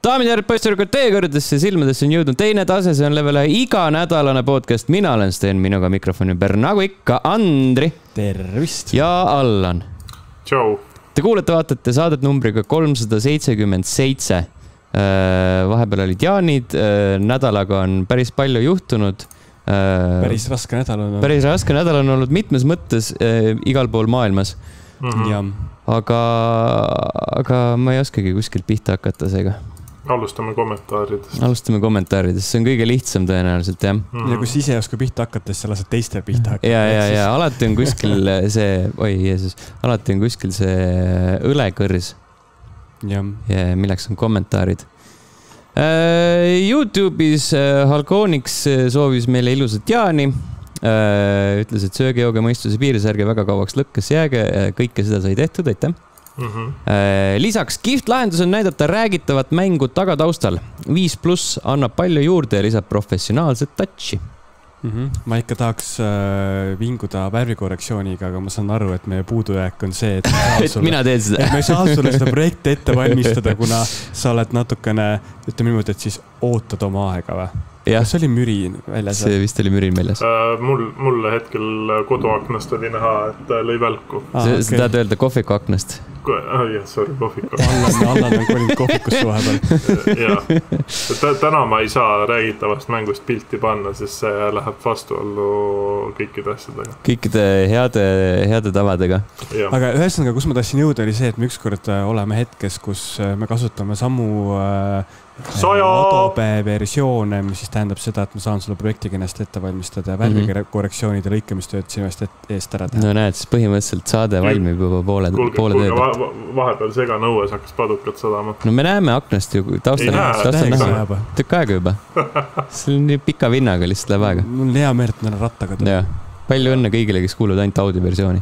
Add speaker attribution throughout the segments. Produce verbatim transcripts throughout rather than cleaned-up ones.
Speaker 1: Daamid ja poisterükud, teie kõrgedesse silmadesse on jõudnud teine tase, see on level iga nädalane podcast. Mina olen Sten, minuga mikrofoni ümber, nagu ikka, Andri.
Speaker 2: Tervist.
Speaker 1: Ja Allan.
Speaker 3: Tšau.
Speaker 1: Te kuulete, vaatate saadet numbriga kolmsada seitsekümmend seitse. Vahepeal olid jaanid, nädalaga on päris palju juhtunud.
Speaker 2: Päris raske nädal on olnud.
Speaker 1: Päris raske nädal on olnud mitmes mõttes igal pool maailmas.
Speaker 2: Mm-hmm. Ja.
Speaker 1: Aga, aga ma ei oskagi kuskilt pihta hakata seega.
Speaker 3: Alustame kommentaaridest.
Speaker 1: Alustame kommentaaridest. See on kõige lihtsam tõenäoliselt, jah.
Speaker 2: Mm-hmm. Ja kui siis ei oska pihta hakata, siis sa lased teiste pihta hakata.
Speaker 1: Ja, ja, ja. Alati on kuskil see, oi Jeesus, alati on kuskil see õlekõrs.
Speaker 2: Ja.
Speaker 1: Ja milleks on kommentaarid. YouTube'is Halkonix soovis meile ilusat jaani. Ütles, et sööge jooge mõistuse piiris, ärge väga kauaks lõkkes jääge. Kõike seda sai tehtud, aitäh. Mm-hmm. Lisaks kihvt lahendus on näidata räägitavat mängu tagataustal. viis pluss annab palju juurde ja lisab professionaalset touchi.
Speaker 2: Mm-hmm. Ma ikka tahaks äh, vinguda värvikorrektsiooniga, aga ma saan aru, et meie puudujääk on see, et,
Speaker 1: et mina teen seda.
Speaker 2: Et me ei saa sulle seda projekti ette valmistada, kuna sa oled natukene, ütleme niimoodi, et siis ootad oma aega või? Kas oli mürin väljas?
Speaker 1: See vist oli mürin väljas.
Speaker 3: Äh, mul, mulle hetkel koduaknast oli näha, et lõi välku.
Speaker 1: Ah, see, okay. Sa tahad öelda kohviku aknast?
Speaker 3: Ah, jah, sorry, kohviku.
Speaker 2: Allan, Allan on kolinud kohvikusse vahepeal.
Speaker 3: Ja. Täna ma ei saa räägitavast mängust pilti panna, sest see läheb vastuollu kõikide asjadega. Kõikide
Speaker 1: heade, heade tavadega.
Speaker 3: Ja.
Speaker 2: Aga ühesõnaga, kus ma tahtsin jõuda, oli see, et me ükskord oleme hetkes, kus me kasutame samu äh, Adobe versioone, mis siis tähendab seda, et ma saan sulle projekti ennast ette valmistada ja värvikorrektsioonide lõikamistööd sinu eest ära teha.
Speaker 1: No näed, siis põhimõtteliselt saade valmib juba poole,
Speaker 3: kulge,
Speaker 1: poole
Speaker 3: kulge, va vahepeal sega nõues hakkas padukat sadama.
Speaker 1: No me näeme aknast ju taustal, taustal näha. Tükk aega juba. See on nii pika vinnaga, lihtsalt läheb aega.
Speaker 2: Mul on hea meelt, et meil on rattaga tuleb.
Speaker 1: Ja. Palju õnne kõigile, kes kuuluvad ainult audioversiooni.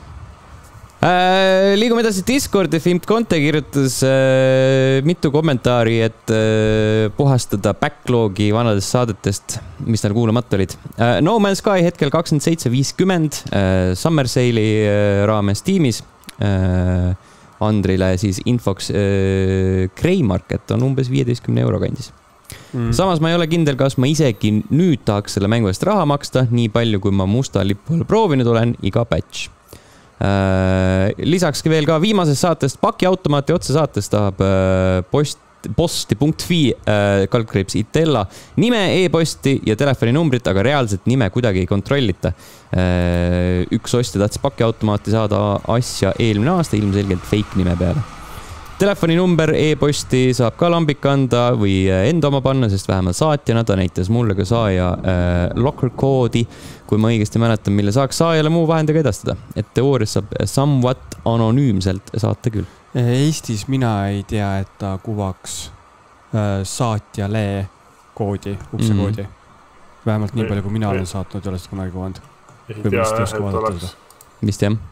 Speaker 1: Äh, liigume edasi Discordi. Fimp Conte kirjutas äh, mitu kommentaari, et äh, puhastada backlogi vanadest saadetest, mis tal kuulamata olid. Äh, No Man's Sky hetkel kakskümmend seitse viiskümmend äh, Summer Sale'i äh, raames tiimis. Äh, Andrile siis infoks äh, Grey Market on umbes viieteistkümne euro kandis. Mm. Samas ma ei ole kindel, kas ma isegi nüüd tahaks selle mängu eest raha maksta, nii palju, kui ma musta lipu all proovinud olen, iga patch. Lisakski veel ka viimasest saatest Paki automaati otse saates tahab post, posti.fi kaldkriips Itella nime, e-posti ja telefoninumbrit, aga reaalselt nime kuidagi ei kontrollita. Üks ostja tahtis Paki automaati saada asja eelmine aasta ilmselgelt fake nime peale. Telefoninumber, e-posti saab ka lambik anda või enda oma panna, sest vähemalt saatjana ta näitas mulle ka saaja äh, locker koodi, kui ma õigesti mäletan, mille saaks saajale muu vahendaga edastada. Et teoorias saab somewhat anonüümselt saata küll.
Speaker 2: Eestis mina ei tea, et ta kuvaks äh, saatjale koodi, ukse koodi. Mm. Vähemalt nii palju, kui mina olen saatnud, ei ole seda kunagi kuvanud.
Speaker 3: Ei tea, et oleks.
Speaker 1: Vist jah.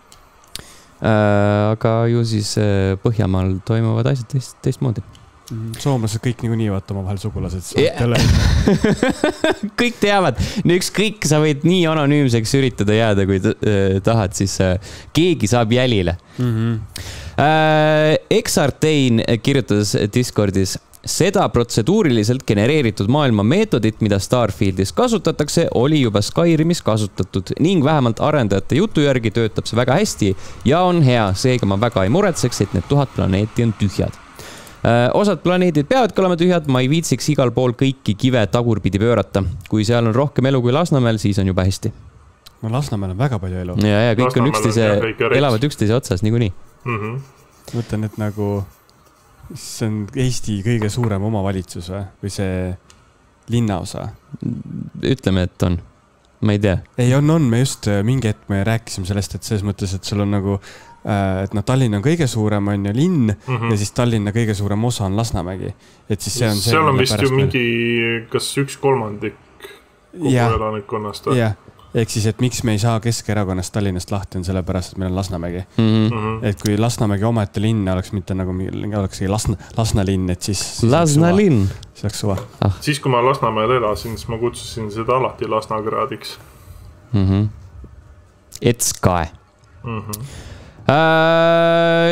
Speaker 1: Äh, aga ju siis äh, Põhjamaal toimuvad asjad teist, teistmoodi.
Speaker 2: Soomlased kõik niikuinii vaata oma vahel sugulased.
Speaker 1: Yeah. Kõik teavad. Üks kõik sa võid nii anonüümseks üritada jääda, kui äh, tahad, siis äh, keegi saab jälile. Mm-hmm. äh, Exartein kirjutas Discordis: seda protseduuriliselt genereeritud maailma meetodit, mida Starfieldis kasutatakse, oli juba Skyrimis kasutatud ning vähemalt arendajate jutu järgi töötab see väga hästi ja on hea. Seega ma väga ei muretseks, et need tuhat planeeti on tühjad. Osad planeedid peavad olema tühjad, ma ei viitsiks igal pool kõiki kive tagurpidi pöörata. Kui seal on rohkem elu kui Lasnamäel, siis on juba hästi.
Speaker 2: No Lasnamäel on väga palju elu.
Speaker 1: Ja, ja kõik on üksteise, elavad üksteise otsas niikuinii.
Speaker 3: Mm-hmm.
Speaker 2: Mõtlen, et nagu see on Eesti kõige suurem omavalitsus või, või see linnaosa?
Speaker 1: Ütleme, et on. Ma ei tea.
Speaker 2: Ei, on, on. Me just mingi hetk me rääkisime sellest, et selles mõttes, et sul on nagu, et no Tallinn on kõige suurem on ju linn mm-hmm. ja siis Tallinna kõige suurem osa on Lasnamägi. Et siis see on see,
Speaker 3: seal on vist ju mingi, kas üks kolmandik kogu elanikkonnast?
Speaker 2: Jah. Ehk siis, et miks me ei saa Keskerakonnast Tallinnast lahti on sellepärast, et meil on Lasnamägi. Mm-hmm. Et kui Lasnamägi omaette linn oleks mitte nagu olekski Lasna, Lasna linn, et siis... siis
Speaker 1: Lasna linn?
Speaker 2: See oleks suva.
Speaker 3: Ah. Siis kui ma Lasnamäel elasin, siis ma kutsusin seda alati Lasnakraadiks.
Speaker 1: Mm-hmm. It's Kai.
Speaker 3: Mhm.
Speaker 1: Äh,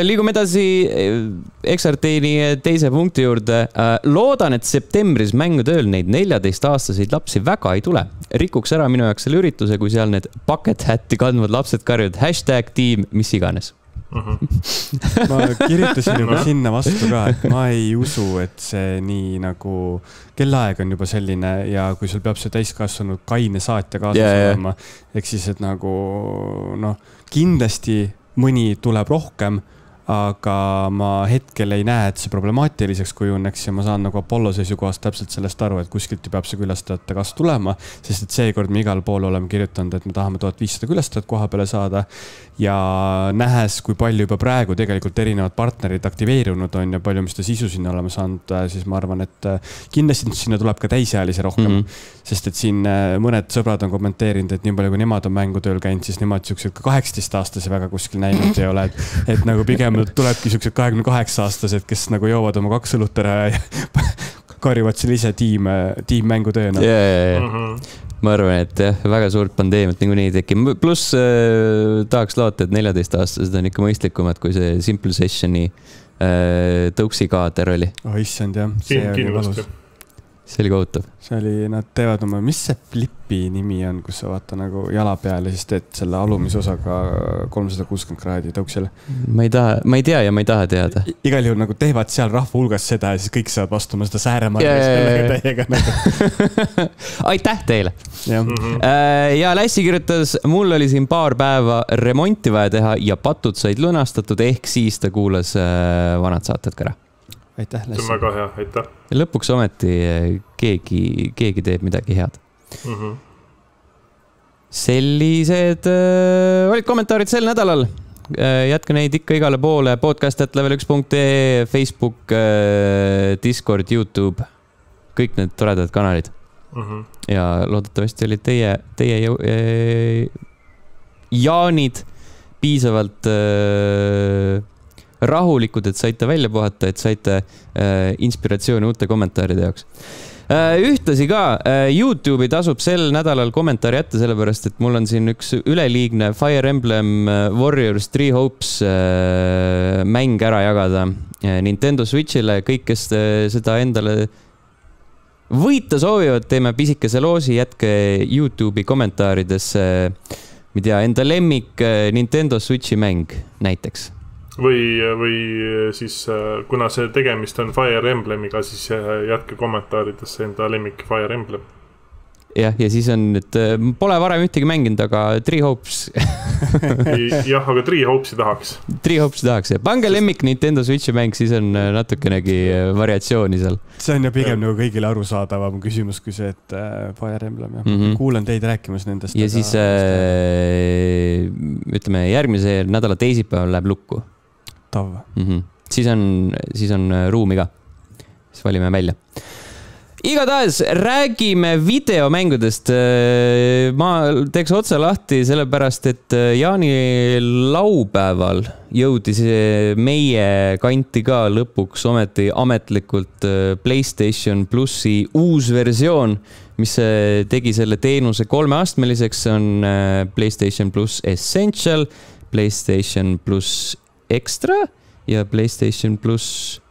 Speaker 1: liigume edasi Exartini teise punkti juurde. Loodan, et septembris mängutööl neid neljateist-aastaseid lapsi väga ei tule. Rikuks ära minu jaoks selle ürituse, kui seal need bucket hatti kandvad lapsed karjud hashtag tiim, mis iganes.
Speaker 2: Uh-huh. Ma kirjutasin juba no. sinna vastu ka, et ma ei usu, et see nii nagu kellaaeg on juba selline ja kui sul peab see täiskasvanud kaine saatja kaasas yeah, olema, ehk siis, et nagu noh, kindlasti mõni tuleb rohkem, aga ma hetkel ei näe, et see problemaatiliseks kujuneks ja ma saan nagu Apollo seisukohast täpselt sellest aru, et kuskilt peab see külastajate kasv tulema, sest et seekord me igal pool oleme kirjutanud, et me tahame tuhat viissada külastajat koha peale saada ja nähes, kui palju juba praegu tegelikult erinevad partnerid aktiveerunud on ja palju, mis ta sisu sinna oleme saanud, siis ma arvan, et kindlasti sinna tuleb ka täisealisi rohkem, mm-hmm. sest et siin mõned sõbrad on kommenteerinud, et nii palju, kui nemad on mängutööl käinud, siis nemad siuksed ka kaheksateist-aastase väga kuskil näinud ei ole, et, et nagu pigem tulebki siuksed kahekümne kaheksa aastased, kes nagu joovad oma kaks õlut ära ja karjuvad selle ise tiim, tiim mängutööna.
Speaker 1: Yeah, yeah, yeah. Mm-hmm. Ma arvan, et jah, väga suurt pandeemiat niikuinii ei teki. Plus äh, tahaks loota, et neljateist-aastased on ikka mõistlikumad, kui see Simple Sessioni äh, tõuksi kaader oli.
Speaker 2: Oh, issand, jah.
Speaker 3: See oli valus.
Speaker 1: See oli kohutav.
Speaker 2: See oli, nad teevad oma, mis see flipi nimi on, kus sa vaata nagu jala peale, siis teed selle alumise osaga kolmsada kuuskümmend kraadi tõuksele.
Speaker 1: Ma ei taha, ma ei tea ja ma ei taha teada.
Speaker 2: I, igal juhul nagu teevad seal rahva hulgas seda ja siis kõik saavad vastuma seda Sääremaa yeah. täiega nagu.
Speaker 1: Aitäh teile!
Speaker 2: Ja.
Speaker 1: Mm-hmm. ja Lässi kirjutas, mul oli siin paar päeva remonti vaja teha ja patud said lunastatud, ehk siis ta kuulas vanad saated ka ära.
Speaker 2: Aitäh,
Speaker 3: Lässi. See on väga hea, aitäh.
Speaker 1: Ja lõpuks ometi keegi, keegi teeb midagi head. Mm-hmm. Sellised äh, olid kommentaarid sel nädalal. Äh, jätke neid ikka igale poole. Podcast at level üks punkt ee, Facebook, äh, Discord, YouTube. Kõik need toredad kanalid. Mm-hmm. Ja loodetavasti olid teie, teie äh, Jaanid piisavalt... Äh, rahulikud, et saite välja puhata, et saite äh, inspiratsiooni uute kommentaaride jaoks. Äh, ühtasi ka, äh, YouTube'i tasub sel nädalal kommentaari jätta, sellepärast, et mul on siin üks üleliigne Fire Emblem Warriors Three Hopes äh, mäng ära jagada äh, Nintendo Switch'ile. Kõik, kes äh, seda endale võita soovivad, teeme pisikese loosi, jätke YouTube'i kommentaaridesse, ma tea, enda lemmik äh, Nintendo Switch'i mäng näiteks.
Speaker 3: Või, või siis, kuna see tegemist on Fire Emblemiga, siis jätke kommentaaridesse enda lemmik Fire Emblem.
Speaker 1: Jah, ja siis on, et pole varem ühtegi mänginud, aga Three Hopes.
Speaker 3: Jah, aga Three Hopesi tahaks.
Speaker 1: Three Hopesi tahaks, ja pange lemmik Nintendo Switchi mäng, siis on natukenegi variatsiooni seal.
Speaker 2: See on ja pigem ja. Nagu kõigile arusaadavam küsimus, kui see, et Fire Emblem. Ja. Mm-hmm. Kuulen teid rääkimas nendest.
Speaker 1: Ja aga... siis, äh, ütleme, järgmise nädala teisipäeval läheb lukku. Mm-hmm. siis on, siis on ruumi ka. Siis valime välja. Igatahes räägime videomängudest. Ma teeks otsa lahti sellepärast, et Jaani laupäeval jõudis meie kanti ka lõpuks ometi ametlikult PlayStation Plussi uus versioon, mis tegi selle teenuse kolmeastmeliseks. On PlayStation Plus Essential, PlayStation Plus Extra ja PlayStation Plus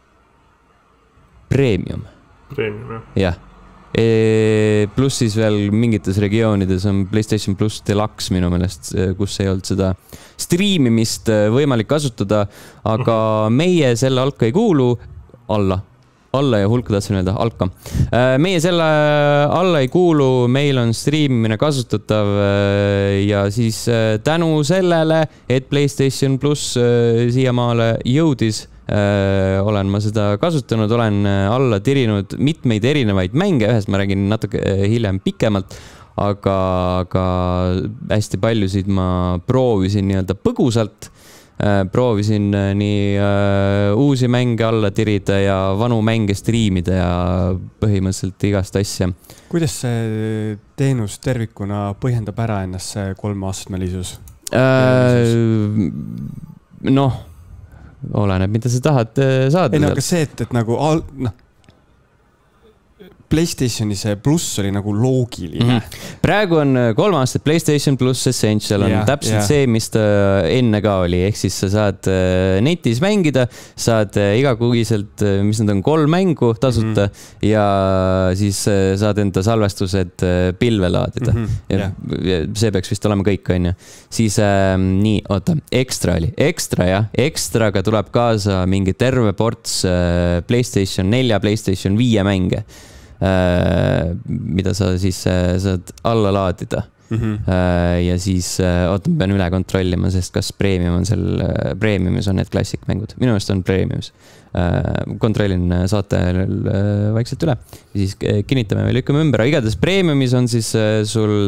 Speaker 1: Premium.
Speaker 3: Premium, jah.
Speaker 1: Jah. E, pluss siis veel mingites regioonides on PlayStation Plus Deluxe minu meelest, kus ei olnud seda streamimist võimalik kasutada, aga meie selle alka ei kuulu alla. Alla ja hulka tahtsin öelda, alka. Meie selle alla ei kuulu, meil on streamimine kasutatav ja siis tänu sellele, et PlayStation Plus siiamaale jõudis, olen ma seda kasutanud, olen alla tirinud mitmeid erinevaid mänge, ühes ma räägin natuke hiljem pikemalt, aga, aga hästi paljusid ma proovisin nii-öelda põgusalt. Proovisin nii uh, uusi mänge alla tirida ja vanu mänge striimida ja põhimõtteliselt igast asja.
Speaker 2: Kuidas see teenus tervikuna põhjendab ära ennast see kolmeastmelisus?
Speaker 1: Uh, noh, oleneb, mida sa tahad saada.
Speaker 2: Ei, no, aga see, et, et nagu al, noh, PlayStationi see pluss oli nagu loogiline. Mm-hmm.
Speaker 1: Praegu on kolm aastat PlayStation pluss Essential on yeah, täpselt yeah. see, mis ta enne ka oli. Ehk siis sa saad netis mängida, saad igakuiselt, mis nad on, kolm mängu tasuta mm-hmm. ja siis saad enda salvestused pilve laadida. Mm-hmm. Ja yeah. see peaks vist olema kõik, on ju. Siis äh, nii, oota, Extra oli. Extra, jah. Extraga tuleb kaasa mingi terve ports äh, PlayStation nelja, PlayStation viie mänge. Mida sa siis saad alla laadida mm-hmm. ja siis oota, ma pean üle kontrollima, sest kas premium on seal, premiumis on need classic mängud, minu meelest on premiumis. Kontrollin saate vaikselt üle ja siis kinnitame või lükkame ümber, aga igatahes premiumis on siis sul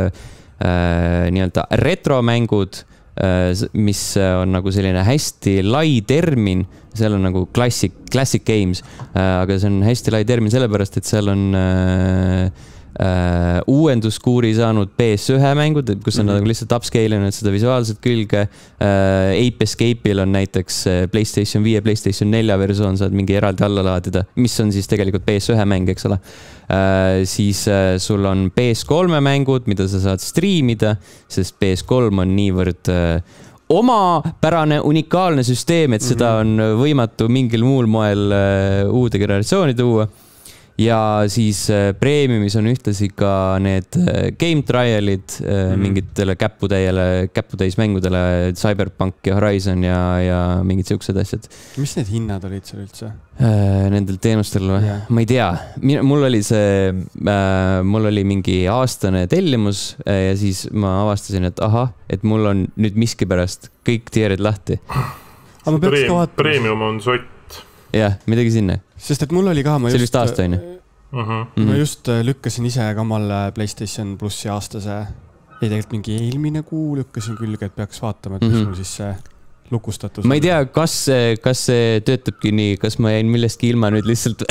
Speaker 1: nii-öelda retromängud, mis on nagu selline hästi lai termin, seal on nagu classic, classic games, aga see on hästi lai termin sellepärast, et seal on äh, äh, uuenduskuuri saanud P S üks mängud, kus on mm-hmm. nagu lihtsalt upscale'inud seda visuaalset külge. Äh, Ape Escape'il on näiteks PlayStation viie, PlayStation nelja versioon, saad mingi eraldi alla laadida, mis on siis tegelikult P S üks mäng, eks ole. Uh, siis uh, sul on P S kolme mängud, mida sa saad striimida, sest P S kolm on niivõrd uh, omapärane, unikaalne süsteem, et seda on võimatu mingil muul moel uh, uude generatsiooni tuua. Ja siis uh, premiumis on ühtlasi ka need uh, game trial'id uh, mm-hmm. mingitele käputäiele, käputäis mängudele, Cyberpunk ja Horizon ja, ja mingid siuksed asjad.
Speaker 2: Mis need hinnad olid seal üldse?
Speaker 1: Uh, nendel teenustel või? Yeah. Ma ei tea. Mul oli see, uh, mul oli mingi aastane tellimus uh, ja siis ma avastasin, et aha, et mul on nüüd miski pärast kõik tiered lahti.
Speaker 3: Preem, premium on sott.
Speaker 1: Jah, midagi sinna.
Speaker 2: Sest et mul oli ka, ma
Speaker 1: see
Speaker 2: just,
Speaker 1: aasta,
Speaker 3: uh-huh.
Speaker 2: ma just lükkasin ise ka omale PlayStation plussi aastase, ei tegelikult mingi eelmine kuu lükkasin külge, et peaks vaatama, et mis mm-hmm. mul siis see lukustatus.
Speaker 1: Ma ei tea, kas, kas see töötabki nii, kas ma jäin millestki ilma nüüd lihtsalt,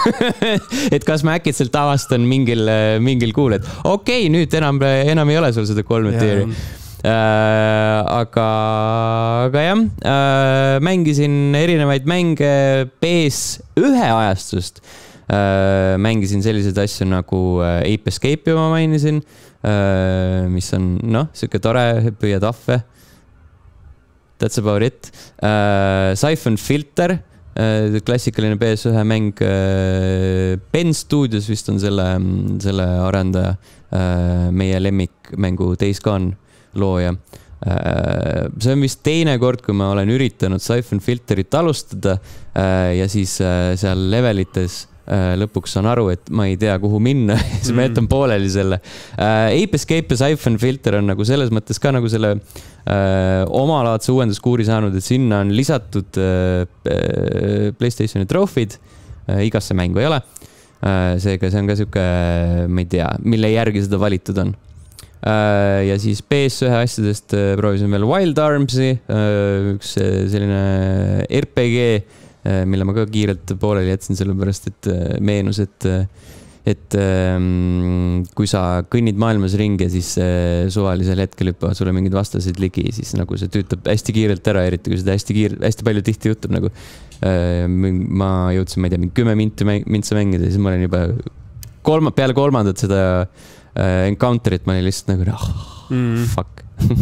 Speaker 1: et kas ma äkitselt avastan mingil, mingil kuul, et okei, okay, nüüd enam, enam ei ole sul seda kolme tiiri. Äh, aga, aga jah, äh, mängisin erinevaid mänge P S üks ajastust. Äh, mängisin selliseid asju nagu Ape Escape'i ma mainisin, äh, mis on, noh, siuke tore, püüad ahve. That's about it. Äh, Siphon Filter, äh, klassikaline P S üks mäng. Äh, Ben Studios vist on selle, selle arendaja, äh, meie lemmikmängu Days Gone looja. See on vist teine kord, kui ma olen üritanud Siphon Filterit alustada ja siis seal levelites lõpuks saan aru, et ma ei tea, kuhu minna, siis ma jätan pooleli selle. Ape Escape ja Siphon Filter on nagu selles mõttes ka nagu selle omalaadse uuenduskuuri saanud, et sinna on lisatud PlayStationi trofid, igasse mängu ei ole. Seega see on ka siuke, ma ei tea, mille järgi seda valitud on. Ja siis P S üks asjadest proovisin veel Wild Armsi, üks selline R P G, mille ma ka kiirelt pooleli jätsin sellepärast, et meenus, et, et kui sa kõnnid maailmas ringi ja siis suvalisel hetkel hüppavad sulle mingid vastasid ligi, siis nagu see tüütab hästi kiirelt ära, eriti kui seda hästi kiir, hästi palju tihti juhtub nagu. Ma jõudsin, ma ei tea, mingi kümme minti mintsa mängida ja siis ma olen juba kolma, peale kolmandat seda Encounterit ma olin lihtsalt nagu, oh, mm. fuck.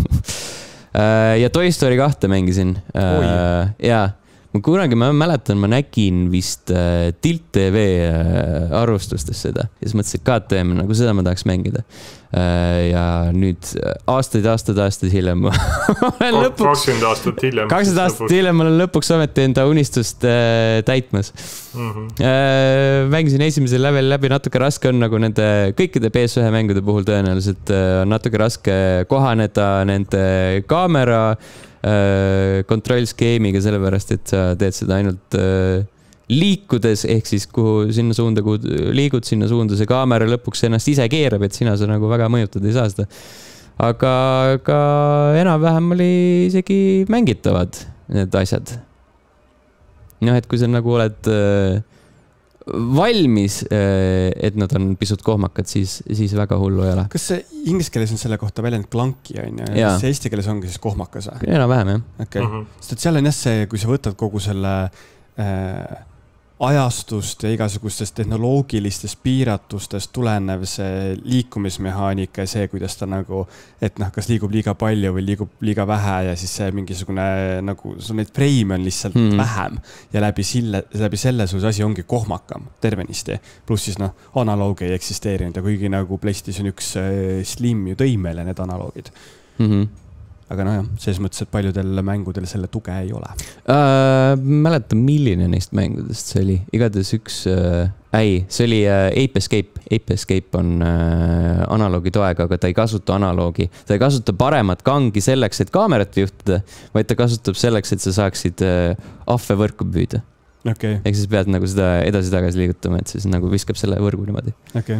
Speaker 1: Ja Toy Story kahte mängisin. Uh, ja ma kunagi, ma mäletan, ma nägin vist uh, Tilt T V uh, arvustustes seda. Ja siis mõtlesin, et K T M, nagu seda ma tahaks mängida. Uh, ja nüüd aastaid, aastaid, aastaid hiljem olen lõpuks...
Speaker 3: kakskümmend aastat hiljem.
Speaker 1: kakskümmend aastat hiljem ma olen lõpuks ometi enda unistust uh, täitmas. Mm-hmm. Uh, mängisin esimesel level läbi, natuke raske on nagu nende kõikide P S üks mängude puhul tõenäoliselt uh, on natuke raske kohaneda nende kaamera uh, kontrollskeemiga, sellepärast, et sa teed seda ainult uh, liikudes, ehk siis kuhu sinna suunda, kuhu liigud sinna suunda, see kaamera lõpuks ennast ise keerab, et sina sa nagu väga mõjutada ei saa seda. Aga, aga enam-vähem oli isegi mängitavad need asjad. Noh, et kui sa nagu oled äh, valmis, äh, et nad on pisut kohmakad, siis, siis väga hullu ei ole.
Speaker 2: Kas see inglise keeles on selle kohta väljend klanki, on ju? Ja see eesti keeles ongi siis kohmakas?
Speaker 1: Enam-vähem, jah.
Speaker 2: Okay. Uh-huh. Sest et seal on jah see, kui sa võtad kogu selle äh, ajastust ja igasugustest tehnoloogilistest piiratustest tulenev see liikumismehaanika ja see, kuidas ta nagu, et noh, kas liigub liiga palju või liigub liiga vähe ja siis see mingisugune nagu, sul neid freime on lihtsalt hmm. vähem ja läbi selle, läbi selle sul see asi ongi kohmakam tervenisti. Pluss siis noh, analoog ei eksisteerinud ja kuigi nagu PlayStation üks Slim ju tõi meile need analoogid. Mhm. Aga no jah, selles mõttes, et paljudel mängudel selle tuge ei ole.
Speaker 1: Uh, mäletan, milline neist mängudest see oli. Igatahes üks, uh, ei, see oli uh, Ape Escape. Ape Escape on uh, analoogi toega, aga ta ei kasuta analoogi. Ta ei kasuta paremat kangi selleks, et kaamerat juhtada, vaid ta kasutab selleks, et sa saaksid uh, ahve võrku püüda.
Speaker 2: Okay.
Speaker 1: Ehk siis pead nagu seda edasi-tagasi liigutama, et siis nagu viskab selle võrgu niimoodi.
Speaker 2: Okay.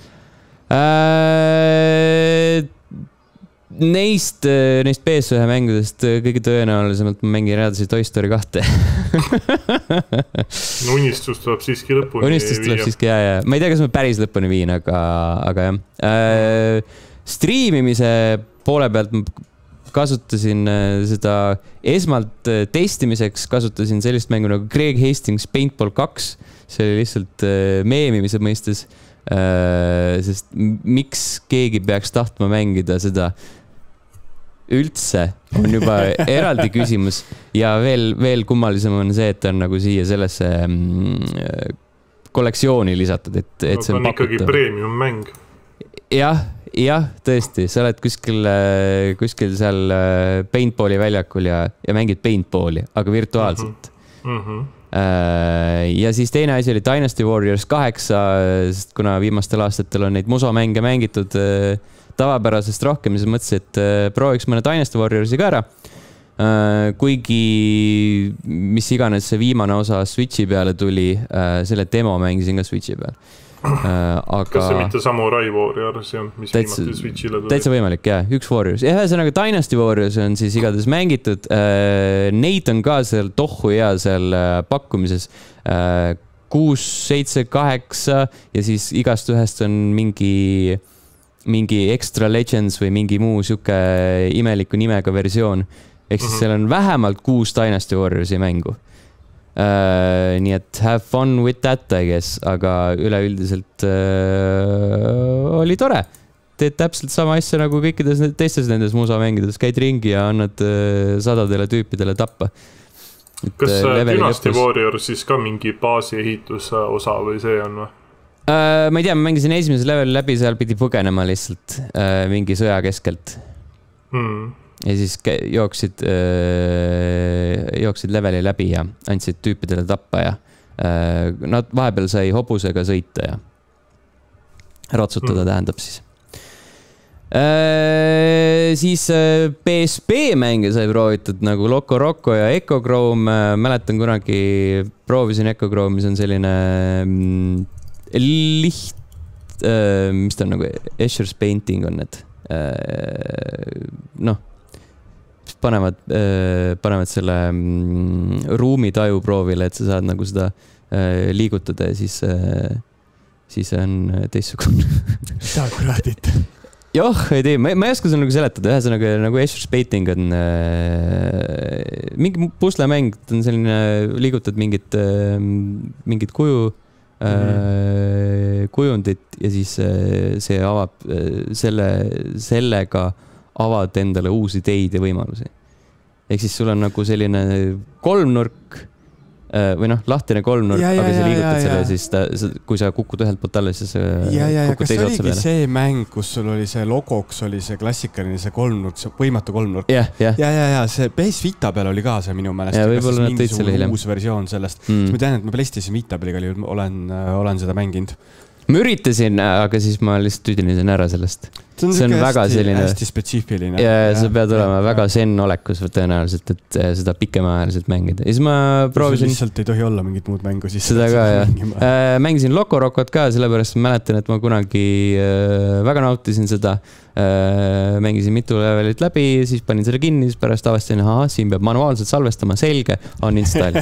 Speaker 1: Uh, Neist, neist P S ühe mängudest kõige tõenäolisemalt ma mängin edasi Toy Story kahte.
Speaker 3: No unistus tuleb siiski lõpuni.
Speaker 1: Unistus tuleb siiski, jah, jah. Ma ei tea, kas ma päris lõpuni viin, aga, aga jah. Äh, streamimise poole pealt ma kasutasin seda esmalt testimiseks, kasutasin sellist mängu nagu Greg Hastings Paintball kaks. See oli lihtsalt meemimise mõistes. Uh, sest miks keegi peaks tahtma mängida seda üldse on juba eraldi küsimus ja veel, veel kummalisem on see, et ta on nagu siia sellesse mm, kollektsiooni lisatud, et, et
Speaker 3: no,
Speaker 1: see on
Speaker 3: pakutav. Ikkagi premium mäng.
Speaker 1: Jah, jah, tõesti, sa oled kuskil, kuskil seal paintballi väljakul ja, ja mängid paintballi, aga virtuaalselt. Mhm. Mhm. Ja siis teine asi oli Dynasty Warriors kaheksa, sest kuna viimastel aastatel on neid musomänge mängitud tavapärasest rohkem, siis mõtlesin, et prooviks mõne Dynasty Warriorsi ka ära. Kuigi mis iganes see viimane osa Switchi peale tuli, selle demo mängisin ka Switchi peal. Aga...
Speaker 3: Kas see mitte Samurai Warriors, mis täitsa, viimati Switchile tuli?
Speaker 1: Täitsa võimalik, jah. Üks Warriors. Ja ühesõnaga Dynasty Warriors on siis igatahes mängitud. Neid on ka seal tohu ja seal pakkumises kuus, seitse, kaheksa ja siis igast ühest on mingi, mingi Extra Legends või mingi muu siuke imeliku nimega versioon. Ehk siis mm-hmm. seal on vähemalt kuus Dynasty Warriorsi mängu. Uh, nii et have fun with that, I guess, aga üleüldiselt uh, oli tore. Teed täpselt sama asja nagu kõikides teistes nendes musamängides, käid ringi ja annad uh, sadadele tüüpidele tappa.
Speaker 3: Et, kas uh, Dynasty Warriors siis ka mingi baasi ehituse osa või see on või?
Speaker 1: Uh, ma ei tea, ma mängisin esimese level läbi, seal pidi põgenema lihtsalt uh, mingi sõja keskelt. Hmm. Ja siis jooksid, jooksid leveli läbi ja andsid tüüpidele tappa ja nad vahepeal sai hobusega sõita ja ratsutada mm. tähendab siis. Siis P S P mänge sai proovitud nagu Loco Roco ja Echo Chrome. Mäletan kunagi proovisin Echo Chrome, mis on selline liht, mis ta on nagu Escher's Painting on need. Noh, panevad, panevad selle ruumitaju proovile, et sa saad nagu seda liigutada ja siis, siis on teistsugune.
Speaker 2: Mida kuradit?
Speaker 1: Joh, ei tea, ma, ma ei oska seda nagu seletada. Ühesõnaga nagu Escher's Painting on mingi puslemäng, on selline, liigutad mingit, mingit kuju, mm-hmm. kujundit ja siis see avab selle, sellega avad endale uusi ideid ja võimalusi. Ehk siis sul on nagu selline kolmnurk või noh, lahtine kolmnurk, ja, ja, aga sa liigutad ja, selle ja. Siis, ta, kui sa kukud ühelt poolt alla, siis
Speaker 2: ja, ja, kukud teise otsa peale. Kas see mäng, kus sul oli see logoks, oli see klassikaline, see kolmnurk, see võimatu kolmnurk?
Speaker 1: Ja, ja.
Speaker 2: ja, ja, ja see P S Vita peal oli ka see minu mälest.
Speaker 1: Ja võib-olla nad tõid selle hiljem.
Speaker 2: Uus versioon sellest. Mm. Ma tean, et ma PlayStation Vita peal olen, olen seda mänginud.
Speaker 1: Ma üritasin, aga siis ma lihtsalt tüüdinisin ära sellest.
Speaker 2: See on, see on väga hästi, selline... hästi spetsiifiline.
Speaker 1: Ja, ja sa pead olema ja, väga zen olekus tõenäoliselt, et seda pikemaajaliselt mängida. Ja siis ma proovisin...
Speaker 2: Lihtsalt ei tohi olla mingit muud mängu siis.
Speaker 1: Seda ka, jah. Äh, mängisin Loco Rocot ka, sellepärast ma mäletan, et ma kunagi äh, väga nautisin seda. Äh, mängisin mitu levelit läbi, siis panin selle kinni, siis pärast avastasin, aha, siin peab manuaalselt salvestama, selge, on install.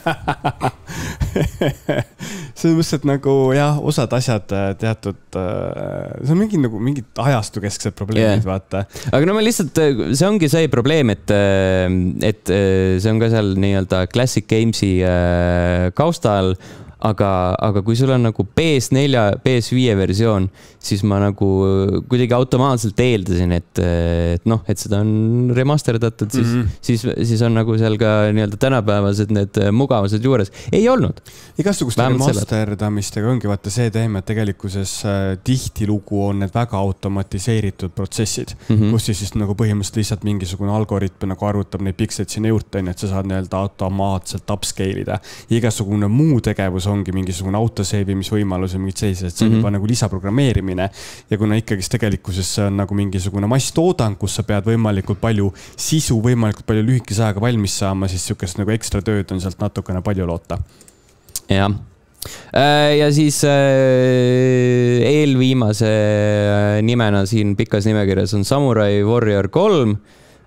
Speaker 2: See on mõtleselt nagu, jah, osad asjad teatud, see on mingi nagu mingid ajastu kesksed probleemid, yeah. Vaata.
Speaker 1: Aga no ma lihtsalt, see ongi see probleem, et, et see on ka seal nii-öelda Classic Gamesi kaustal, aga, aga kui sul on nagu P S neli, P S viis versioon, siis ma nagu kuidagi automaatselt eeldasin, et, et noh, et seda on remasterdatud, siis, mm -hmm. siis, siis on nagu seal ka nii-öelda tänapäevased need mugavused juures. Ei olnud.
Speaker 2: Igasuguste remasterdamistega ongi vaata see teema, et tegelikkuses tihtilugu on need väga automatiseeritud protsessid, mm -hmm. kus siis, siis nagu põhimõtteliselt lihtsalt mingisugune algoritm nagu arvutab neid pikseid sinna juurde, et sa saad nii-öelda automaatselt upscale ida. Igasugune muu tegevus ongi mingisugune autoseivimisvõimalus ja mingid sellised, see on mm -hmm. juba nagu lisaprogrammeerimine. Ja kuna ikkagist tegelikkuses see on nagu mingisugune masstoodang, kus sa pead võimalikult palju sisu, võimalikult palju lühikese ajaga valmis saama, siis sihukest nagu ekstra tööd on sealt natukene palju loota.
Speaker 1: Jah. Ja siis eelviimase nimena siin pikas nimekirjas on Samurai Warrior kolm.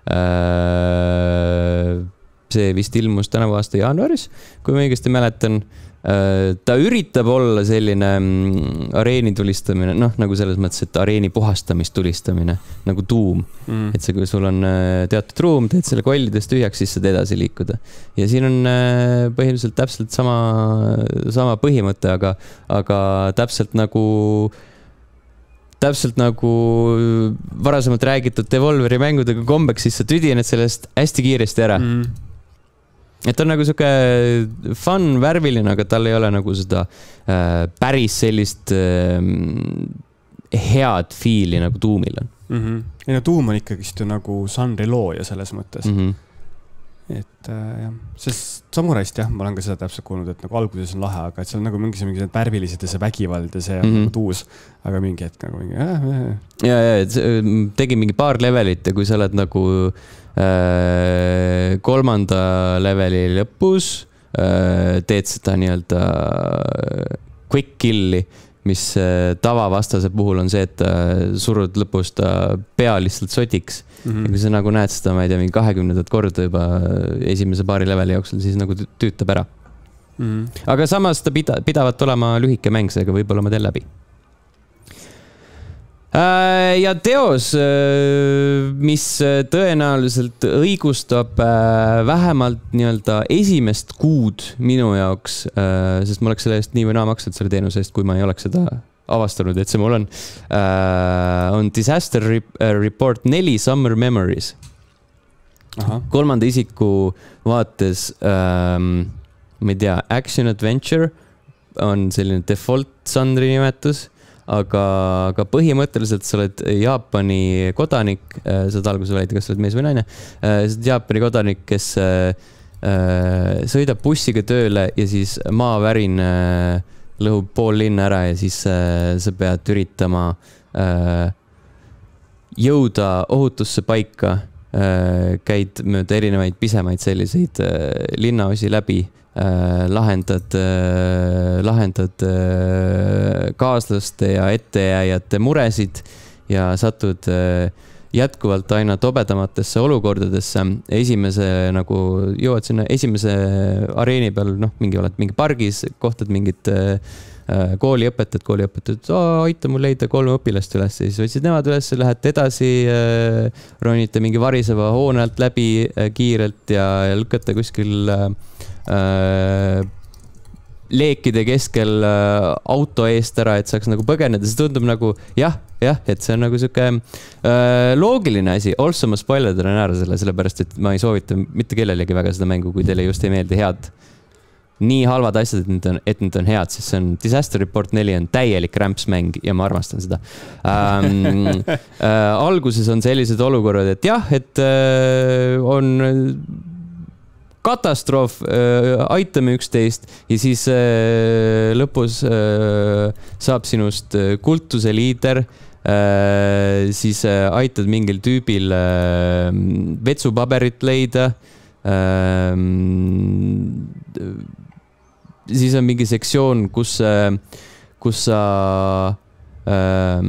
Speaker 1: See vist ilmus tänavu aasta jaanuaris, kui ma õigesti mäletan. Ta üritab olla selline areeni tulistamine, noh, nagu selles mõttes, et areeni puhastamist tulistamine, nagu Doom. Mm. Et see, kui sul on teatud ruum, teed selle kollidest tühjaks, siis saad edasi liikuda. Ja siin on põhimõtteliselt täpselt sama, sama põhimõte, aga, aga täpselt nagu täpselt nagu varasemalt räägitud Devolveri mängudega kombeks, siis sa tüdined sellest hästi kiiresti ära. Mm. Et on nagu siuke fun, värviline, aga tal ei ole nagu seda äh, päris sellist äh, head fiili nagu Doomil on.
Speaker 2: Mm -hmm. Ja no Doom on ikkagist ju nagu žanri looja selles mõttes. Mm -hmm. Et äh, jah, sest Samuraist jah, ma olen ka seda täpselt kuulnud, et nagu alguses on lahe, aga et seal on nagu mingi, mingi värvilised ja see vägivald ja see on mm -hmm. nagu tuus, aga mingi hetk nagu mingi äh, äh.
Speaker 1: Ja, ja, tegi mingi paar levelit ja kui sa oled nagu äh, kolmanda leveli lõpus, äh, teed seda nii-öelda quick kill'i, mis äh, tavavastase puhul on see, et äh, surud lõpus ta pea lihtsalt sotiks. Mm-hmm. Ja kui sa nagu näed seda, ma ei tea, mingi kahekümnendat korda juba esimese paari leveli jooksul, siis nagu tüütab ära. Mm-hmm. Aga samas ta pida, pidavat olema lühike mäng, seega võib-olla ma teen läbi. Ja teos, mis tõenäoliselt õigustab vähemalt nii-öelda esimest kuud minu jaoks, sest ma oleks selle eest nii või naa maksnud selle teenuse eest, kui ma ei oleks seda avastanud, et see mul on, äh, on Disaster Report neli Summer Memories. Aha. Kolmanda isiku vaates, ähm, ma ei tea, Action Adventure on selline default žanri nimetus, aga, aga põhimõtteliselt sa oled Jaapani kodanik, äh, saad alguses valida, kas sa oled mees või naine, äh, sa oled Jaapani kodanik, kes äh, äh, sõidab bussiga tööle ja siis maavärin äh, lõhub pool linna ära ja siis äh, sa pead üritama äh, jõuda ohutusse paika, äh, käid mööda erinevaid pisemaid selliseid äh, linnaosi läbi, äh, lahendad, äh, lahendad äh, kaaslaste ja ettejääjate muresid ja satud äh, jätkuvalt aina tobedamatesse olukordadesse. Esimese nagu jõuad sinna esimese areeni peal, noh, mingi oled mingi pargis, kohtad mingit äh, kooliõpetajad, kooliõpetajad, aita mul leida kolm õpilast üles, siis võtsid nemad üles, lähed edasi, äh, ronite mingi variseva hoone alt läbi äh, kiirelt ja, ja lükkate kuskil äh, leekide keskel äh, auto eest ära, et saaks nagu põgeneda. See tundub nagu jah, jah, et see on nagu siuke äh, loogiline asi. Also ma spoilerdan ära selle, sellepärast, et ma ei soovita mitte kellelegi väga seda mängu, kui teile just ei meeldi head. Nii halvad asjad, et need on, et need on head, sest see on Disaster Report neli on täielik rämpsmäng ja ma armastan seda. Ähm, äh, alguses on sellised olukorrad, et jah, et äh, on katastroof, äh, aitame üksteist ja siis äh, lõpus äh, saab sinust kultuse liider, äh, siis äh, aitad mingil tüübil äh, vetsupaberit leida, äh, siis on mingi sektsioon, kus, kus sa äh,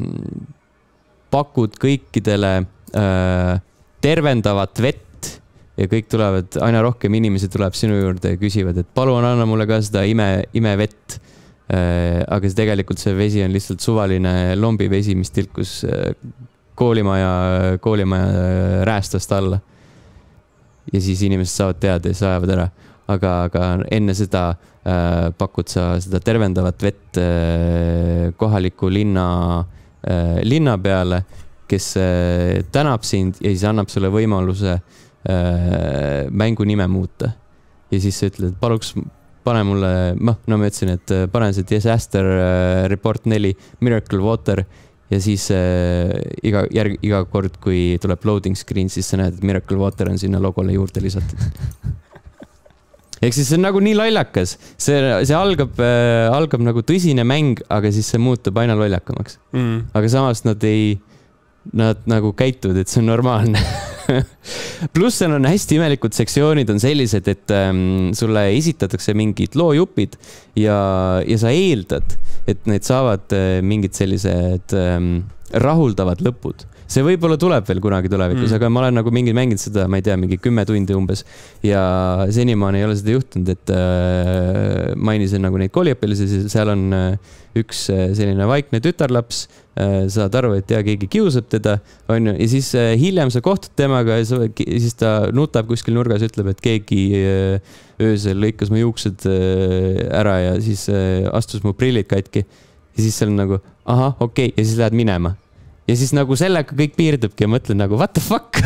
Speaker 1: pakud kõikidele äh, tervendavat vett ja kõik tulevad, aina rohkem inimesi tuleb sinu juurde ja küsivad, et palun anna mulle ka seda ime, imevett. Äh, aga see tegelikult see vesi on lihtsalt suvaline lombivesi, mis tilkus koolimaja, koolimaja räästast alla. Ja siis inimesed saavad teada ja siis ajavad ära. aga, aga enne seda äh, pakud sa seda tervendavat vett äh, kohaliku linna äh, linna peale, kes äh, tänab sind ja siis annab sulle võimaluse äh, mängu nime muuta. Ja siis sa ütled, paluks pane mulle, ma, no ma ütlesin, et pane see Disaster Report neli Miracle Water ja siis äh, iga, järg, iga kord, kui tuleb loading screen, siis sa näed, et Miracle Water on sinna logole juurde lisatud. Ehk siis see on nagu nii lollakas. See, see algab, äh, algab nagu tõsine mäng, aga siis see muutub aina lollakamaks. Mm. Aga samas nad ei, nad nagu käituvad, et see on normaalne. Pluss seal on hästi imelikud sektsioonid on sellised, et ähm, sulle esitatakse mingid loojupid ja, ja sa eeldad, et need saavad äh, mingid sellised ähm, rahuldavad lõpud. See võib-olla tuleb veel kunagi tulevikus, mm. aga ma olen nagu mingi mänginud seda, ma ei tea, mingi kümme tundi umbes ja senimaani ei ole seda juhtunud, et äh, mainisin nagu neid kooliõpilasi, seal on äh, üks äh, selline vaikne tütarlaps, äh, saad aru, et tea, keegi kiusab teda, on ju, ja siis äh, hiljem sa kohtud temaga ja sa, siis ta nutab kuskil nurgas, ütleb, et keegi äh, öösel lõikas mu juuksed äh, ära ja siis äh, astus mu prillid katki ja siis seal on nagu, aha, okei okay. Ja siis lähed minema. Ja siis nagu sellega kõik piirdubki ja mõtlen nagu, what the fuck?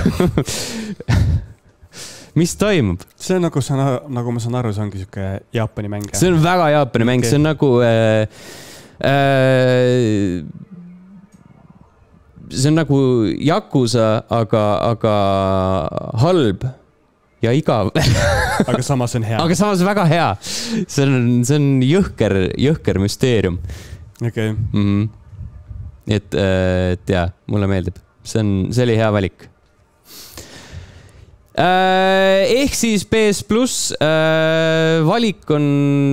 Speaker 1: Mis toimub?
Speaker 2: See on nagu, nagu ma saan aru, see ongi siuke Jaapani mäng.
Speaker 1: See on väga Jaapani mäng, okay. See on nagu äh, äh, see on nagu Yakuza, aga, aga halb ja igav.
Speaker 2: Aga samas on hea.
Speaker 1: Aga samas väga hea. See on, see on jõhker, jõhker müsteerium.
Speaker 2: Okei. Okay.
Speaker 1: Mhm. Et, et jah, mulle meeldib. See on, see oli hea valik. Ehk siis P S Plus valik on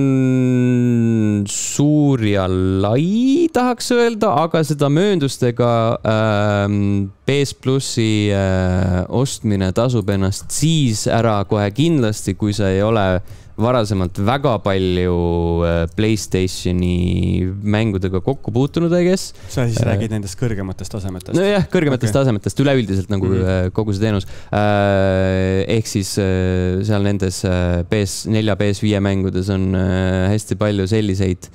Speaker 1: suur ja lai, tahaks öelda, aga seda mööndustega P S Plusi ostmine tasub ennast siis ära kohe kindlasti, kui sa ei ole varasemalt väga palju PlayStationi mängudega kokku puutunud, I guess.
Speaker 2: Sa siis räägid nendest kõrgematest tasemetest?
Speaker 1: No jah, kõrgematest okay. tasemetest, üleüldiselt nagu mm-hmm. kogu see teenus. Ehk siis seal nendes P S neli, P S viis mängudes on hästi palju selliseid,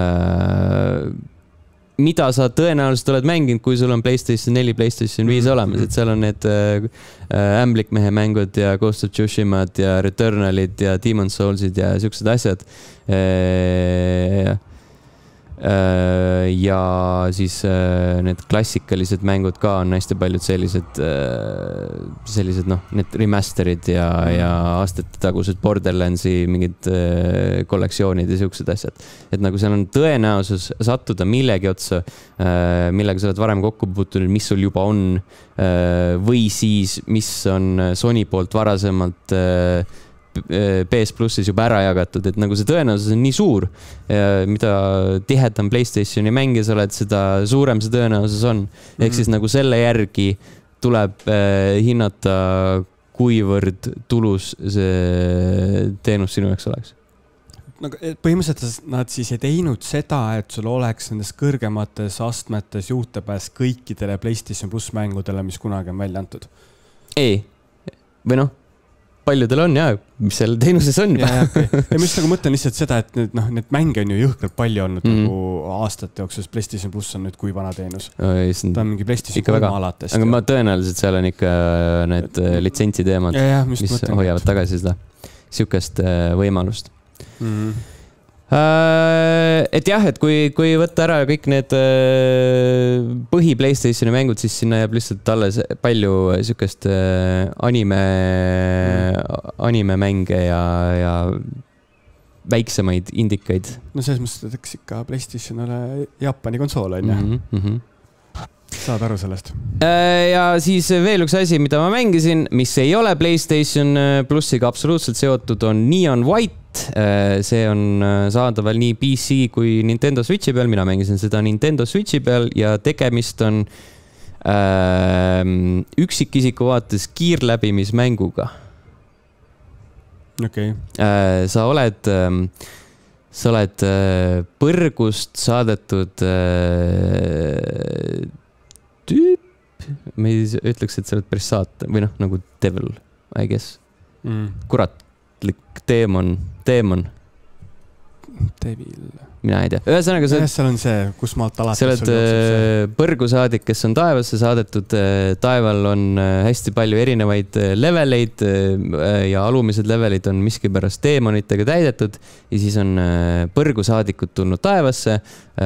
Speaker 1: mida sa tõenäoliselt oled mänginud, kui sul on PlayStation neli, PlayStation viis olemas, et seal on need äh, Ämblikmehe mängud ja Ghost of Tsushimad ja Returnalid ja Demon's Soulsid ja siuksed asjad. Äh, äh, ja siis äh, need klassikalised mängud ka on hästi paljud sellised, äh, sellised noh, need remasterid ja, ja aastate tagused Borderlandsi mingid äh, kollektsioonid ja siuksed asjad. Et nagu seal on tõenäosus sattuda millegi otsa, äh, millega sa oled varem kokku puutunud, mis sul juba on, äh, või siis, mis on Sony poolt varasemalt äh, P S Plussis juba ära jagatud, et nagu see tõenäosus on nii suur, mida tihedam PlayStationi mängija sa oled, seda suurem see tõenäosus on. Ehk mm-hmm. siis nagu selle järgi tuleb äh, hinnata, kuivõrd tulus see teenus sinu jaoks oleks.
Speaker 2: Nagu, põhimõtteliselt nad siis ei teinud seda, et sul oleks nendes kõrgemates astmetes juurdepääs kõikidele PlayStation Plus mängudele, mis kunagi on välja antud.
Speaker 1: Ei, või noh, paljudel on ja, mis seal teenuses on.
Speaker 2: Ja, ja, okay. ja ma just nagu mõtlen lihtsalt seda, et need, no, need mänge on ju jõhkralt palju olnud mm. nagu aastate jooksul, PlayStation Plus on nüüd kui vana teenus.
Speaker 1: Oh,
Speaker 2: ta on mingi PlayStation kolm alates.
Speaker 1: Aga ma tõenäoliselt seal on ikka need litsentsi teemad,
Speaker 2: ja, ja, mis
Speaker 1: mõtlen, hoiavad tagasi seda siukest võimalust.
Speaker 2: Mm.
Speaker 1: Et jah, et kui, kui võtta ära kõik need põhi PlayStationi mängud, siis sinna jääb lihtsalt alles palju siukest anime, mm. anime mänge ja, ja väiksemaid indikaid.
Speaker 2: No selles mõttes, et eks ikka PlayStation ole Jaapani konsool on, jah?
Speaker 1: Mm-hmm.
Speaker 2: Saad aru sellest?
Speaker 1: Ja siis veel üks asi, mida ma mängisin, mis ei ole PlayStation Plussiga absoluutselt seotud, on Neon White. See on saadaval nii P C kui Nintendo Switchi peal. Mina mängisin seda Nintendo Switchi peal ja tegemist on äh, üksikisiku vaates kiirläbimismänguga.
Speaker 2: Okay.
Speaker 1: Äh, sa oled... Äh, sa oled äh, põrgust saadetud äh, tüüp, ma ei ütleks, et sa oled päris saata või noh, nagu devil, I guess. Mm. Kurat, ohtlik teemon, teemon.
Speaker 2: Devil.
Speaker 1: Mina ei tea. Ühesõnaga, sa...
Speaker 2: seal on see, kus maalt alates...
Speaker 1: Sa oled põrgusaadik, kes on taevasse saadetud. Taeval on hästi palju erinevaid leveleid ja alumised levelid on miskipärast teemonitega täidetud ja siis on põrgusaadikud tulnud taevasse,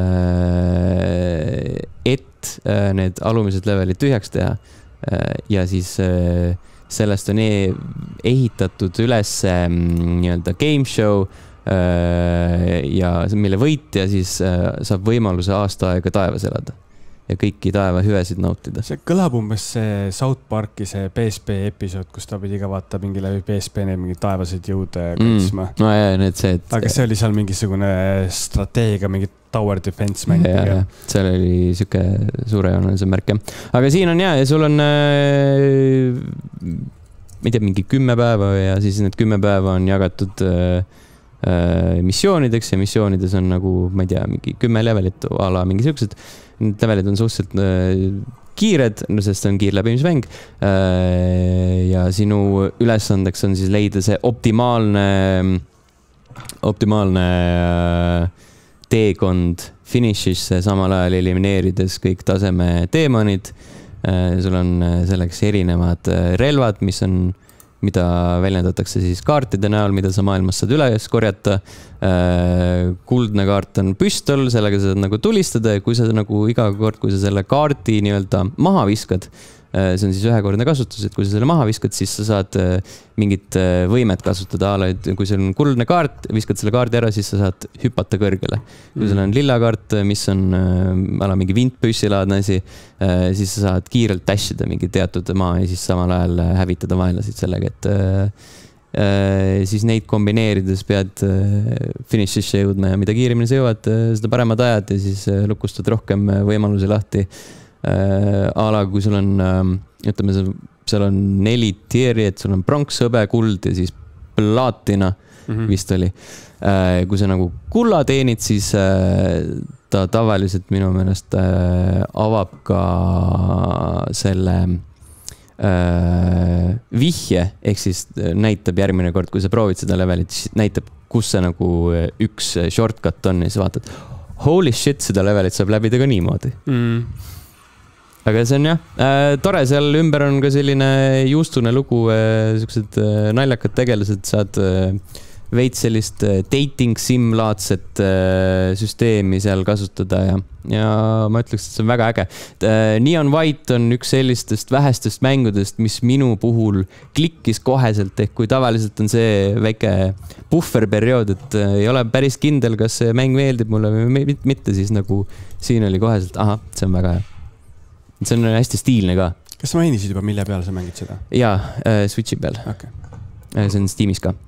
Speaker 1: et need alumised levelid tühjaks teha ja siis sellest on ehitatud üles nii-öelda game show ja mille võitja siis saab võimaluse aasta aega taevas elada ja kõiki taeva hüvesid nautida.
Speaker 2: See kõlab umbes see South Parki see P S P episood, kus ta pidi ka vaata mingi läbi P S P need mingi taevased jõude kaitsma.
Speaker 1: Mm. No ja, need see, et...
Speaker 2: Aga see oli seal mingisugune strateegia, mingi tower defense mäng.
Speaker 1: Ja, ja, seal oli siuke suurejooneline märk. Aga siin on ja, ja sul on äh, ma ei tea, mingi kümme päeva ja siis need kümme päeva on jagatud äh, missioonideks ja missioonides on nagu, ma ei tea, mingi kümme levelit ala mingi siuksed. Need levelid on suhteliselt kiired, no sest on kiirläbimismäng ja sinu ülesandeks on siis leida see optimaalne optimaalne teekond finišisse, samal ajal elimineerides kõik taseme teemonid. Sul on selleks erinevad relvad, mis on mida väljendatakse siis kaartide näol, mida sa maailmas saad üles korjata. Kuldne kaart on püstol, sellega saad nagu tulistada ja kui sa nagu iga kord, kui sa selle kaardi nii-öelda maha viskad, see on siis ühekordne kasutus, et kui sa selle maha viskad, siis sa saad mingit võimet kasutada. Kui sul on kuldne kaart, viskad selle kaardi ära, siis sa saad hüpata kõrgele. Kui sul on lilla kaart, mis on ala mingi vintpüssilaadne asi, siis sa saad kiirelt dashida mingi teatud maa ja siis samal ajal hävitada vaenlasid sellega, et siis neid kombineerides pead finišisse jõudma ja mida kiirimini sa jõuad, seda paremad ajad ja siis lukustad rohkem võimalusi lahti. Ala, kui sul on, ütleme, seal on neli tieri, et sul on pronks, hõbe, kuld ja siis plaatina mm-hmm. vist oli. Kui sa nagu kulla teenid, siis ta tavaliselt minu meelest avab ka selle vihje, ehk siis näitab järgmine kord, kui sa proovid seda levelit, siis näitab, kus see nagu üks shortcut on ja siis vaatad, holy shit, seda levelit saab läbida ka niimoodi. Mm. Aga see on jah, äh, tore, seal ümber on ka selline juustune lugu, äh, sellised äh, naljakad tegelased, saad äh, veits sellist äh, dating sim-laadset äh, süsteemi seal kasutada ja, ja ma ütleks, et see on väga äge. Äh, Neon White on üks sellistest vähestest mängudest, mis minu puhul klikkis koheselt, ehk kui tavaliselt on see väike bufferperiood, et äh, ei ole päris kindel, kas see mäng meeldib mulle või mitte, siis nagu siin oli koheselt, aha, see on väga hea. See on hästi stiilne ka.
Speaker 2: Kas sa mainisid juba, mille peal sa mängid seda?
Speaker 1: Jaa, äh, Switchi peal.
Speaker 2: Okay.
Speaker 1: Äh, see on Steamis ka.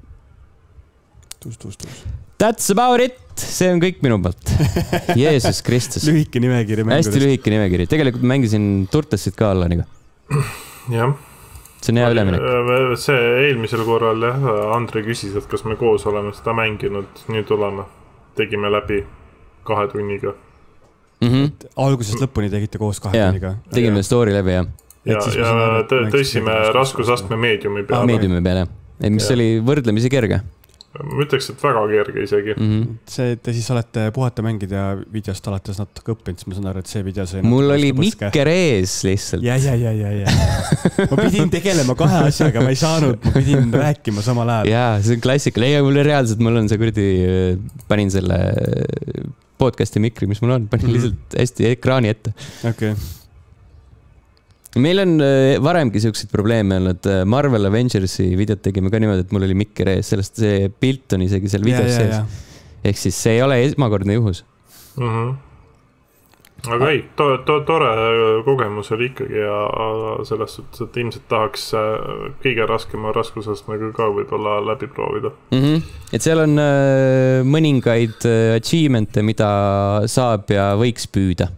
Speaker 2: Tuus, tuus, tuus.
Speaker 1: That's about it! See on kõik minu poolt. Jeesus Kristus.
Speaker 2: Lühike nimekiri mängudest.
Speaker 1: Hästi lühike nimekiri. Tegelikult mängisin Turtlesit ka Allaniga.
Speaker 3: Jah.
Speaker 1: See on hea üleminek.
Speaker 3: See eelmisel korral, jah, Andre küsis, et kas me koos oleme seda mänginud. Nüüd oleme. Tegime läbi kahe tunniga.
Speaker 1: Mm-hmm.
Speaker 2: Algusest lõpuni tegite koos kahe
Speaker 1: ja,
Speaker 2: tunniga.
Speaker 1: Tegime story läbi, jah.
Speaker 3: Ja, ja, ja tõstsime raskusastme meediumi peale.
Speaker 1: Meediumi peale, mis ja. Oli võrdlemisi kerge.
Speaker 3: Ma ütleks, et väga kerge isegi.
Speaker 1: Mm-hmm.
Speaker 2: See, te siis olete puhata mängida ja videost alates natuke õppinud, siis ma saan aru, et see video sai...
Speaker 1: Mul oli mikker ees lihtsalt.
Speaker 2: Ja, ja, ja, ja, ja. Ma pidin tegelema kahe asjaga, ma ei saanud, ma pidin rääkima samal ajal.
Speaker 1: Jaa, see on klassikal. Ei, mul reaalselt, mul on see kurdi, panin selle podcasti mikri, mis mul on, panin mm-hmm. lihtsalt hästi ekraani ette.
Speaker 2: Okei. Okay.
Speaker 1: Meil on varemgi siukseid probleeme olnud. Marvel Avengersi videot tegime ka niimoodi, et mul oli mikker ees, sellest see pilt on isegi seal videos ja, sees. Ja, ja. Ehk siis see ei ole esmakordne juhus.
Speaker 3: Mm-hmm. Aga ei, to, to, tore kogemus oli ikkagi ja selles suhtes, et ilmselt tahaks kõige raskema raskusastmega ka võib-olla läbi proovida.
Speaker 1: Mm-hmm. Et seal on mõningaid achievemente, mida saab ja võiks püüda.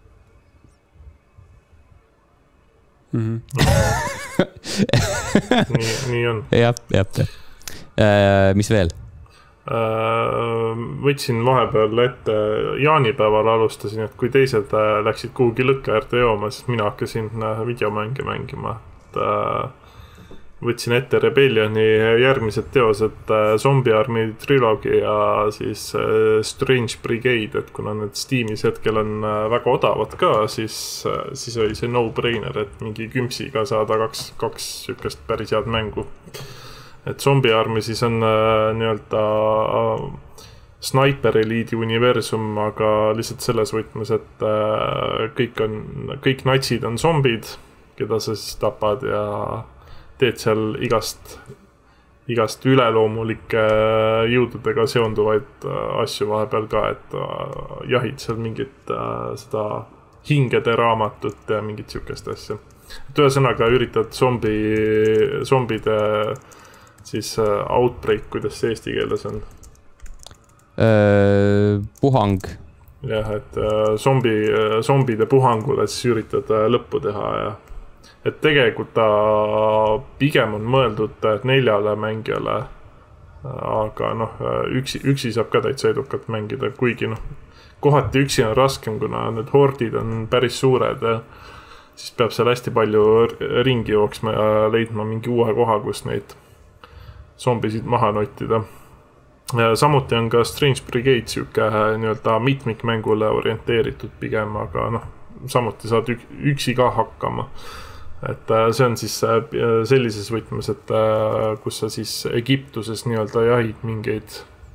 Speaker 3: Mm-hmm. nii, nii on.
Speaker 1: Jah, jah. Äh, mis veel?
Speaker 3: Äh, võtsin vahepeal ette, jaanipäeval alustasin, et kui teised läksid kuhugi lõkke äärde jooma, siis mina hakkasin videomänge mängima. Et, võtsin ette Rebellioni järgmised teosed Zombie Army Trilogy ja siis Strange Brigade, et kuna need Steamis hetkel on väga odavad ka, siis, siis oli see no-brainer, et mingi kümpsiga saada kaks, kaks sükest päris head mängu. Et Zombie Army siis on nii-öelda Sniper Elite'i universum, aga lihtsalt selles võtmes, et kõik on, kõik natsid on zombid, keda sa siis tapad ja teed seal igast, igast üleloomulike jõududega seonduvaid asju vahepeal ka, et jahid seal mingit seda hingede raamatut ja mingit sükest asja. Et ühesõnaga üritad zombi, zombide siis outbreak, kuidas see eesti keeles on?
Speaker 1: Öö, puhang.
Speaker 3: Jah, et zombi, zombide puhangule siis üritad lõppu teha ja et tegelikult ta pigem on mõeldud neljale mängijale, aga noh, üksi, üksi saab ka täitsa edukalt mängida, kuigi noh, kohati üksi on raskem, kuna need hordid on päris suured ja siis peab seal hästi palju ringi jooksma ja leidma mingi uue koha, kus neid zombisid maha nottida. Samuti on ka Strange Brigade siuke nii-öelda mitmikmängule orienteeritud pigem, aga noh, samuti saad üksi ka hakkama. Et see on siis sellises võtmes, et kus sa siis Egiptuses nii-öelda jahid mingeid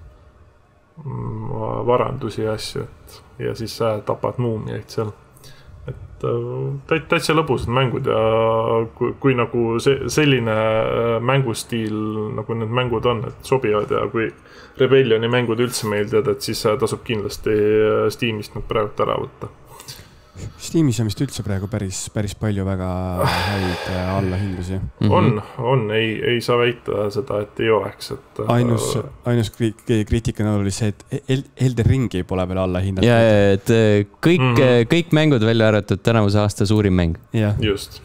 Speaker 3: varandusi ja asju, et ja siis tapad muumiaid seal. Et täitsa lõbusad mängud ja kui, kui nagu see, selline mängustiil, nagu need mängud on, et sobivad ja kui Rebellioni mängud üldse meeldivad, et siis tasub kindlasti Steamist nad praegu ära võtta.
Speaker 2: Steamis on vist üldse praegu päris, päris palju väga häid allahindusi.
Speaker 3: Mm-hmm. On, on, ei, ei saa väita seda, et ei oleks. Et,
Speaker 2: ainus, ainus kriitika oli see, et Elden Ringi pole veel alla hinnatud.
Speaker 1: Ja, et kõik, mm-hmm. kõik mängud välja arvatud tänavuse aasta suurim mäng.
Speaker 2: Ja.
Speaker 3: Just.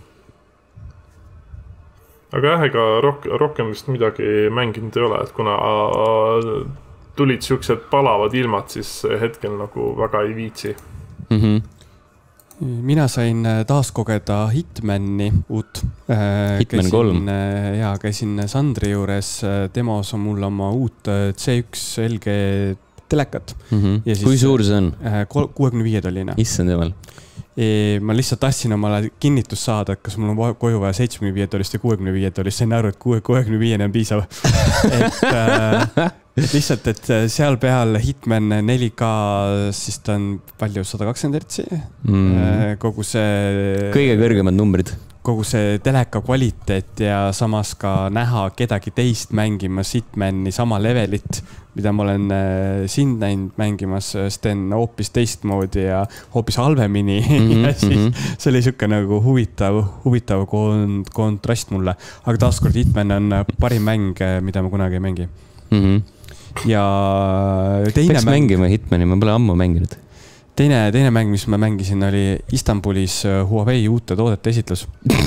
Speaker 3: Aga jah, ega rohk, rohkem vist midagi mänginud ei ole, et kuna tulid siuksed palavad ilmad, siis hetkel nagu väga ei viitsi.
Speaker 1: Mhm.
Speaker 2: Mina sain taas kogeda Hitmani uut.
Speaker 1: Hitman kolm.
Speaker 2: Ja käisin Sandri juures, demos on mul oma uut C üks L G telekat.
Speaker 1: Mm-hmm. Ja siis, kui suur see on?
Speaker 2: kuuekümne viie tollina.
Speaker 1: Issand jumal.
Speaker 2: Ma lihtsalt tahtsin omale kinnitus saada, et kas mul on koju vaja seitsmekümne viie tollist ja kuuekümne viie tollist. Sain aru, et kuuekümne viie on piisav. et... Lihtsalt, et seal peal Hitman neli K, siis ta on palju sada kakskümmend hertsi. Mm. Kogu see...
Speaker 1: Kõige kõrgemad numbrid.
Speaker 2: Kogu see teleka kvaliteet ja samas ka näha kedagi teist mängimas Hitmani sama levelit, mida ma olen sind näinud mängimas, Sten hoopis teistmoodi ja hoopis halvemini. Mm-hmm, ja siis mm-hmm. see oli siuke nagu huvitav, huvitav kont- kontrast mulle. Aga taaskord Hitman on parim mäng, mida ma kunagi ei mängi.
Speaker 1: Mhm.
Speaker 2: Ja teine
Speaker 1: Peaks mäng... mängima Hitmani, ma pole ammu mänginud.
Speaker 2: Teine, teine mäng, mis ma mängisin, oli Istanbulis Huawei uute toodete esitlus.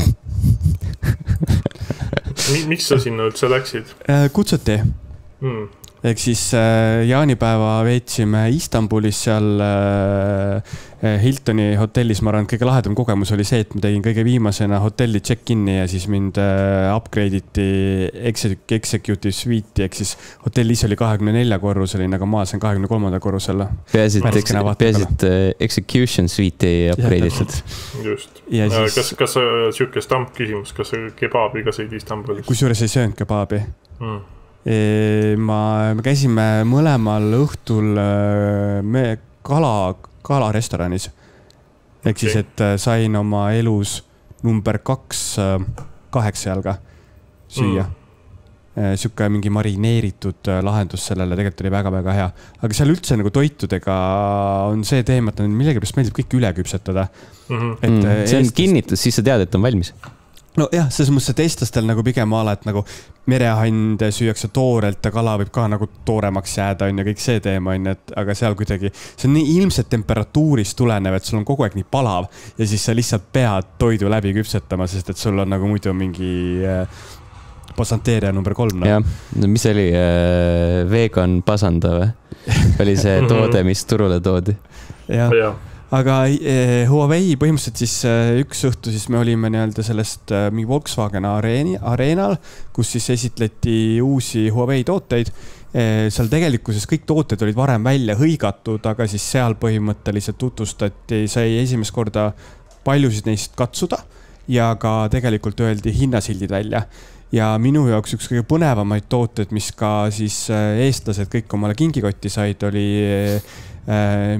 Speaker 3: Miks sa sinna üldse läksid?
Speaker 2: Kutsuti. Hmm. Ehk siis jaanipäeva veetsime Istanbulis seal Hiltoni hotellis. Ma arvan, et kõige lahedam kogemus oli see, et ma tegin kõige viimasena hotelli check-in'i ja siis mind upgrade iti executive suite'i, ehk siis hotelli ise oli kahekümne nelja korruseline, aga maa see on kahekümne kolmanda korrusel.
Speaker 1: Peasid, peasid execution suite'i upgrade itud.
Speaker 3: Just. Siis... Kas, kas siuke stamp küsimus, kas kebaabi ka sõid Istanbulis?
Speaker 2: Kus juures ei söönud kebaabi?
Speaker 3: Hmm.
Speaker 2: Ma, me käisime mõlemal õhtul me kala, kalarestoranis. Ehk okay. siis, et sain oma elus number kaks kaheksa jalga süüa. Mm. Siuke mingi marineeritud lahendus sellele tegelikult oli väga-väga hea. Aga seal üldse nagu toitudega on see teema, et millegi pärast meeldib kõik üle küpsetada.
Speaker 1: Mm-hmm. Et mm. See on Eestist... kinnitus, siis sa tead, et on valmis.
Speaker 2: No jah, selles mõttes, et eestlastel nagu pigem ala, et nagu merehand süüakse toorelt ja kala võib ka nagu tooremaks jääda on ja kõik see teema on, et aga seal kuidagi, see on nii ilmselt temperatuurist tulenev, et sul on kogu aeg nii palav ja siis sa lihtsalt pead toidu läbi küpsetama, sest et sul on nagu muidu mingi äh, pasanteeria number kolm. No?
Speaker 1: Jah, no, mis oli äh, vegan pasanda või? Oli see toode, mis turule toodi?
Speaker 2: Jah. Ja. aga eh, Huawei põhimõtteliselt siis eh, üks õhtu siis me olime nii-öelda sellest eh, mingi Volkswagen areeni, areenal, kus siis esitleti uusi Huawei tooteid. Eh, seal tegelikkuses kõik tooted olid varem välja hõigatud, aga siis seal põhimõtteliselt tutvustati, sai esimest korda paljusid neist katsuda ja ka tegelikult öeldi hinnasildid välja. Ja minu jaoks üks kõige põnevamaid tooted, mis ka siis eestlased kõik omale kingikotti said, oli äh,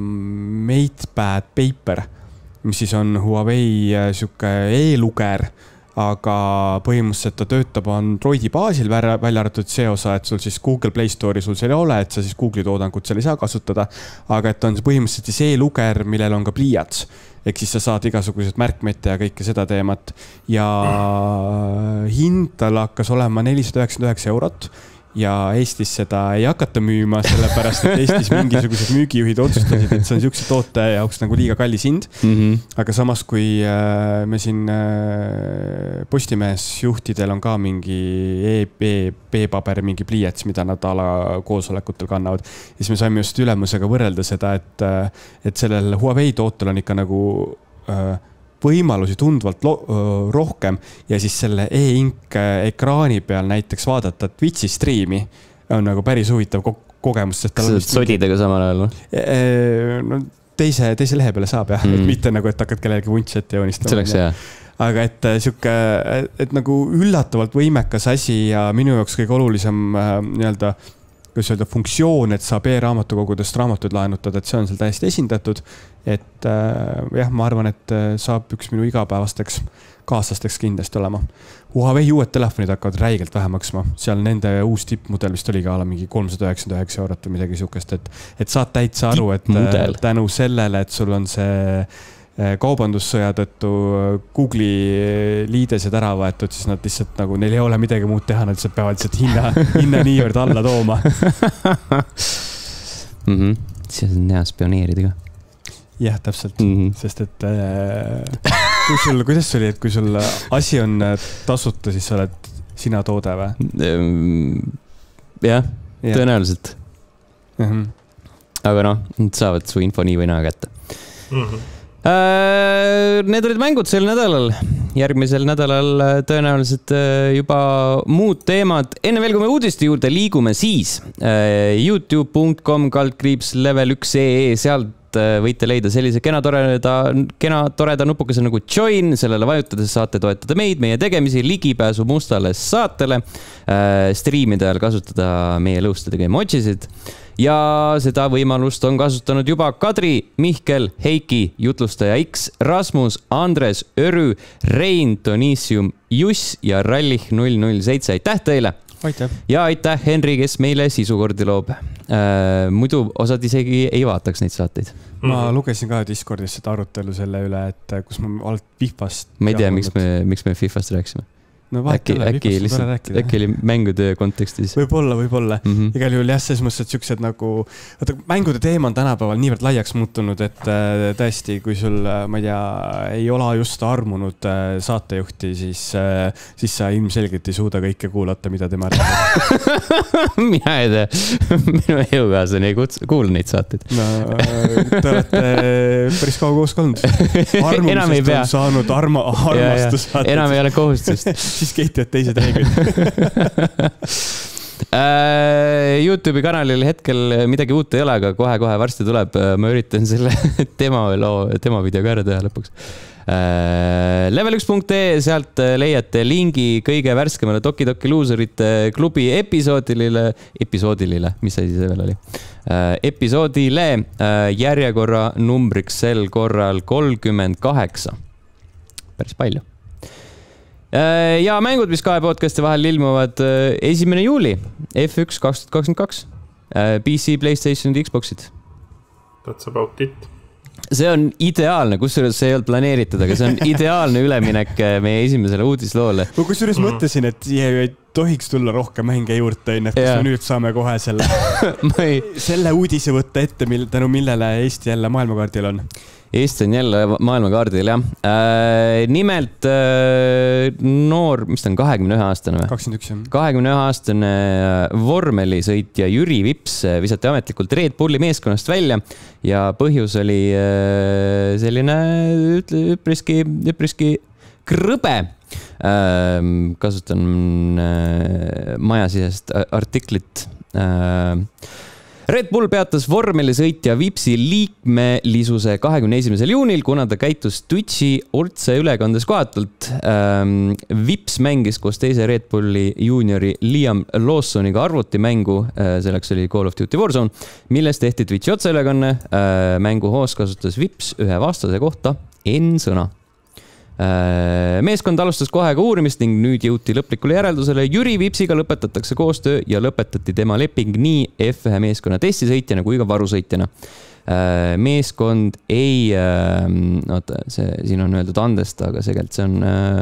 Speaker 2: MatePad Paper, mis siis on Huawei siuke e-luger, aga põhimõtteliselt ta töötab Androidi baasil välja arvatud see osa, et sul siis Google Play Store'i sul seal ei ole, et sa siis Google'i toodangut seal ei saa kasutada, aga et on põhimõtteliselt siis e-luger, millel on ka pliiats. Ehk siis sa saad igasugused märkmete ja kõike seda teemat. Ja hind tal hakkas olema nelisada üheksakümmend üheksa eurot ja Eestis seda ei hakata müüma, sellepärast, et Eestis mingisugused müügijuhid otsustasid, et see on siukse toote jaoks nagu liiga kallis hind. Mm-hmm. Aga samas, kui me siin Postimehes juhtidel on ka mingi e-paberi, mingi pliiats, mida nad ala koosolekutel kannavad, siis me saime just ülemusega võrrelda seda, et, et sellel Huawei tootel on ikka nagu võimalusi tundvalt rohkem ja siis selle e-ink ekraani peal näiteks vaadata Twitchi striimi on nagu päris huvitav ko kogemus.
Speaker 1: Kas sodidega samal ajal?
Speaker 2: No, teise, teise lehe peale saab jah, mm. et mitte nagu, et hakkad kellelegi vuntset joonistama.
Speaker 1: See oleks hea.
Speaker 2: Aga et, siuke, et nagu üllatavalt võimekas asi ja minu jaoks kõige olulisem nii-öelda kuidas öelda, funktsioon, et saab e-raamatukogudest raamatuid laenutada, et see on seal täiesti esindatud. Et äh, jah, ma arvan, et saab üks minu igapäevasteks kaaslasteks kindlasti olema. Huawei uued telefonid hakkavad räigelt vähe maksma. Seal nende uus tippmudel vist oli ka mingi kolmsada üheksakümmend üheksa eurot või midagi sukest, et, et saad täitsa aru, et tippmudel. Tänu sellele, et sul on see kaubandussõja tõttu Google'i liidesed ära võetud, siis nad lihtsalt nagu, neil ei ole midagi muud teha, nad lihtsalt peavad lihtsalt hinna, hinna niivõrd alla tooma.
Speaker 1: mm -hmm. siis on hea spioneerida ka.
Speaker 2: Jah, täpselt. Mm -hmm. Sest et äh, kui sul, kuidas oli, et kui sul asi on tasuta, siis sa oled sina toode või?
Speaker 1: Jah, tõenäoliselt.
Speaker 2: Mm -hmm.
Speaker 1: Aga noh, nad saavad su info nii või naa kätte. Mm -hmm. Need olid mängud sel nädalal. Järgmisel nädalal tõenäoliselt juba muud teemad. Enne veel, kui me uudiste juurde liigume, siis youtube punkt com kaldkriips level üks ee, sealt võite leida sellise kena toreda, kena toreda nupukese nagu join. Sellele vajutades saate toetada meid, meie tegemisi, ligipääsu mustale saatele, striimide ajal kasutada meie lõustadega emojisid. Ja seda võimalust on kasutanud juba Kadri, Mihkel, Heiki, Jutlustaja X, Rasmus, Andres, Örü, Rein, Tonisium, Juss ja Rallih null null seitse. Aitäh teile!
Speaker 2: Aitäh!
Speaker 1: Ja aitäh Henri, kes meile sisukordi loob. Äh, muidu osad isegi ei vaataks neid saateid.
Speaker 2: Ma lugesin ka Discordis seda arutelu selle üle, et kus ma alt Fifast...
Speaker 1: Ma ei tea, miks me, miks me Fifast rääkisime.
Speaker 2: No äkki, äkki, lihtsalt,
Speaker 1: äkki oli mängude kontekstis.
Speaker 2: Võib-olla, võib-olla. Mm -hmm. Igal juhul jah, selles mõttes, et siuksed nagu... Vaata, mängude teema on tänapäeval niivõrd laiaks muutunud, et äh, tõesti, kui sul, ma ei tea, ei ole just armunud äh, saatejuhti, siis, äh, siis sa ilmselgelt ei suuda kõike kuulata, mida tema räägib.
Speaker 1: Mina ei tea. Minu jõukaaslane ei kuule neid saateid.
Speaker 2: No, te olete päris kaua koos olnud. Armumisest on saanud arma, armastus.
Speaker 1: Ja, ja. Enam ei ole kohustust.
Speaker 2: Siis kehtivad teised reeglid.
Speaker 1: YouTube'i kanalil hetkel midagi uut ei ole, aga kohe-kohe varsti tuleb. Ma üritan selle tema, loo, tema videoga ära teha lõpuks. level üks punkt ee, sealt leiate lingi kõige värskemale Toki-Toki Loserite klubi episoodilile, episoodilile, mis asi see veel oli? Episoodile järjekorra numbriks sel korral kolmkümmend kaheksa. Päris palju. Ja mängud, mis kahe podcasti vahel ilmuvad esimene juuli, F üks kaks tuhat kakskümmend kaks, P C, PlayStation ja Xboxid.
Speaker 3: That's about it.
Speaker 1: See on ideaalne, kusjuures see ei olnud planeeritud, aga see on ideaalne üleminek meie esimesele uudisloole.
Speaker 2: Ma kusjuures mm. mõtlesin, et tohiks tulla rohkem mänge juurde, enne, kas me nüüd saame kohe selle, ei... selle uudise võtta ette, mil, tänu millele Eesti jälle maailmakaardil on?
Speaker 1: Eesti on jälle maailmakaardil, jah. Äh, nimelt äh, noor, mis ta on, kahekümne ühe aastane või?
Speaker 2: kakskümmend üks, jah.
Speaker 1: kahekümne ühe aastane vormelisõitja Jüri Vips visati ametlikult Red Bulli meeskonnast välja ja põhjus oli äh, selline üpriski, üpriski krõbe. Äh, kasutan äh, majasisest artiklit. Äh, Red Bull peatas vormelisõitja Vipsi liikmelisuse kahekümne esimesel juunil, kuna ta käitus Twitchi otseülekandes kohatult. Vips mängis koos teise Red Bulli juuniori Liam Lawsoniga arvutimängu, selleks oli Call of Duty Warzone, milles tehti Twitchi otseülekanne. Mängu hoos kasutas Vips ühe vastase kohta N-sõna. Meeskond alustas kohe ka uurimist ning nüüd jõuti lõplikule järeldusele. Jüri Vipsiga lõpetatakse koostöö ja lõpetati tema leping nii F ühe meeskonna testisõitjana kui ka varusõitjana. Meeskond ei, oota, see, siin on öeldud andest, aga segelt see on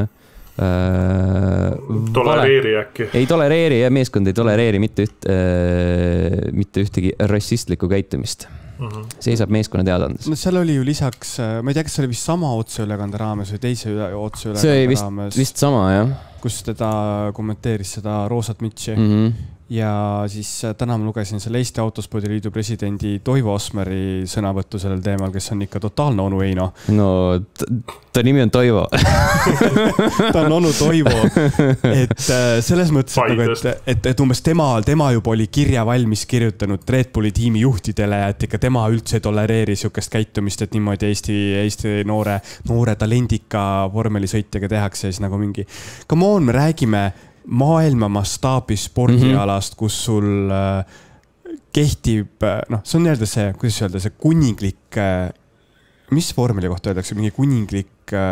Speaker 3: tolereeri äkki.
Speaker 1: Ei tolereeri ja meeskond ei tolereeri mitte, üht, mitte ühtegi rassistlikku käitumist. Mm-hmm. Seisab meeskonna teadandes.
Speaker 2: No seal oli ju lisaks, ma ei tea, kas see oli vist sama otseülekande raames või teise otseülekande
Speaker 1: see oli vist, raames. Vist sama, jah.
Speaker 2: Kus teda kommenteeris seda roosat mütsi.
Speaker 1: Mm-hmm.
Speaker 2: Ja siis täna ma lugesin selle Eesti Autospordiliidu presidendi Toivo Osmeri sõnavõttu sellel teemal, kes on ikka totaalne onu Eino.
Speaker 1: No, ta nimi on Toivo.
Speaker 2: Ta on onu Toivo. Et selles mõttes, et, et, et umbes tema, tema juba oli kirja valmis kirjutanud Red Bulli tiimi juhtidele, et ikka tema üldse ei tolereeri sihukest käitumist, et niimoodi Eesti, Eesti noore, noore talendika vormelisõitjaga tehakse ja siis nagu mingi, come on, me räägime maailma mastaabi spordialast, kus sul kehtib, noh, see on öelda see, kuidas öelda, see kuninglik, mis vormeli kohta öeldakse, mingi kuninglik...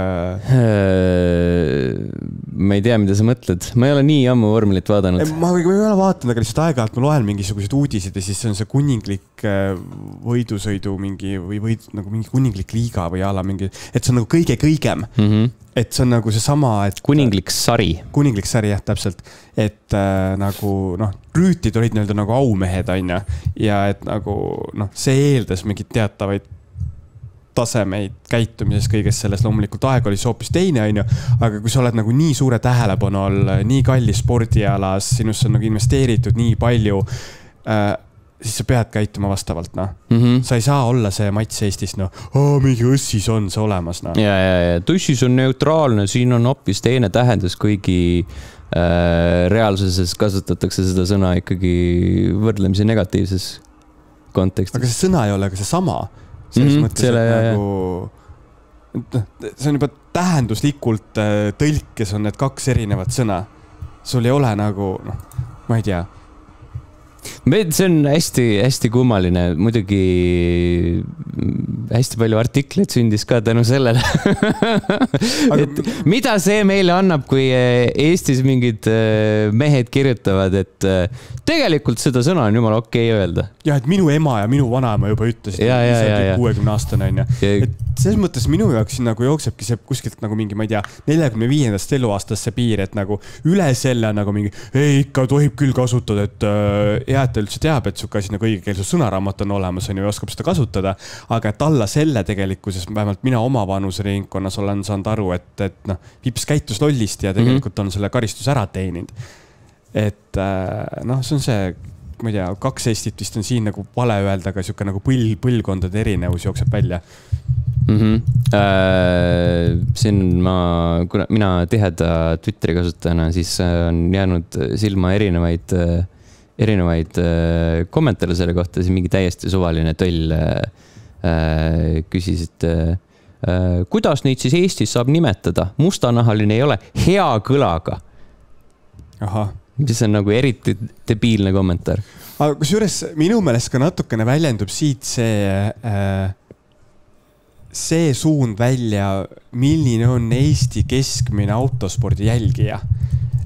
Speaker 1: Ma ei tea, mida sa mõtled. Ma ei ole nii ammu vormelit vaadanud.
Speaker 2: Ma ei ole vaatanud, aga lihtsalt aeg-ajalt ma loen mingisugused uudised ja siis see on see kuninglik võidusõidu mingi, või võid, nagu mingi kuninglik liiga või ala mingi, et see on nagu kõige kõigem. Mm-hmm. Et see on nagu see sama, et...
Speaker 1: Kuninglik sari.
Speaker 2: Kuninglik sari, jah, täpselt. Et äh, nagu, noh, rüütid olid nii-öelda nagu aumehed, aina. Ja et nagu, noh, see eeldas mingit teatavaid tasemeid käitumises kõiges selles. Loomulikult aeg oli hoopis teine, aina. Aga kui sa oled nagu nii suure tähelepanu all, nii kallis spordialas, sinust on nagu investeeritud nii palju, äh, siis sa pead käituma vastavalt, noh. Mm-hmm. Sa ei saa olla see Mats Eestis, noh, oh, mingi õssis on see olemas, noh.
Speaker 1: Ja, ja, ja. Tussis on neutraalne, siin on hoopis teine tähendus, kuigi äh, reaalsuses kasutatakse seda sõna ikkagi võrdlemisi negatiivses kontekstis.
Speaker 2: Aga see sõna ei ole ka see sama. Selles mm-hmm, mõttes, selle, et nagu, see on juba tähenduslikult tõlkes on need kaks erinevat sõna. Sul ei ole nagu, noh, ma ei tea.
Speaker 1: See on hästi, hästi kummaline, muidugi hästi palju artikleid sündis ka tänu sellele. Et mida see meile annab, kui Eestis mingid mehed kirjutavad, et tegelikult seda sõna on jumala okei öelda.
Speaker 2: Ja, et minu ema ja minu vanaema juba ütlesid, et kuuekümne aastane on. Et selles mõttes minu jaoks nagu jooksebki see kuskilt nagu mingi, ma ei tea, neljakümne viiendast eluaastasse piir, et nagu üle selle nagu mingi, ei, ikka tohib küll kasutada, et hea, et ta üldse teab, et suke asi nagu õigekeelsus sõnaraamat on olemas on ju, oskab seda kasutada, aga et alla selle tegelikkuses, vähemalt mina oma vanusringkonnas olen saanud aru, et, et noh, Vips käitus lollist ja tegelikult on selle karistus ära teeninud. Et noh, see on see, ma ei tea, kaks Eestit vist on siin nagu vale öelda, aga siuke nagu põl, põlvkondade erinevus jookseb välja.
Speaker 1: Mm-hmm. Äh, siin ma, kuna mina tiheda Twitteri kasutajana, siis on jäänud silma erinevaid, erinevaid kommentaare selle kohta, siis mingi täiesti suvaline töll äh, küsis, et äh, kuidas neid siis Eestis saab nimetada? Mustanahaline ei ole hea kõlaga.
Speaker 2: Aha.
Speaker 1: Mis on nagu eriti debiilne kommentaar.
Speaker 2: Aga kusjuures minu meelest ka natukene väljendub siit see, see suund välja, milline on Eesti keskmine autospordi jälgija.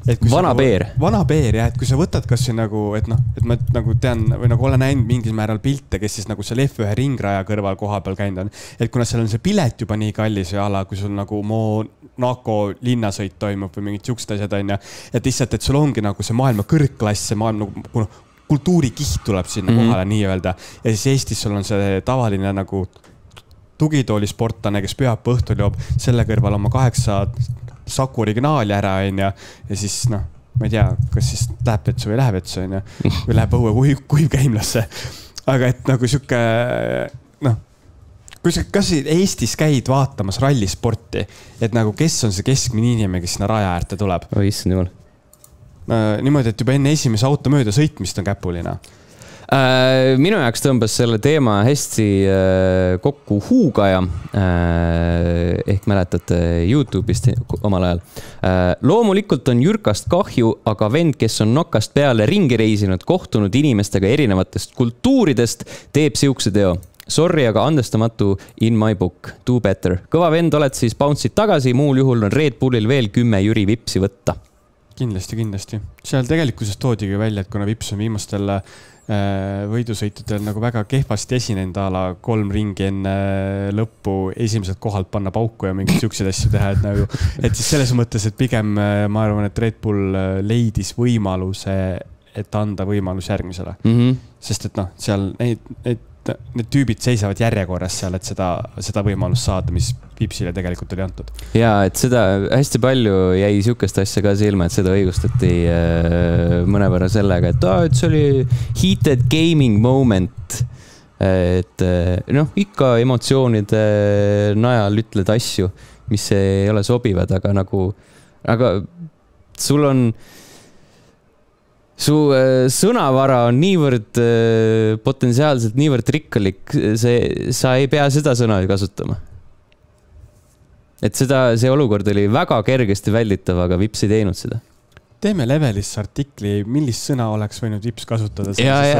Speaker 1: vana
Speaker 2: sa,
Speaker 1: peer.
Speaker 2: Vana peer, jah, et kui sa võtad kas siin nagu, et noh, et ma nagu tean või nagu olen näinud mingil määral pilte, kes siis nagu seal F ühe ringraja kõrval koha peal käinud on. Et kuna seal on see pilet juba nii kallis ja ala, kui sul nagu Monaco linnasõit toimub või mingid siuksed asjad on ja, et lihtsalt, et sul ongi nagu see maailma kõrgklass, see maailma nagu kultuurikiht tuleb sinna mm-hmm. kohale nii-öelda. Ja siis Eestis sul on see tavaline nagu tugitoolisportane, kes pühab õhtul joob selle kõrval oma kaheksa Saku originaali ära on ja, ja siis noh, ma ei tea, kas siis läheb vetsu või läheb vetsu on ja, või läheb õue kuiv, kuivkäimlasse. Aga et nagu siuke, noh, kui sa kas Eestis käid vaatamas rallisporti, et nagu kes on see keskmine inimene, kes sinna raja äärte tuleb?
Speaker 1: Oi, issand jumal.
Speaker 2: Niimoodi, et juba enne esimese auto mööda sõitmist on käpulina.
Speaker 1: Minu jaoks tõmbas selle teema hästi kokku Huugaja, ehk mäletate YouTube'ist omal ajal. Loomulikult on Jürkast kahju, aga vend, kes on nokast peale ringi reisinud, kohtunud inimestega erinevatest kultuuridest, teeb siukse teo. Sorry, aga andestamatu in my book. Do better. Kõva vend oled siis bounce'id tagasi, muul juhul on Red Bullil veel kümme Jüri Vipsi võtta.
Speaker 2: Kindlasti, kindlasti. Seal tegelikkuses toodigi välja, et kuna Vips on viimastel võidusõitudel nagu väga kehvasti esinenud ala kolm ringi enne lõppu esimesed kohalt panna pauku ja mingid siukseid asju teha, et nagu, et siis selles mõttes, et pigem ma arvan, et Red Bull leidis võimaluse, et anda võimalus järgmisele. Mm-hmm. Sest et noh, seal neid, neid, need tüübid seisavad järjekorras seal, et seda, seda võimalust saada, mis Vipsile tegelikult oli antud.
Speaker 1: Ja, et seda hästi palju jäi siukest asja ka silma, et seda õigustati mõnevõrra sellega, et, ah, et see oli heated gaming moment. Et noh, ikka emotsioonide najal ütled asju, mis ei ole sobivad, aga nagu, aga sul on su sõnavara on niivõrd potentsiaalselt niivõrd rikkalik, see, sa ei pea seda sõna kasutama. Et seda, see olukord oli väga kergesti välditav, aga Vips ei teinud seda.
Speaker 2: Teeme levelisse artikli, millist sõna oleks võinud Vips kasutada.
Speaker 1: Ja, ja.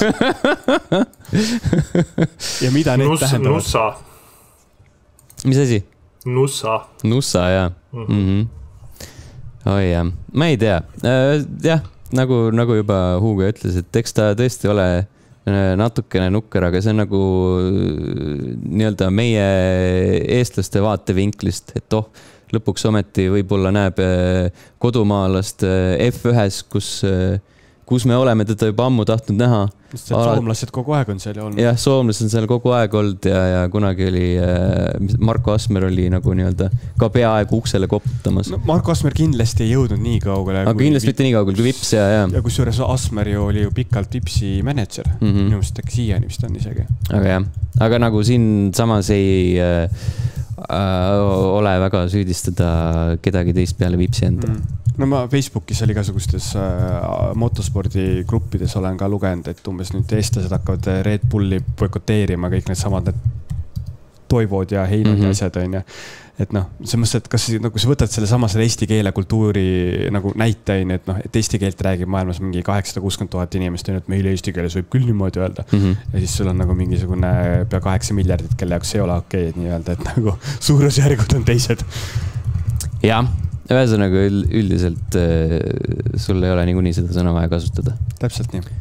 Speaker 2: ja mida need
Speaker 3: Nus,
Speaker 2: tähendavad?
Speaker 3: Nussa.
Speaker 1: Mis asi?
Speaker 3: Nussa.
Speaker 1: Nussa, jah. Mm-hmm. Mm-hmm. Oi, jah. Ma ei tea. Äh, jah, nagu, nagu juba Hugo ütles, et eks ta tõesti ole natukene nukker, aga see on nagu nii-öelda meie eestlaste vaatevinklist, et oh, lõpuks ometi võib-olla näeb kodumaalast F ühes, kus, kus me oleme teda juba ammu tahtnud näha.
Speaker 2: Soomlased kogu aeg on seal olnud.
Speaker 1: Jah, soomlased on seal kogu aeg olnud ja, ja kunagi oli Marko Asmer oli nagu nii-öelda ka peaaegu uksele koputamas.
Speaker 2: No, Marko Asmer kindlasti ei jõudnud nii kaugele.
Speaker 1: Aga kindlasti mitte nii kaugele kui Vips ja, ja.
Speaker 2: Ja kus juures Asmer ju oli ju pikalt Vipsi manager. Mm-hmm. Minu mõttes äkki siiani vist on isegi.
Speaker 1: Aga jah, aga nagu siin samas ei äh, ole väga süüdistada kedagi teist peale Vipsi enda. Mm.
Speaker 2: No ma Facebookis oli igasugustes äh, motospordi gruppides olen ka lugenud, et umbes nüüd eestlased hakkavad Red Bulli boikoteerima kõik need samad need toivod ja heinod mm-hmm. ja asjad on ja. Et noh, see mõttes, et kas nagu sa võtad selle sama selle eesti keele kultuuri nagu näitein, et noh, et eesti keelt räägib maailmas mingi kaheksasada kuuskümmend tuhat inimest, et meil eesti keeles võib küll niimoodi öelda. Mm-hmm. Ja siis sul on nagu mingisugune pea kaheksa miljardit, kelle jaoks ei ole okei okay, nii öelda, et nagu suurusjärgud on teised.
Speaker 1: Jah. Ühesõnaga üldiselt sul ei ole niikuinii seda sõna vaja kasutada.
Speaker 2: Täpselt nii.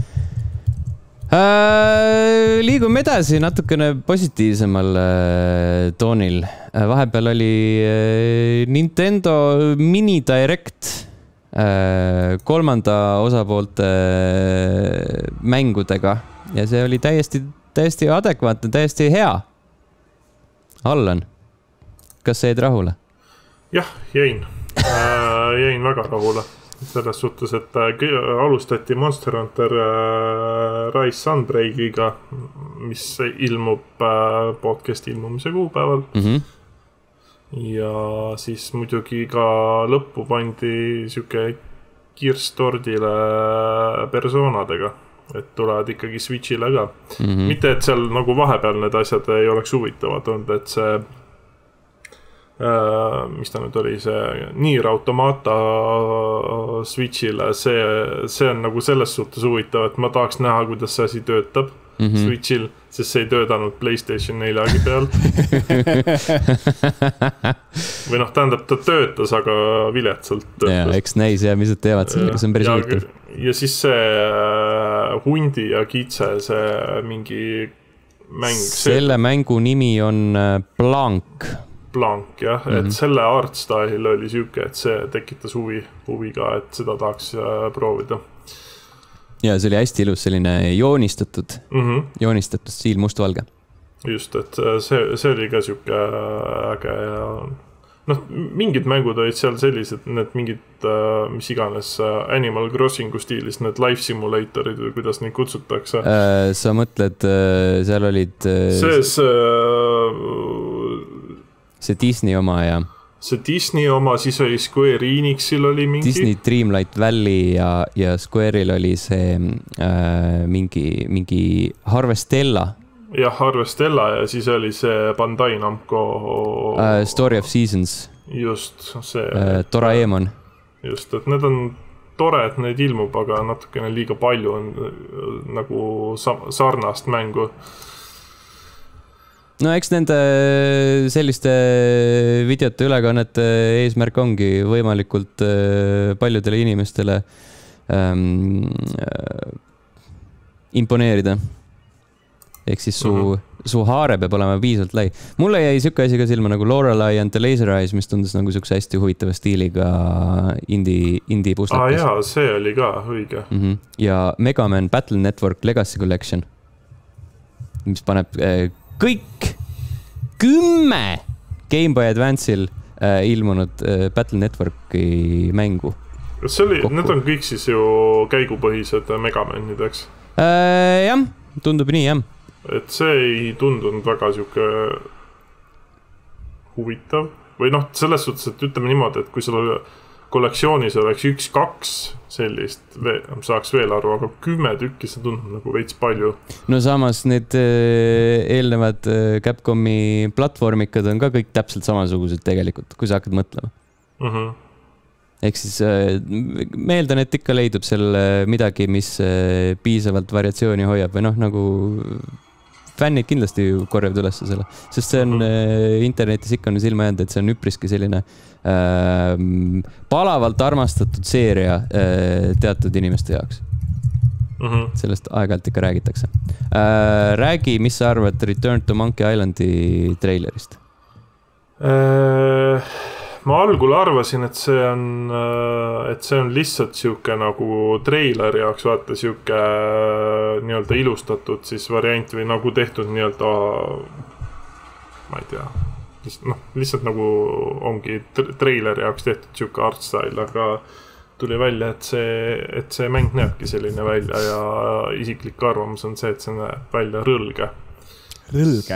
Speaker 1: Äh, liigume edasi natukene positiivsemal toonil. Vahepeal oli Nintendo Mini Direct kolmanda osapoolte mängudega ja see oli täiesti, täiesti adekvaatne, täiesti hea. Allan, kas sa jäid rahule?
Speaker 3: Jah, jäin. Äh, jäin väga rahule. Selles suhtes, et äh, alustati Monster Hunter äh, Rise Sunbreakiga, mis ilmub äh, podcast ilmumise kuupäeval. Mm-hmm. Ja siis muidugi ka lõppu pandi siuke kirstordile personadega, et tulevad ikkagi Switchile ka. Mm-hmm. Mitte, et seal nagu vahepeal need asjad ei oleks huvitavad olnud, et see Uh, mis ta nüüd oli, see Nier Automata Switchile, see, see on nagu selles suhtes huvitav, et ma tahaks näha, kuidas see asi töötab. mm -hmm. Switchil, sest see ei töötanud PlayStation neljagi peal. või noh, tähendab, ta töötas, aga viletsalt töötas.
Speaker 1: Ja, eks näis ja mis nad teevad sellega, see on päris huvitav.
Speaker 3: Ja siis see hundi ja kitse, see mingi mäng.
Speaker 1: Selle see... mängu nimi on Blank.
Speaker 3: Blank, jah, mm -hmm. et selle art style oli siuke, et see tekitas huvi, huvi ka, et seda tahaks proovida.
Speaker 1: Ja see oli hästi ilus, selline joonistatud, mm -hmm. joonistatud stiil mustvalge.
Speaker 3: Just, et see, see oli ka siuke äge ja noh, mingid mängud olid seal sellised, need mingid, mis iganes Animal Crossingu stiilis, need life simulatorid või kuidas neid kutsutakse.
Speaker 1: Äh, sa mõtled, seal olid...
Speaker 3: See, see...
Speaker 1: See Disney oma ja...
Speaker 3: See Disney oma, siis oli Square Enixil oli mingi...
Speaker 1: Disney Dreamlight Valley ja, ja Square'il oli see äh, mingi, mingi Harvestella.
Speaker 3: Jah, Harvestella ja siis oli see Bandai Namco...
Speaker 1: Uh, Story of Seasons.
Speaker 3: Just, see...
Speaker 1: Uh, Doraemon.
Speaker 3: Just, et need on tore, et need ilmub, aga natukene liiga palju on nagu sarnast mängu.
Speaker 1: No eks nende selliste videote ülekannete eesmärk ongi võimalikult paljudele inimestele ähm, imponeerida. Ehk siis su, mm -hmm. su haare peab olema piisavalt lai. Mulle jäi siuke asi ka silma nagu Lorelei and the Laser Eyes, mis tundus nagu siukse hästi huvitava stiiliga indie, indie puslekas.
Speaker 3: Ah jaa, see oli ka õige.
Speaker 1: Mm -hmm. Ja Mega Man Battle Network Legacy Collection, mis paneb äh, kõik kümme Game Boy Advance'il äh, ilmunud äh, Battle Networki mängu.
Speaker 3: See oli, need on kõik siis ju käigupõhised Megamanid, eks?
Speaker 1: Äh, jah, tundub nii, jah.
Speaker 3: Et see ei tundunud väga siuke huvitav. Või noh, selles suhtes, et ütleme niimoodi, et kui sul kollektsioonis oleks üks, kaks sellist, saaks veel aru, aga kümme tükki see tundub nagu veits palju.
Speaker 1: No samas need eelnevad Capcomi platvormikad on ka kõik täpselt samasugused tegelikult, kui sa hakkad mõtlema.
Speaker 3: Uh -huh.
Speaker 1: Ehk siis meeldan, et ikka leidub seal midagi, mis piisavalt variatsiooni hoiab või noh, nagu fännid kindlasti korjavad üles selle, sest see on uh -huh. internetis ikka on silma jäänud, et see on üpriski selline äh, palavalt armastatud seeria äh, teatud inimeste jaoks. Uh -huh. Sellest aeg-ajalt ikka räägitakse. Äh, räägi, mis sa arvad Return to Monkey Islandi treilerist?
Speaker 3: Äh... Ma algul arvasin, et see on, et see on lihtsalt siuke nagu treileri jaoks, vaata siuke nii-öelda ilustatud siis variant või nagu tehtud nii-öelda, ma ei tea, noh, lihtsalt nagu ongi treileri jaoks tehtud siuke art style, aga tuli välja, et see, et see mäng näebki selline välja ja isiklik arvamus on see, et see näeb välja rõlge.
Speaker 2: Rõlge.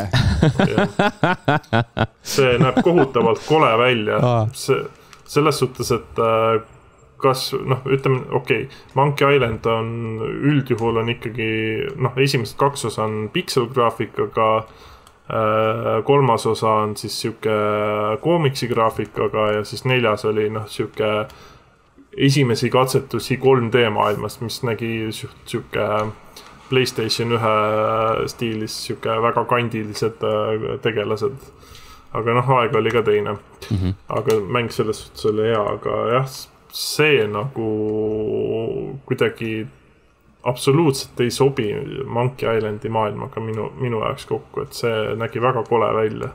Speaker 3: See näeb kohutavalt kole välja. See, selles suhtes, et kas, noh, ütleme, okei, okay, Monkey Island on üldjuhul on ikkagi, noh, esimesed kaks osa on pixel-graafikaga, kolmas osa on siis siuke koomiksi graafikaga ja siis neljas oli, noh, siuke esimesi katsetusi kolm D maailmast, mis nägi siuke PlayStation ühe stiilis siuke väga kandilised tegelased. Aga noh, aeg oli ka teine. Mm -hmm. Aga mäng selles suhtes oli hea, aga jah, see nagu kuidagi absoluutselt ei sobi Monkey Islandi maailmaga minu, minu jaoks kokku, et see nägi väga kole välja.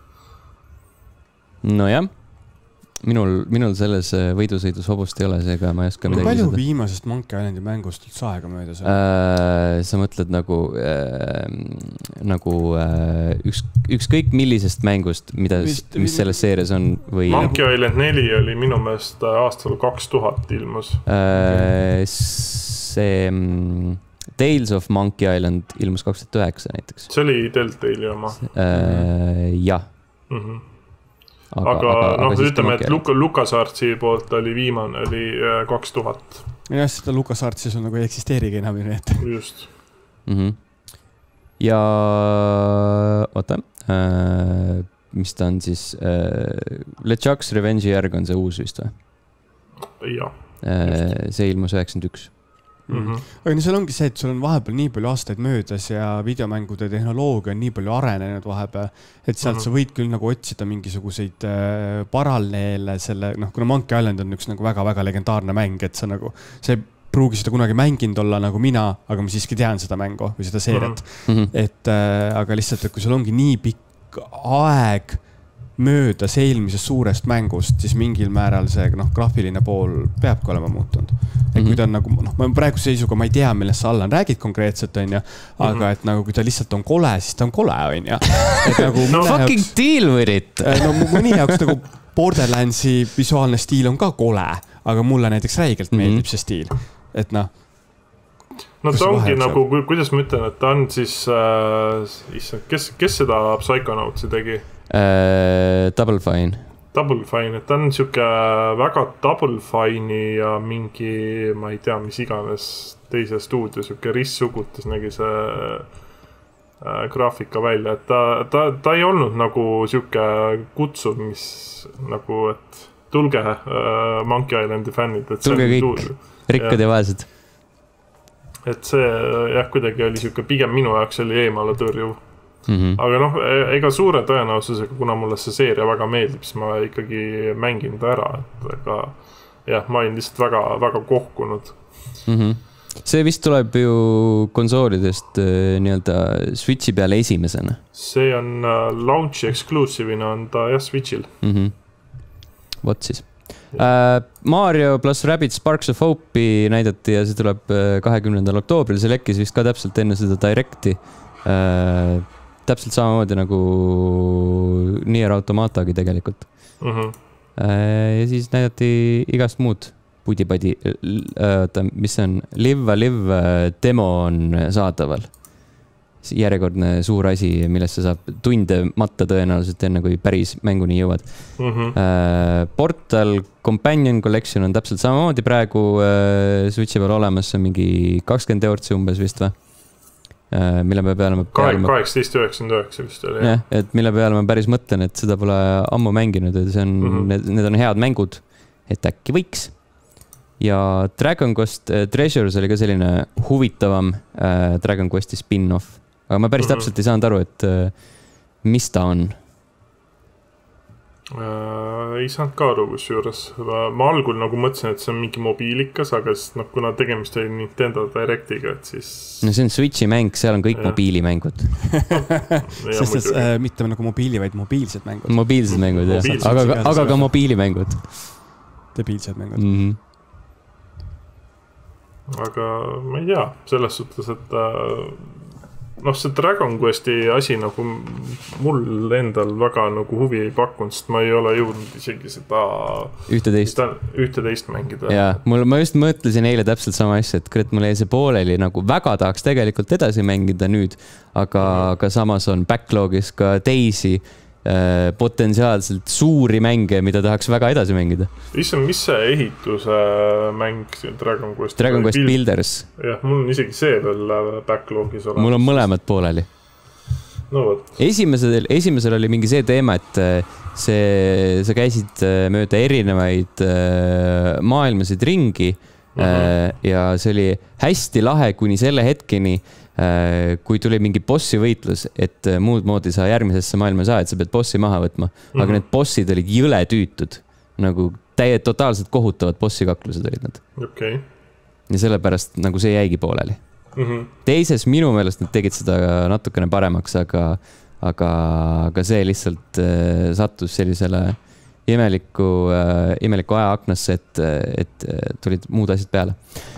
Speaker 1: Nojah. Minul, minul selles võidusõidus hobust ei ole, seega ma ei oska midagi
Speaker 2: palju viimasest Monkey Islandi mängust üldse aega mööda see?
Speaker 1: Äh, sa mõtled nagu, äh, nagu äh, üks, ükskõik millisest mängust, mida, vist, mis selles seerias on? Või
Speaker 3: Monkey nagu... Island neli oli minu meelest aastal kaks tuhat ilmus.
Speaker 1: Äh, see Tales of Monkey Island ilmus kaks tuhat üheksa näiteks.
Speaker 3: See oli Telltale'i oma?
Speaker 1: Äh, jah.
Speaker 3: Mhm. Aga, aga, aga noh, ütleme, et Luka, LucasArtsi poolt oli viimane, oli kaks tuhat.
Speaker 2: Jah, seda LucasArtsis on nagu ei eksisteerigi enam.
Speaker 3: Just.
Speaker 1: Mm-hmm. Ja oota, äh, mis ta on siis? Äh, LeChuck's Revenge'i järg on see uus vist või?
Speaker 3: Jah.
Speaker 1: Äh, see ilmus üheksakümmend üks.
Speaker 3: Mm-hmm.
Speaker 2: aga nii seal ongi see, et sul on vahepeal nii palju aastaid möödas ja videomängude tehnoloogia on nii palju arenenud vahepeal, et sealt mm-hmm. sa võid küll nagu otsida mingisuguseid äh, paralleele selle, noh, kuna Monkey Island on üks nagu väga-väga legendaarne mäng, et sa nagu, see pruugi seda kunagi mänginud olla nagu mina, aga ma siiski tean seda mängu või seda seeriat. Mm-hmm. Et äh, aga lihtsalt, et kui sul ongi nii pikk aeg möödas eelmisest suurest mängust, siis mingil määral see noh, graafiline pool peabki olema muutunud. Et kui ta on nagu, noh, ma praegu seisuga ma ei tea, millest sa Allan räägid konkreetselt, on ja, aga mm-hmm. et nagu kui ta lihtsalt on kole, siis ta on kole, on ja. Nagu
Speaker 1: no fucking jaoks, deal with it!
Speaker 2: No mõni jaoks nagu Borderlandsi visuaalne stiil on ka kole, aga mulle näiteks räigelt meeldib mm-hmm. see stiil. Et noh,
Speaker 3: no ta ongi nagu, kuidas ma ütlen, et ta on siis, äh, kes, kes seda Psychonautsi tegi?
Speaker 1: Uh, Double Fine.
Speaker 3: Double Fine, et ta on siuke väga Double Fine'i ja mingi, ma ei tea, mis iganes teise stuudio, siuke ristsugutis nägi see äh, graafika välja, et ta, ta, ta ei olnud nagu siuke kutsuv, mis nagu, et tulge äh, Monkey Islandi fännid, et
Speaker 1: tulge kõik, rikkad ja vaesed.
Speaker 3: Et see jah, kuidagi oli siuke, pigem minu jaoks oli eemale tõrjuv. Mm-hmm. Aga noh, ega suure tõenäosusega, kuna mulle see seeria väga meeldib, siis ma ikkagi mängin ta ära, et aga jah, ma olin lihtsalt väga, väga kohkunud.
Speaker 1: Mm-hmm. See vist tuleb ju konsoolidest nii-öelda Switchi peale esimesena.
Speaker 3: See on uh, launch exclusive'ina on ta jah Switchil.
Speaker 1: Mm-hmm. Vot siis. Uh, Mario plus Rabbids Sparks of Hope'i näidati ja see tuleb kahekümnendal oktoobril, see lekkis vist ka täpselt enne seda Directi. Uh, täpselt samamoodi nagu Nier Automatagi tegelikult. Uh-huh. Ja siis näidati igast muud pudipadi, mis on Live a Live demo on saadaval. Järjekordne suur asi, millest sa saab tunde matta tõenäoliselt enne, kui päris mänguni jõuad. Uh-huh. Portal Companion Collection on täpselt samamoodi praegu Switchi peal olemas, see on mingi kakskümmend eurtsi umbes vist või? Mille me peale me
Speaker 3: kaheksateist üheksakümmend üheksa vist oli.
Speaker 1: Jah, et mille peale ma päris mõtlen, et seda pole ammu mänginud, et see on, mm-hmm. need, need on head mängud, et äkki võiks. Ja Dragon Quest Treasures oli ka selline huvitavam äh, Dragon Questi spin-off. Aga ma päris mm-hmm. täpselt ei saanud aru, et äh, mis ta on.
Speaker 3: Äh, ei saanud ka aru kus juures. Ma algul nagu mõtlesin, et see on mingi mobiilikas, aga siis, noh, kuna tegemist oli Nintendo Directiga, et siis...
Speaker 1: No see on Switchi mäng, seal on kõik ja. Mobiilimängud.
Speaker 2: Sest et äh, mitte nagu mobiili, vaid mobiilsed mängud.
Speaker 1: Mobiilsed mängud, jah. Aga, aga, aga ka mobiilimängud.
Speaker 2: Debiilsed mängud.
Speaker 1: Mm-hmm.
Speaker 3: Aga ma ei tea, selles suhtes, et... Äh, noh, see Dragon Questi asi nagu mul endal väga nagu huvi ei pakkunud, sest ma ei ole jõudnud isegi seda
Speaker 1: ühteteist,
Speaker 3: ühteteist mängida.
Speaker 1: Ja, mul, ma just mõtlesin eile täpselt sama asja, et kurat, mul jäi see pooleli nagu väga tahaks tegelikult edasi mängida nüüd, aga, aga samas on backlogis ka teisi äh, potentsiaalselt suuri mänge, mida tahaks väga edasi mängida.
Speaker 3: Issand, mis see ehituse mäng Dragon Quest?
Speaker 1: Dragon Quest Build... Builders.
Speaker 3: Jah, mul on isegi see veel backlogis olemas.
Speaker 1: Mul on mõlemad pooleli.
Speaker 3: No võt.
Speaker 1: Esimesel, esimesel oli mingi see teema, et see, sa käisid mööda erinevaid maailmasid ringi uh-huh. ja see oli hästi lahe kuni selle hetkeni, kui tuli mingi bossi võitlus, et muud moodi sa järgmisesse maailma saa, et sa pead bossi maha võtma. Aga mm-hmm. need bossid olid jõle tüütud. Nagu täie totaalselt kohutavad bossikaklused olid nad.
Speaker 3: Okay.
Speaker 1: Ja sellepärast nagu see jäigi pooleli.
Speaker 3: Mm-hmm.
Speaker 1: Teises minu meelest nad tegid seda natukene paremaks, aga, aga, aga see lihtsalt äh, sattus sellisele imeliku, äh, imeliku ajaaknasse, et, et tulid muud asjad peale.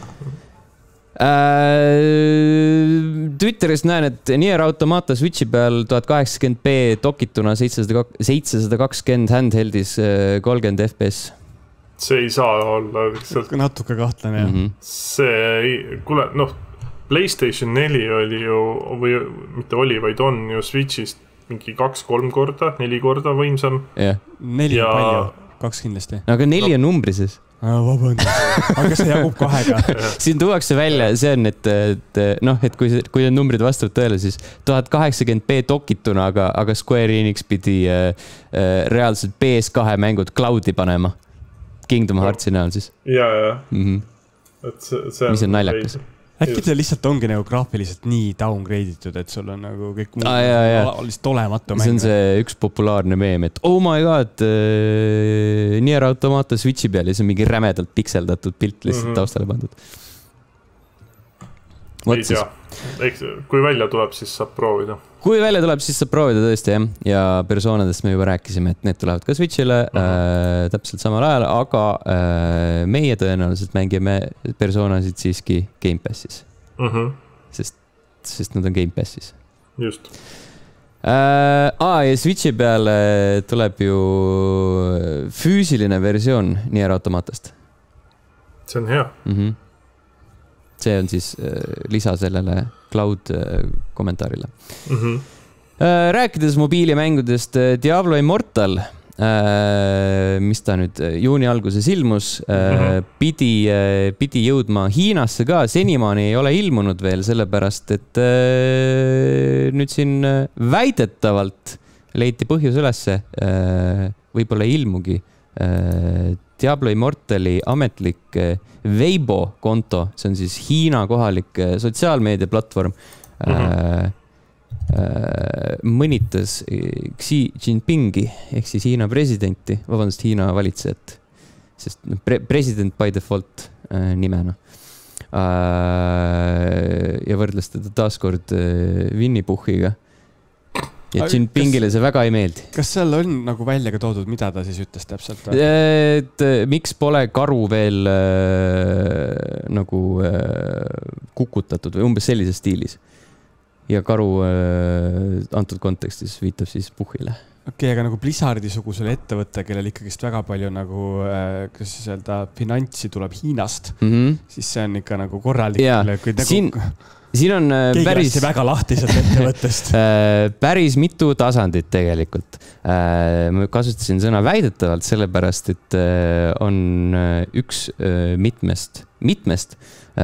Speaker 1: Twitteris näen, et Nier Automata Switchi peal tuhat kaheksakümmend p dokituna seitsesada kakskümmend handheldis kolmkümmend F P S.
Speaker 3: See ei saa olla
Speaker 2: natuke kahtlane, jah.
Speaker 1: Mm-hmm.
Speaker 3: See, kuule, noh, PlayStation neli oli ju, või mitte oli, vaid on ju Switchist mingi kaks-kolm korda, neli korda võimsam.
Speaker 1: Yeah.
Speaker 2: Neli ja... palju, kaks kindlasti.
Speaker 1: Aga neli on numbri siis.
Speaker 2: Vabandus, aga see jagub kahega.
Speaker 1: Siin tuuakse välja, see on, et, et noh, et kui, kui need numbrid vastavad tõele, siis tuhat kaheksakümmend p dokituna, aga, aga Square Enix pidi äh, äh, reaalselt P S kahe mängud cloudi panema. Kingdom Heartsi näol siis.
Speaker 3: Ja, ja.
Speaker 1: Mm-hmm.
Speaker 3: et see, see
Speaker 1: mis on naljakas.
Speaker 2: Äkki ta lihtsalt ongi nagu graafiliselt nii downgrade itud, et sul on nagu kõik muu
Speaker 1: ah,
Speaker 2: lihtsalt olematu mäng.
Speaker 1: See on see üks populaarne meem, et oh my god, äh, Nier Automata Switchi peal ja see on mingi rämedalt pikseldatud pilt lihtsalt mm -hmm. taustale pandud.
Speaker 3: Ei tea, eks kui välja tuleb, siis saab proovida.
Speaker 1: Kui välja tuleb, siis saab proovida tõesti, jah. Ja persoonadest me juba rääkisime, et need tulevad ka Switchile uh -huh. äh, täpselt samal ajal, aga äh, meie tõenäoliselt mängime persoonasid siiski Game Passis. Uh -huh. sest, sest nad on Game Passis.
Speaker 3: Just.
Speaker 1: Äh, aa, ja Switchi peale tuleb ju füüsiline versioon Nier Automatast.
Speaker 3: See on hea.
Speaker 1: Uh -huh. See on siis äh, lisa sellele cloud äh, kommentaarile. Mm -hmm. äh, rääkides mobiilimängudest, Diablo Immortal, äh, mis ta nüüd juuni alguses ilmus, äh, mm -hmm. pidi, äh, pidi jõudma Hiinasse ka, senimaani ei ole ilmunud veel, sellepärast et äh, nüüd siin väidetavalt leiti põhjus ülesse, äh, võib-olla ei ilmugi äh, Diablo Immortali ametlik Weibo konto, see on siis Hiina kohalik sotsiaalmeediaplatvorm, mm -hmm. äh, mõnitas Xi Jinpingi ehk siis Hiina presidenti, vabandust, Hiina valitsejat, sest pre president by default äh, nimena äh, ja võrdles teda taaskord äh, Winnie Puhiga. Ja Jinpingile see väga ei meeldi.
Speaker 2: Kas seal on nagu välja ka toodud, mida ta siis ütles täpselt?
Speaker 1: Et miks pole karu veel äh, nagu äh, kukutatud või umbes sellises stiilis. Ja karu äh, antud kontekstis viitab siis Puhile.
Speaker 2: Okei, okay, aga nagu Blizzardi-sugusele ettevõtte, kellel ikkagi väga palju nagu, äh, kas siis öelda, finantsi tuleb Hiinast, mm -hmm. siis see on ikka nagu korralik.
Speaker 1: Ja, nagu... siin... Siin on
Speaker 2: Keegi
Speaker 1: päris,
Speaker 2: väga lahtiselt ettevõttest.
Speaker 1: päris mitu tasandit tegelikult. Ma kasutasin sõna väidetavalt sellepärast, et on üks mitmest, mitmest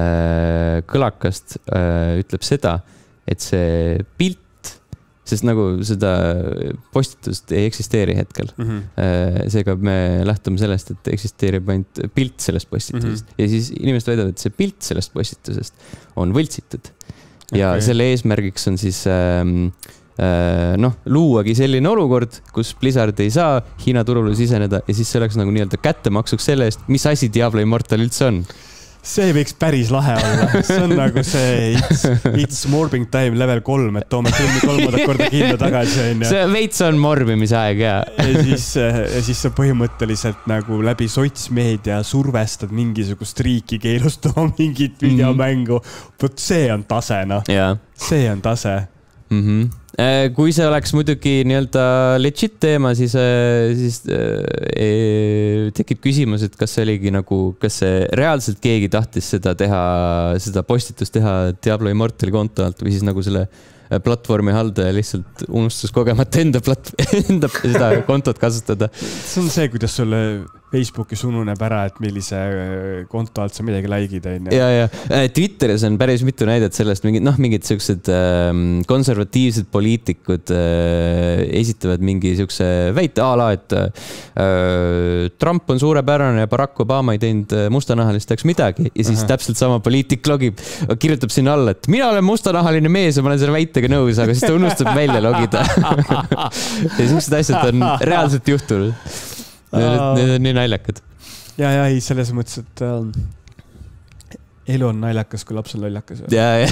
Speaker 1: kõlakast ütleb seda, et see pilt, sest nagu seda postitust ei eksisteeri hetkel. Mm -hmm. Seega me lähtume sellest, et eksisteerib ainult pilt sellest postitusest. Mm -hmm. Ja siis inimesed väidavad, et see pilt sellest postitusest on võltsitud. Ja okay. selle eesmärgiks on siis ähm, äh, noh, luuagi selline olukord, kus Blizzard ei saa Hiina turule siseneda ja siis see oleks nagu nii-öelda kättemaksuks selle eest, mis asi Diablo Immortal üldse on.
Speaker 2: See võiks päris lahe olla. See on nagu see It's, it's morbing time level kolm, et toome filmi kolmandat korda kinno tagasi.
Speaker 1: See veits on morbimise aeg, jah.
Speaker 2: Ja siis, ja siis sa põhimõtteliselt nagu läbi sotsmeedia survestad mingisugust riiki keelustama mingit videomängu. Vot see on tase, noh. See on tase.
Speaker 1: Mm -hmm. Kui see oleks muidugi nii-öelda legit teema, siis, siis e, tekib küsimus, et kas see oligi nagu, kas see reaalselt keegi tahtis seda teha, seda postitust teha Diablo Immortali konto alt või siis nagu selle platvormi haldaja lihtsalt unustas kogemata enda, plat, enda seda kontot kasutada.
Speaker 2: See on see, kuidas sulle Facebookis ununeb ära, et millise konto alt sa midagi like'id.
Speaker 1: Ja, ja. Twitteris on päris mitu näidet sellest, mingid, noh, mingid siuksed ähm, konservatiivsed poliitikud äh, esitavad mingi siukse väite ala, et äh, Trump on suurepärane ja Barack Obama ei teinud mustanahalisteks midagi. Ja siis Aha. täpselt sama poliitik logib, kirjutab sinna alla, et mina olen mustanahaline mees ja ma olen selle väitega nõus, aga siis ta unustab välja logida. Ja siuksed asjad on reaalselt juhtunud. Need, need on nii naljakad.
Speaker 2: Ja, ja, ei, selles mõttes, et ähm, elu on naljakas, kui laps on lollakas.
Speaker 1: Ja, ja.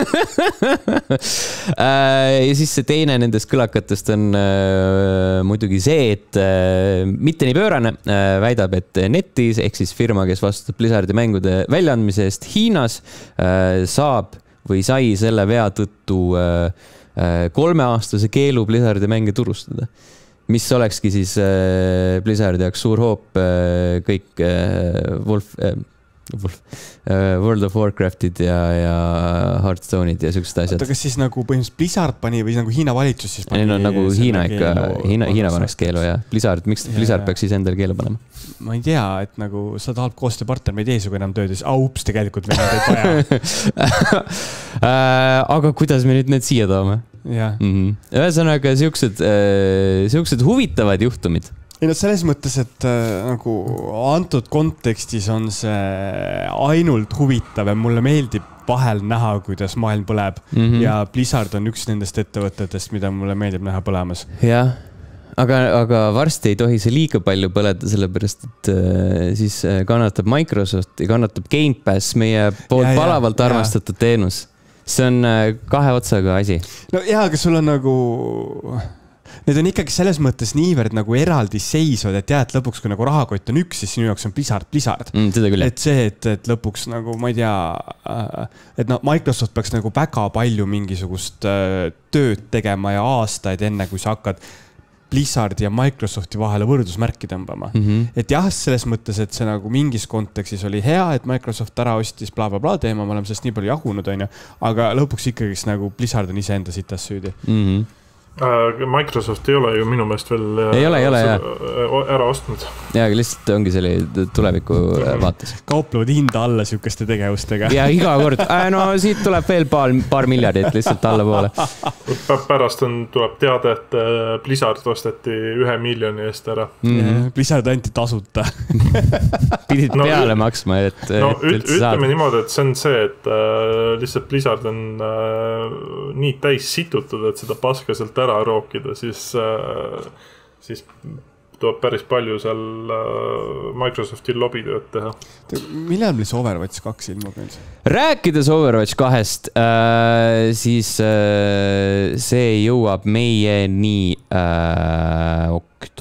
Speaker 1: ja siis see teine nendest kõlakatest on äh, muidugi see, et äh, mitte nii pöörane äh, väidab, et Netis, ehk siis firma, kes vastutab Blizzardi mängude väljaandmise eest Hiinas, äh, saab või sai selle vea tõttu äh, äh, kolmeaastase keelu Blizzardi mänge turustada. Mis olekski siis äh, Blizzardi jaoks suur hoop äh, kõik äh, Wolf, äh, Wolf, äh, World of Warcraftid ja, ja Hearthstone'id ja sellised asjad.
Speaker 2: Oota, kas siis nagu põhimõtteliselt Blizzard pani või nagu Hiina valitsus siis pani?
Speaker 1: Neil on nagu Hiina ikka, Hiina, Hiina paneks keelu ja Blizzard, miks Blizzard peaks siis endale keelu panema?
Speaker 2: Ma ei tea, et nagu sa tahab koostööpartner, me ei tee suga enam tööd, siis aups, tegelikult meil on teid vaja.
Speaker 1: Aga kuidas me nüüd need siia toome?
Speaker 2: Ja.
Speaker 1: Mm -hmm. Ühesõnaga siuksed, äh, siuksed huvitavad juhtumid
Speaker 2: ei no selles mõttes, et äh, nagu antud kontekstis on see ainult huvitav ja mulle meeldib vahel näha, kuidas maailm põleb mm -hmm. ja Blizzard on üks nendest ettevõtetest, mida mulle meeldib näha põlemas.
Speaker 1: Jah, aga, aga varsti ei tohi see liiga palju põleda, sellepärast et äh, siis kannatab Microsoft ja kannatab Gamepass, meie poolt ja, palavalt ja, armastatud ja. teenus. See on äh, kahe otsaga asi.
Speaker 2: No jaa, aga sul on nagu... Need on ikkagi selles mõttes niivõrd nagu eraldi seisvad, et jah, et lõpuks, kui nagu rahakott on üks, siis sinu jaoks on Blizzard, Blizzard.
Speaker 1: Mm, seda küll.
Speaker 2: Et see, et, et lõpuks nagu, ma ei tea, et no Microsoft peaks nagu väga palju mingisugust tööd tegema ja aastaid enne, kui sa hakkad Blizzardi ja Microsofti vahele võrdusmärki tõmbama. Mm -hmm. Et jah, selles mõttes, et see nagu mingis kontekstis oli hea, et Microsoft ära ostis bla bla bla teema, me oleme sellest nii palju jagunud, on ju, aga lõpuks ikkagi nagu Blizzard on ise enda sitas süüdi.
Speaker 1: Mm -hmm.
Speaker 3: Microsoft ei ole ju minu meelest veel
Speaker 1: ei ole, ei ole, jah.
Speaker 3: ära ostnud.
Speaker 1: Ja, aga lihtsalt ongi selle tuleviku vaates.
Speaker 2: Kauplevad hinda alla sihukeste tegevustega.
Speaker 1: Ja iga kord, äh, no siit tuleb veel paar, paar miljardit lihtsalt alla poole.
Speaker 3: Pärast on, tuleb teada, et Blizzard osteti ühe miljoni eest ära.
Speaker 2: Mm -hmm. Blizzard anti tasuta.
Speaker 1: Pidid no, peale üt, maksma, et,
Speaker 3: no, et üt, ütleme saada. Niimoodi, et see on see, et äh, lihtsalt Blizzard on äh, nii täis situtud, et seda paska sealt ära rookida, siis, siis tuleb päris palju seal Microsoftil lobitööd teha.
Speaker 2: Millal meil see Overwatch kaks ilmub meil?
Speaker 1: Rääkides Overwatch kahest, äh, siis äh, see jõuab meieni äh,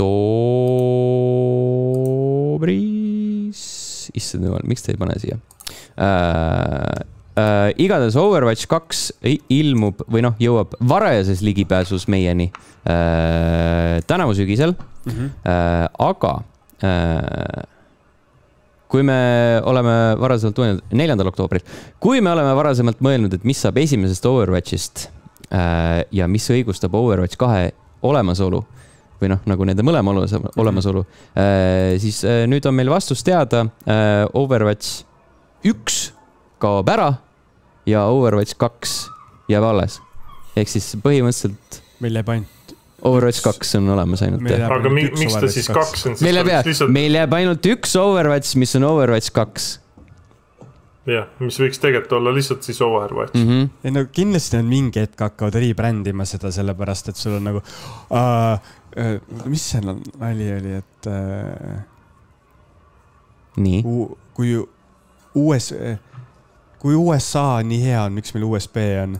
Speaker 1: oktoobris. Issand jumal, miks te ei pane siia? Äh, Uh, igatahes Overwatch kaks ilmub või noh, jõuab varajases ligipääsus meieni uh, tänavu sügisel. Mm -hmm. uh, aga uh, kui me oleme varasemalt mõelnud, neljandal oktoobril, kui me oleme varasemalt mõelnud, et mis saab esimesest Overwatchist uh, ja mis õigustab Overwatch kahe olemasolu või noh, nagu nende mõlema olemasolu, mm -hmm. uh, siis uh, nüüd on meil vastus teada. Uh, Overwatch üks kaob ära ja Overwatch kaks jääb alles. Ehk siis põhimõtteliselt
Speaker 2: meil jääb ainult
Speaker 1: Overwatch kaks on olemas ainult.
Speaker 3: Aga mi, miks ta siis kaks on?
Speaker 1: Meil jääb, lihtsalt... meil jääb ainult üks Overwatch, mis on Overwatch kaks.
Speaker 3: Jah, mis võiks tegelikult olla lihtsalt siis Overwatch.
Speaker 2: Mm -hmm. Ja no kindlasti on mingi hetk hakkavad rebrändima seda sellepärast, et sul on nagu uh, uh, mis see nali oli, et uh,
Speaker 1: nii
Speaker 2: u, kui uues kui U S A nii hea on, miks meil U S B on?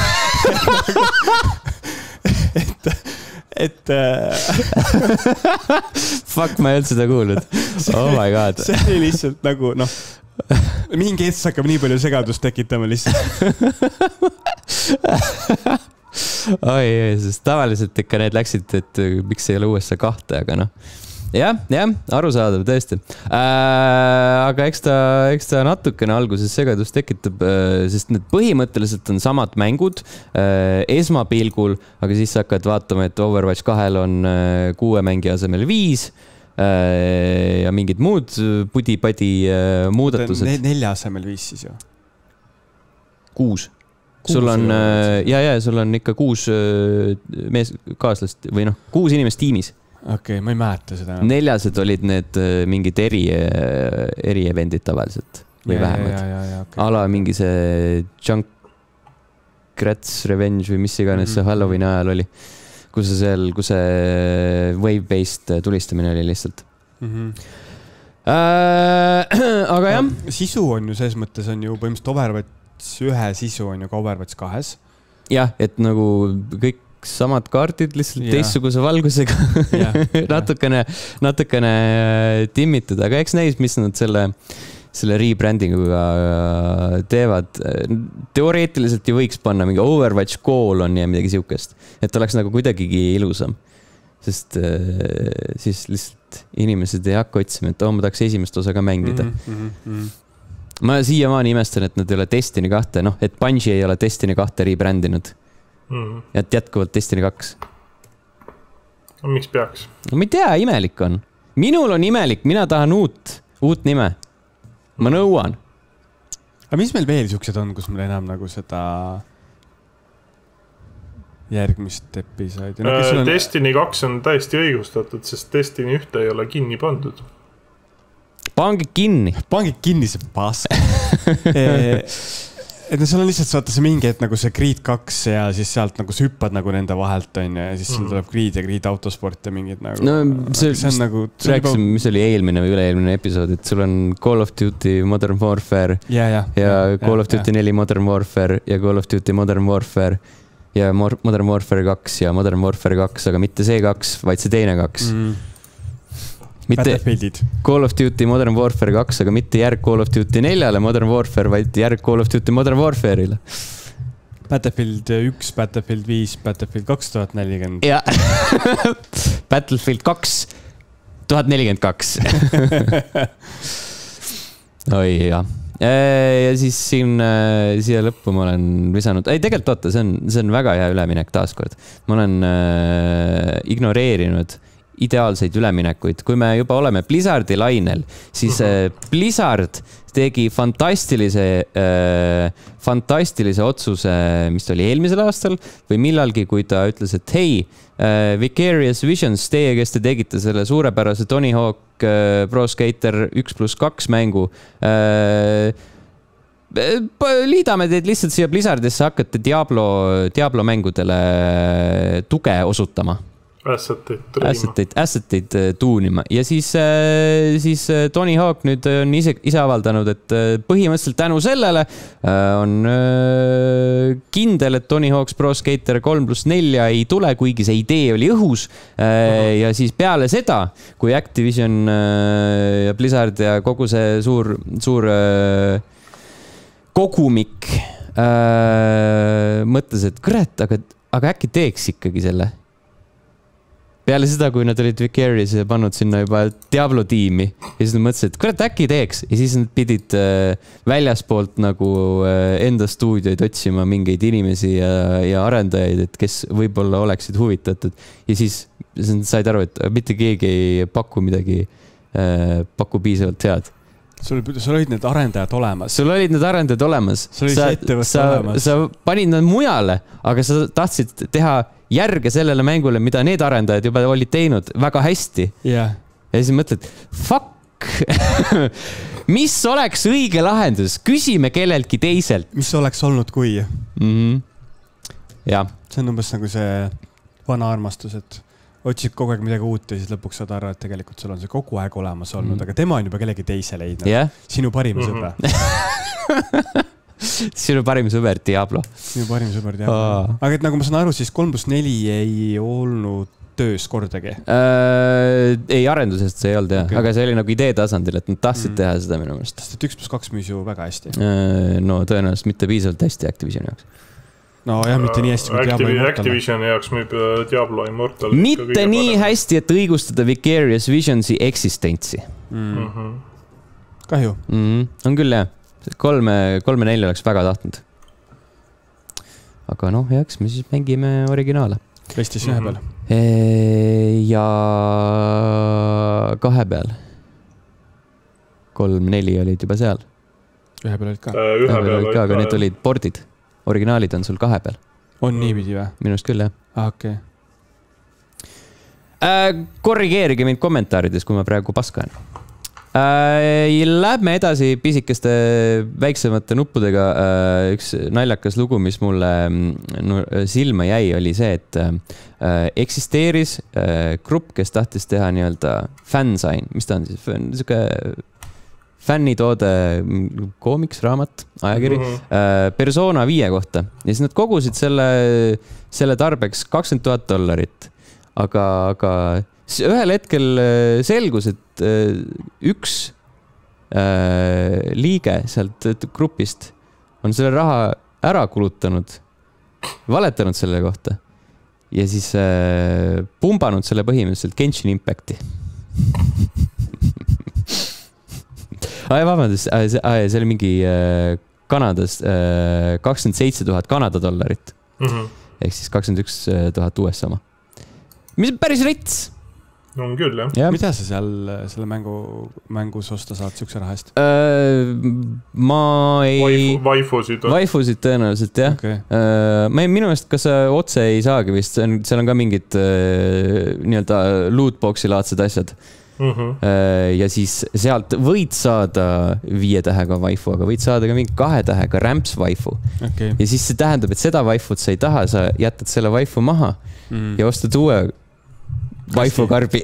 Speaker 2: et, et
Speaker 1: Fuck, ma ei olnud seda kuulnud. Oh my god.
Speaker 2: See oli lihtsalt nagu, noh, mingi hetk hakkab nii palju segadust tekitama lihtsalt.
Speaker 1: Oi, sest tavaliselt ikka need läksid, et miks ei ole U S A kahte, aga noh. Jah, jah, arusaadav tõesti. Äh, aga eks ta, eks ta natukene alguses segadust tekitab, äh, sest need põhimõtteliselt on samad mängud äh, esmapilgul, aga siis hakkad vaatama, et Overwatch kahel on äh, kuue mängi asemel viis äh, ja mingid muud pudi-padi äh, muudatused.
Speaker 2: Ne nelja asemel viis siis ju?
Speaker 1: Kuus. Kuus sul on, äh, ja, ja, sul on ikka kuus äh, mees kaaslast või noh, kuus inimest tiimis.
Speaker 2: Okei, okay, ma ei mäleta seda.
Speaker 1: Neljased olid need mingid eri, eri eventid tavaliselt või ja, vähemalt. Ja, ja, ja, okay. Ala mingi see Junkrat's Revenge või mis iganes mm -hmm. see Halloween ajal oli, kus see seal, kus see wave-based tulistamine oli lihtsalt. Mm -hmm. äh, aga jah.
Speaker 2: No, sisu on ju, selles mõttes on ju põhimõtteliselt Overwatch ühe sisu on ju ka Overwatch kahes.
Speaker 1: Jah, et nagu kõik samad kaardid, lihtsalt ja. Teistsuguse valgusega ja, natukene, natukene timmitud, aga eks näis, mis nad selle, selle rebrandinguga teevad. Teoreetiliselt ju võiks panna mingi Overwatch koolon ja midagi siukest, et oleks nagu kuidagigi ilusam, sest siis lihtsalt inimesed ei hakka otsima, et oh, ma tahaks esimest osa ka mängida. Mm -hmm, mm -hmm. Ma siiamaani imestan, et nad ei ole Destiny kahte, noh, et Bungie ei ole Destiny kahte rebrandinud. Mm. Ja jätkuvalt Destiny kaks.
Speaker 3: No, miks peaks?
Speaker 1: No ma ei tea, imelik on. Minul on imelik, mina tahan uut, uut nime. Ma nõuan.
Speaker 2: Aga mis meil veel siuksed on, kus meil enam nagu seda järgmist episoodi.
Speaker 3: No, on... Destiny kaks on täiesti õigustatud, sest Destiny ühte ei ole kinni pandud.
Speaker 1: Pange kinni.
Speaker 2: Pange kinni see pask. e, et no seal on lihtsalt saata see mingi, et nagu see Creed kaks ja siis sealt nagu sa hüppad nagu nende vahelt on ja siis mm. tuleb Creed ja Creed autosport ja mingid nagu...
Speaker 1: No see, see on nagu... Rääkisime, juba... mis oli eelmine või üle-eelmine episood, et sul on Call of Duty Modern Warfare
Speaker 2: ja, ja,
Speaker 1: ja, ja Call
Speaker 2: ja,
Speaker 1: of Duty ja. neli Modern Warfare ja Call of Duty Modern Warfare ja Modern Warfare kaks ja Modern Warfare kaks, aga mitte see kaks, vaid see teine kaks. Mm. Mitte Call of Duty Modern Warfare kaks, aga mitte järg Call of Duty neljale Modern Warfare, vaid järg Call of Duty Modern Warfare'ile.
Speaker 2: Battlefield üks, Battlefield viis, Battlefield kaks tuhat nelikümmend.
Speaker 1: Ja. Battlefield kaks tuhat nelikümmend kaks. Oi, jah. Ja siis siin siia lõppu ma olen visanud, ei tegelikult oota, see on, see on väga hea üleminek taaskord. Ma olen äh, ignoreerinud ideaalseid üleminekuid. Kui me juba oleme Blizzardi lainel, siis äh, Blizzard tegi fantastilise, äh, fantastilise otsuse, mis oli eelmisel aastal või millalgi, kui ta ütles, et hei, äh, Vicarious Visions, teie, kes te tegite selle suurepärase Tony Hawk Pro Skater üks pluss kaks mängu. Liidame teid lihtsalt siia Blizzardisse, hakkate Diablo, Diablo mängudele tuge osutama.
Speaker 3: Asseteid,
Speaker 1: asseteid, asseteid tuunima. Ja siis, siis Tony Hawk nüüd on ise, ise avaldanud, et põhimõtteliselt tänu sellele on kindel, et Tony Hawk's Pro Skater kolm pluss neli ei tule, kuigi see idee oli õhus. Ja siis peale seda, kui Activision ja Blizzard ja kogu see suur, suur kogumik mõtles, et kurat, aga, aga äkki teeks ikkagi selle. Peale seda, kui nad olid Vicarious ja pannud sinna juba Diablo tiimi ja siis nad mõtlesid, et kurat äkki teeks ja siis nad pidid äh, väljaspoolt nagu äh, enda stuudioid otsima mingeid inimesi ja, ja arendajaid, et kes võib-olla oleksid huvitatud ja siis said aru, et mitte keegi ei paku midagi, äh, paku piisavalt head.
Speaker 2: Sul, sul olid need arendajad olemas.
Speaker 1: Sul olid need arendajad olemas.
Speaker 2: Sul olid see ettevõtte olemas.
Speaker 1: Sa panid nad mujale, aga sa tahtsid teha järge sellele mängule, mida need arendajad juba olid teinud väga hästi.
Speaker 2: Yeah.
Speaker 1: Ja siis mõtled, fuck, mis oleks õige lahendus? Küsime kelleltki teiselt.
Speaker 2: Mis oleks olnud kui?
Speaker 1: Mm-hmm. Ja.
Speaker 2: See on umbes nagu see vana armastus, et otsid kogu aeg midagi uut ja siis lõpuks saad arva, et tegelikult sul on see kogu aeg olemas olnud, mm. aga tema on juba kellegi teise leidnud.
Speaker 1: Yeah.
Speaker 2: Sinu parim sõber.
Speaker 1: Sinu parim sõber Diablo.
Speaker 2: Sinu parim sõber Diablo. Oh. Aga et nagu ma saan aru, siis kolm pluss neli ei olnud töös kordagi?
Speaker 1: Äh, ei, arendusest see ei olnud, okay. Aga see oli nagu idee tasandil, et nad tahtsid mm. teha seda minu mõelest.
Speaker 2: Sest et üks pluss kaks müüs ju väga hästi.
Speaker 1: Äh, no tõenäoliselt mitte piisavalt hästi Activisioni jaoks.
Speaker 2: No jah, mitte nii hästi kui Diablo Immortal.
Speaker 3: Activisioni jaoks müüb Diablo Immortal.
Speaker 1: Mitte nii parem. Hästi, et õigustada Vicarious Visionsi eksistentsi.
Speaker 2: Mm. Mm-hmm. Kahju.
Speaker 1: Mm-hmm. On küll jah. Kolme, kolme nelja oleks väga tahtnud. Aga noh, jaks, me siis mängime originaale.
Speaker 2: Vestis ühe peal?
Speaker 1: Ja kahe peal. Kolm, neli olid juba seal.
Speaker 2: Ühe peal olid ka?
Speaker 3: Ühe peal
Speaker 1: olid ka, aga need olid bordid. Originaalid on sul kahe peal.
Speaker 2: On niipidi või?
Speaker 1: Minust küll, jah.
Speaker 2: Ah, okei.
Speaker 1: Okay. Äh, korrigeerige mind kommentaarides, kui ma praegu paskan. Äh, lähme edasi pisikeste väiksemate nuppudega. Äh, üks naljakas lugu, mis mulle no, silma jäi, oli see, et äh, eksisteeris äh, grupp, kes tahtis teha nii-öelda fansign. Mis ta on siis? Niisugune fännitoode, koomiks, raamat, ajakiri, mm-hmm. Persona viie kohta. Ja siis nad kogusid selle, selle tarbeks kakskümmend tuhat dollarit. Aga, aga ühel hetkel selgus, et üks liige sealt grupist on selle raha ära kulutanud, valetanud selle kohta ja siis pumbanud selle põhimõtteliselt Genshin Impacti. Ai, vabandust, see oli mingi Kanadas kakskümmend seitse tuhat Kanada dollarit. Mm-hmm. Ehk siis kakskümmend üks tuhat U S sama. Mis on päris rits.
Speaker 3: on küll, jah.
Speaker 2: Ja. Mida sa seal selle mängu, mängus osta saad siukse raha eest?
Speaker 1: Uh, ma ei...
Speaker 3: Vaifusid.
Speaker 1: Vaifusid tõenäoliselt, jah. Okay. Uh, ma ei, minu eest, kas sa otse ei saagi vist, seal on ka mingid uh, nii-öelda lootboxi laadsed asjad. Uh-huh. Uh, ja siis sealt võid saada viie tähega vaifu, aga võid saada ka mingi kahe tähega ramps vaifu. Okay. Ja siis see tähendab, et seda vaifut sa ei taha, sa jätad selle vaifu maha mm. ja ostad uue vaifu karbi.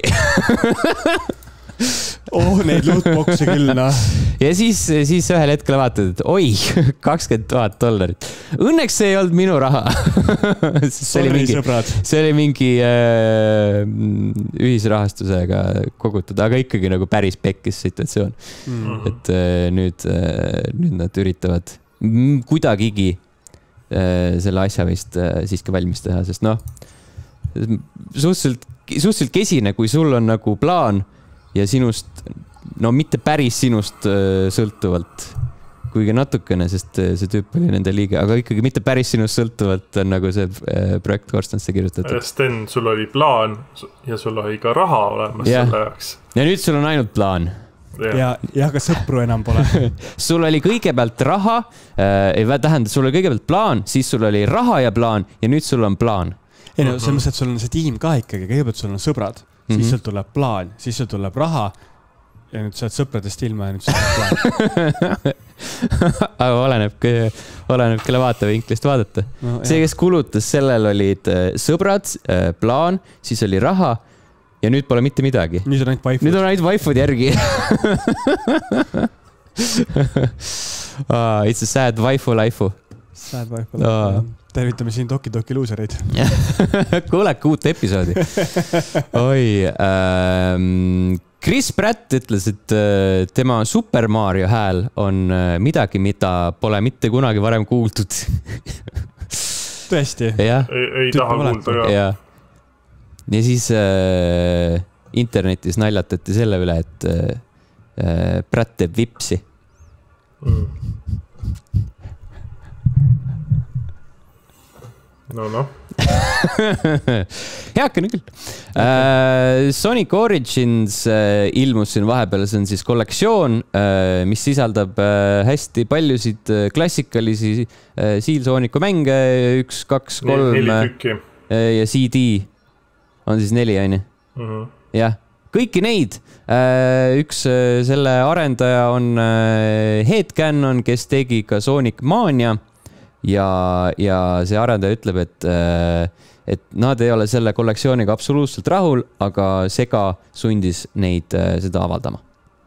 Speaker 2: oh, neid lootboxe küll, noh.
Speaker 1: Ja siis, siis ühel hetkel vaatad, et oi, kakskümmend tuhat dollarit. Õnneks see ei olnud minu raha. see, oli mingi, see oli mingi äh, ühisrahastusega kogutud, aga ikkagi nagu päris pekkis situatsioon. Mm-hmm. Et äh, nüüd, äh, nüüd nad üritavad kuidagigi äh, selle asja vist äh, siiski valmis teha, sest noh, suhteliselt suhteliselt kesine, kui sul on nagu plaan ja sinust, no mitte päris sinust sõltuvalt, kuigi natukene, sest see tüüp oli nende liige, aga ikkagi mitte päris sinust sõltuvalt on nagu see projekt Korstnasse kirjutatud.
Speaker 3: Sten, sul oli plaan ja sul oli ka raha olemas ja. Selle jaoks.
Speaker 1: Ja nüüd sul on ainult plaan.
Speaker 2: Ja, ja, ja ka sõpru enam pole.
Speaker 1: sul oli kõigepealt raha, ei tähenda, sul oli kõigepealt plaan, siis sul oli raha ja plaan ja nüüd sul on plaan.
Speaker 2: Ei no, selles mõttes, et sul on see tiim ka ikkagi, kõigepealt sul on sõbrad, mm-hmm. siis sul tuleb plaan, siis sul tuleb raha ja nüüd sa oled sõpradest ilma ja nüüd sul tuleb plaan.
Speaker 1: aga oleneb, oleneb kelle vaatevinklist vaadata. No, see, kes kulutas, sellel olid sõbrad, plaan, siis oli raha ja nüüd pole mitte midagi.
Speaker 2: Nüüd on ainult vaifud.
Speaker 1: Nüüd on ainult vaifud järgi. ah, it's a sad waifu laifu.
Speaker 2: Sad waifu laifu. Oh. Tervitame siin Doki Doki luusereid.
Speaker 1: Kuulake uut episoodi. Oi, ähm, Chris Pratt ütles, et äh, tema Super Mario hääl on äh, midagi, mida pole mitte kunagi varem kuuldud.
Speaker 2: Tõesti?
Speaker 3: Ei, ei taha kuulda ka.
Speaker 1: Ja. ja siis äh, internetis naljatati selle üle, et äh, Pratt teeb vipsi. Mm.
Speaker 3: No, no.
Speaker 1: Heakene küll. Okay. Sonic Origins ilmus siin vahepeal, see on siis kollektsioon, mis sisaldab hästi paljusid klassikalisi Seal-Sooniku mänge, üks, kaks, kolm ja C D on siis neli, aine. Uh-huh. Jah, kõiki neid. Üks selle arendaja on Headcanon, kes tegi ka Sonic Mania. Ja, ja see arendaja ütleb, et, et nad ei ole selle kollektsiooniga absoluutselt rahul, aga Sega sundis neid seda avaldama.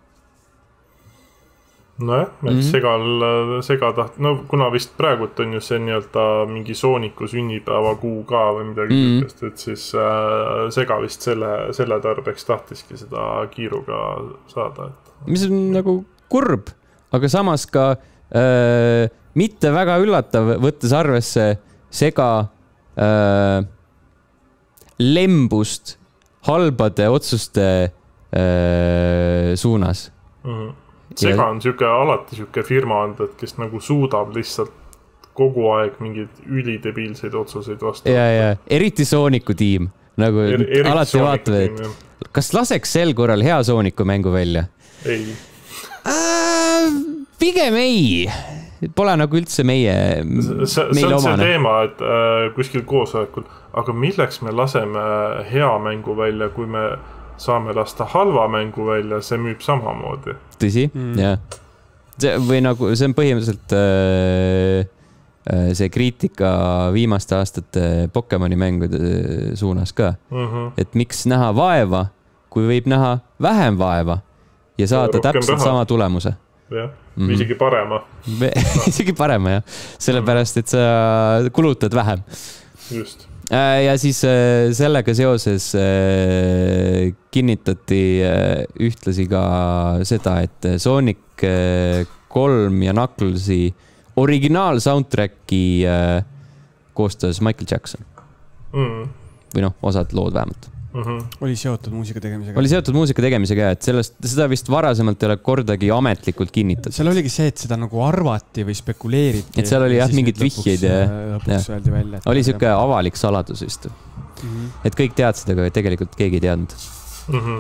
Speaker 3: Nojah, et mm-hmm. Segal, Sega taht... No kuna vist praegult on ju see nii-öelda mingi Sooniku sünnipäeva kuu ka või midagi mm-hmm. ütlest, et siis äh, Sega vist selle, selle tarbeks tahtiski seda kiiruga saada. Et...
Speaker 1: Mis on nagu kurb, aga samas ka... Äh, mitte väga üllatav, võttes arvesse Sega äh, lembust halbade otsuste äh, suunas.
Speaker 3: Mm-hmm. Sega on siuke, alati siuke firma on, et kes nagu suudab lihtsalt kogu aeg mingid ülidebiilseid otsuseid vastu.
Speaker 1: Ja, ja, eriti Sooniku tiim. Nagu er, alati vaatavad, et kas laseks sel korral hea Sooniku mängu välja?
Speaker 3: Ei.
Speaker 1: Äh, pigem ei. Pole nagu üldse meie,
Speaker 3: see, meie omane. See on see teema, et äh, kuskil koosolekul, aga milleks me laseme hea mängu välja, kui me saame lasta halva mängu välja, see müüb samamoodi.
Speaker 1: Tõsi, mm. jah. See, või nagu, see on põhimõtteliselt äh, see kriitika viimaste aastate Pokemoni mängude suunas ka. Mm-hmm. Et miks näha vaeva, kui võib näha vähem vaeva ja saada ja täpselt raha. Sama tulemuse.
Speaker 3: Jah, mm-hmm. isegi parema.
Speaker 1: isegi parema, jah. Sellepärast, et sa kulutad vähem.
Speaker 3: Just.
Speaker 1: Ja siis sellega seoses kinnitati ühtlasi ka seda, et Sonic kolm ja Knucklesi originaal soundtracki koostas Michael Jackson. Mm. Või noh, osad lood vähemalt.
Speaker 2: Mm-hmm. Oli seotud muusika tegemisega.
Speaker 1: Oli seotud muusika tegemisega, et sellest, seda vist varasemalt ei ole kordagi ametlikult kinnitatud.
Speaker 2: Seal oligi see, et seda nagu arvati või spekuleeriti.
Speaker 1: Et seal oli jah mingid vihjeid ja,
Speaker 2: lõpuks öeldi välja.
Speaker 1: Oli siuke avalik saladus vist. Mm-hmm. Et kõik teadsid, aga tegelikult keegi ei teadnud.
Speaker 3: Mm-hmm.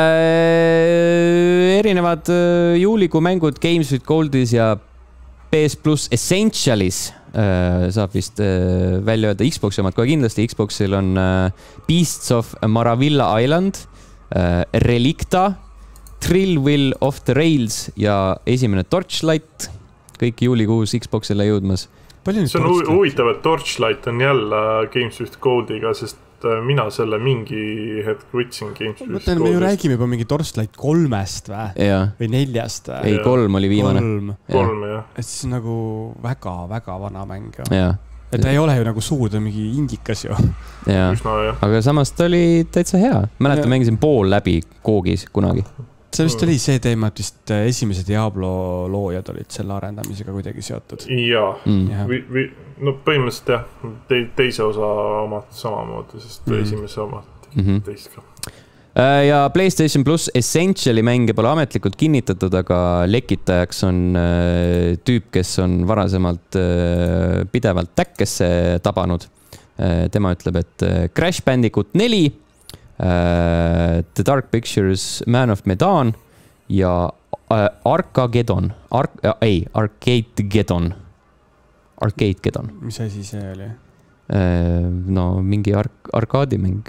Speaker 1: Äh, erinevad juulikuu mängud Games with Goldis ja P S plus Essentialis äh, saab vist äh, välja öelda Xboxi omad kohe kindlasti. Xboxil on äh, Beasts of Maravilla Island, äh, Relicta, Thrill Will of the Rails ja esimene Torchlight. Kõik juulikuus Xboxile jõudmas.
Speaker 3: See on huvitav, et Torchlight on jälle Games with Goldiga, sest mina selle mingi hetk võtsin Games with Goldist.
Speaker 2: Me ju räägime juba mingi Torchlight kolmest või?
Speaker 1: Ja.
Speaker 2: Või neljast või?
Speaker 1: Ei, kolm oli viimane.
Speaker 2: Kolm,
Speaker 3: kolm jah.
Speaker 2: Et siis nagu väga, väga vana mäng.
Speaker 1: Ja.
Speaker 2: Et ta ei ole ju nagu suur, ta on mingi indikas ju.
Speaker 1: Ja.
Speaker 3: Üsna, jah.
Speaker 1: Aga samas ta oli täitsa hea. Mäletan, mängisin pool läbi koogis kunagi.
Speaker 2: See vist oli see teema, et vist esimese Diablo loojad olid selle arendamisega kuidagi seotud.
Speaker 3: Jaa,
Speaker 1: mm.
Speaker 3: vi, vi, no põhimõtteliselt jah, te, teise osa omad samamoodi, sest mm. esimese omad
Speaker 1: mm-hmm.
Speaker 3: teist ka.
Speaker 1: Ja PlayStation Plus Essentiali mänge pole ametlikult kinnitatud, aga lekitajaks on tüüp, kes on varasemalt pidevalt täkkesse tabanud. Tema ütleb, et Crash Bandicoot neli, Uh, The Dark Pictures, Man of Medan ja uh, Arcageddon. Ar uh, ei, Arcadegeddon. Arcadegeddon.
Speaker 2: Mis asi see oli?
Speaker 1: Uh, no, mingi ar arkaadimäng.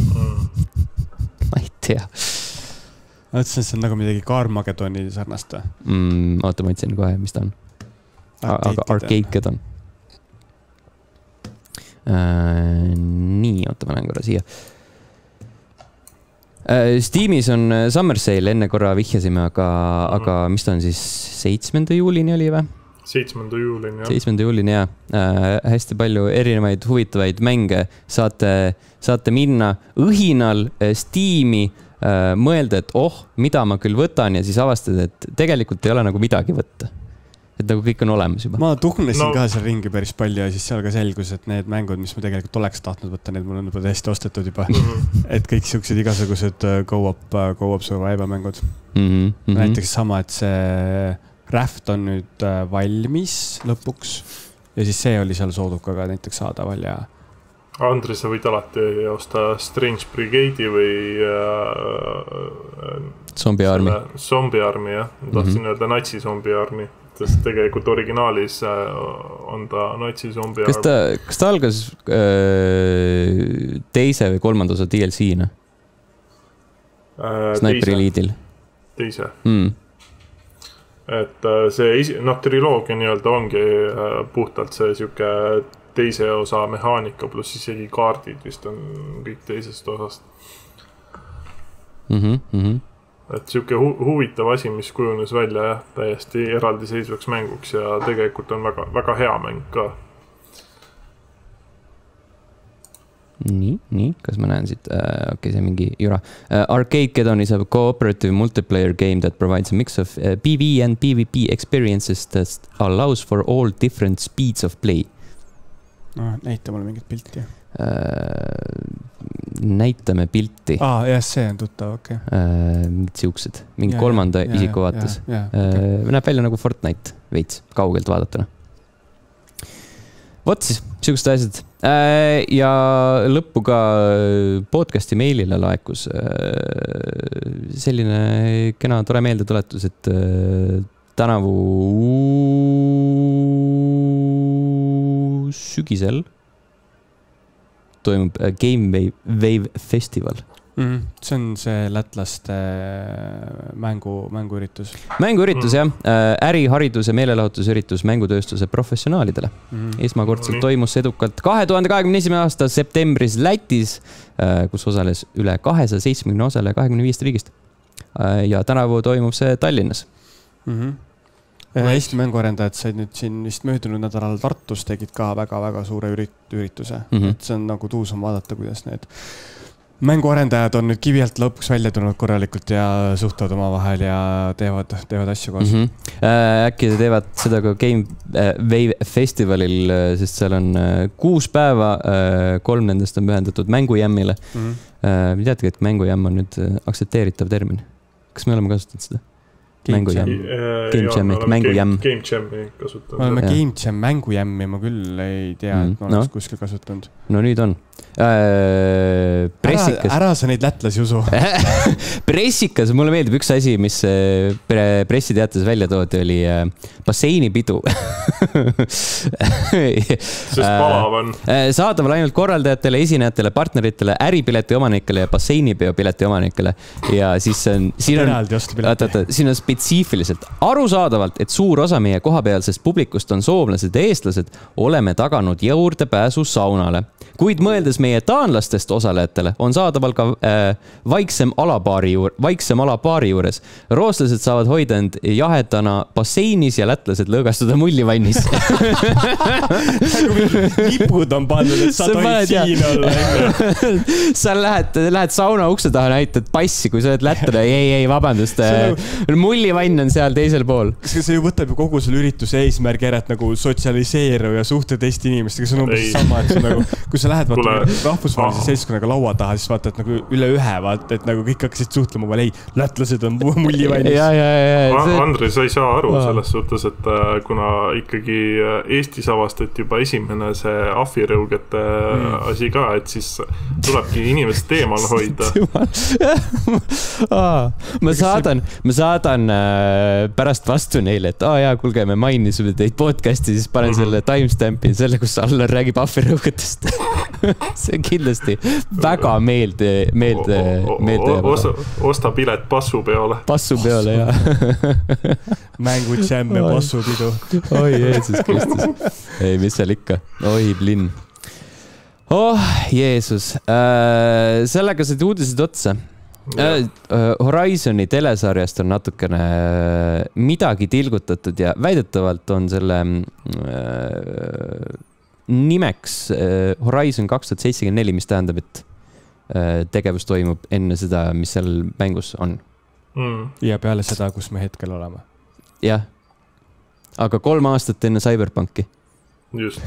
Speaker 1: Ma ei tea.
Speaker 2: Ma ütlesin, et see on nagu midagi Carmageddoni sarnast.
Speaker 1: Mm, oota, ma ütlesin kohe, mis ta on. Aga Arcadegeddon. Uh, nii, oota, ma näen korra siia. Steamis on Summer Sale, enne korra vihjasime, aga, mm. aga mis ta on siis seitsmenda juulini oli või?
Speaker 3: seitsmenda juulini, jah.
Speaker 1: seitsmenda juulini, jah. Äh, hästi palju erinevaid huvitavaid mänge saate, saate minna õhinal Steami, äh, mõelda, et oh, mida ma küll võtan ja siis avastada, et tegelikult ei ole nagu midagi võtta. Et nagu kõik on olemas juba.
Speaker 2: Ma tuhnesin no. ka seal ringi päris palju ja siis seal ka selgus, et need mängud, mis ma tegelikult oleks tahtnud võtta, need mul on juba täiesti ostetud juba. Et kõik siuksed igasugused go-up, go-up survival mängud.
Speaker 1: Mm -hmm.
Speaker 2: Näiteks sama, et see Raft on nüüd valmis lõpuks ja siis see oli seal soodukaga näiteks saadaval ja...
Speaker 3: Andres, sa võid alati osta Strange Brigade'i või äh,
Speaker 1: Zombie Army.
Speaker 3: Zombie Army, jah. Tahtsin mm -hmm. öelda natsi Zombie Army. Sest tegelikult originaalis on ta natsi zombie
Speaker 1: kas ta, kas ta algas öö, teise või kolmanda osa D L C-na?
Speaker 3: Äh,
Speaker 1: Sniper Elite'il.
Speaker 3: Teise.
Speaker 1: Mm.
Speaker 3: Et see, noh, triloogia nii-öelda ongi puhtalt see siuke teise osa mehaanika, pluss isegi kaardid vist on kõik teisest osast.
Speaker 1: Mhm, mhm.
Speaker 3: Et siuke hu huvitav asi, mis kujunes välja jah, täiesti eraldi seisvaks mänguks ja tegelikult on väga, väga hea mäng ka.
Speaker 1: Nii, nii, kas ma näen siit? Uh, okay, see mingi jura. Uh, Arcadegeddon is a cooperative multiplayer game that provides a mix of uh, P V and P V P experiences that allows for all different speeds of play.
Speaker 2: No, näita mulle mingit pilti.
Speaker 1: Uh, näitame pilti.
Speaker 2: Ah, jah, see on tuttav, okei.
Speaker 1: Okay. Uh, mingid siuksed, mingi ja, kolmanda ja, isiku ja, vaates. Ja, ja, okay. uh, näeb välja nagu Fortnite veits, kaugelt vaadatuna. Vot siis, siuksed asjad. Uh, ja lõppu ka podcasti meilile laekus uh, selline kena tore meeldetuletus, et uh, tänavu sügisel toimub Game Wave, Wave Festival.
Speaker 2: Mm, see on see lätlaste mängu, mänguüritus.
Speaker 1: Mänguüritus, mm. jah. Äri, haridus ja meelelahutusüritus mängutööstuse professionaalidele. Mm. Esmakordselt mm. toimus edukalt kahe tuhande kahekümne esimene aasta septembris Lätis, kus osales üle kahesaja seitsmekümne osale kahekümne viiest riigist. Ja tänavu toimub see Tallinnas.
Speaker 2: Mhm. Eesti mänguarendajad said nüüd siin vist möödunud nädalal Tartus tegid ka väga-väga suure ürit ürituse. Mm -hmm. Et see on nagu tuusam vaadata, kuidas need mänguarendajad on nüüd kivialt lõpuks välja tulnud korralikult ja suhtavad oma vahel ja teevad, teevad asju koos.
Speaker 1: Mm -hmm. äh, äkki teevad seda ka Game Wave Festivalil, sest seal on kuus päeva, kolm nendest on pühendatud mängujämmile. Mm -hmm. äh, teadki, et mängujämm on nüüd aktsepteeritav termin. Kas me oleme kasutanud seda? Mängu jam. Game Jam ehk mängu jam.
Speaker 3: Game Jam'i kasutanud.
Speaker 2: Me oleme Game Jam mängu jammi, ma küll ei tea, et ma oleks kuskil kasutanud.
Speaker 1: No nüüd on. Äh, pressikas.
Speaker 2: Ära, ära sa neid lätlasi usu.
Speaker 1: Pressikas, mulle meeldib üks asi, mis pressiteates välja toodi, oli basseinipidu.
Speaker 3: Sest palav on.
Speaker 1: Saadaval ainult korraldajatele, esinejatele, partneritele, äripileti omanikele ja basseinipeo pileti omanikele. Ja siis on, siin on, oota, oota, siin on spetsiifiliselt arusaadavalt, et suur osa meie kohapealsest publikust on soomlased ja eestlased, oleme taganud juurdepääsu saunale. Kuid mõeldes meie taanlastest osalejatele on saadaval ka äh, vaiksem alapaari juur, vaiksem alapaari juures. Rooslased saavad hoida end jahedana basseinis ja lätlased lõõgastuda mullivannis.
Speaker 2: Lipud on pandud, et sa tohid siin olla.
Speaker 1: Sa lähed, lähed sauna ukse taha, näitad passi, kui sa oled lätlane. Ei, ei, vabandust. Nagu... Mullivann on seal teisel pool.
Speaker 2: See ju võtab ju kogu selle ürituse eesmärgi ära, et nagu sotsialiseeru ja suhte teiste inimestega. See on umbes sama, et see on nagu, kui sa lähed vaata rahvusvahelise seltskonnaga laua taha, siis vaata, et nagu üle ühe vaata, et nagu kõik hakkasid suhtlema, ei, lätlased on mullivannis.
Speaker 1: Ja, ja, ja,
Speaker 3: see... Andri, sa ei saa aru Aa. selles suhtes, et kuna ikkagi Eestis avastati juba esimene see ahvirõugete mm. asi ka, et siis tulebki inimest teemal hoida.
Speaker 1: ma saadan, ma saadan pärast vastu neile, et aa jaa, kulge, me mainisime teid podcasti, siis panen mm-hmm. selle timestampi, selle, kus Allar räägib ahvirõugetest. See on kindlasti väga meelde, meelde, meelde.
Speaker 3: Osta, osta pilet passupeole.
Speaker 1: Passupeole, jah.
Speaker 2: Mängu džämm ja passupidu.
Speaker 1: Oi, Jeesus Kristus. Ei, mis seal ikka? Oi, blinn. Oh, Jeesus. Äh, sellega said uudised otsa. Äh, Horizoni telesarjast on natukene midagi tilgutatud ja väidetavalt on selle äh, nimeks Horizon kaks tuhat seitsekümmend neli, mis tähendab, et tegevus toimub enne seda, mis seal mängus on.
Speaker 2: Mm. Ja peale seda, kus me hetkel oleme.
Speaker 1: Jah. Aga kolm aastat enne Cyberpunki.
Speaker 3: Just.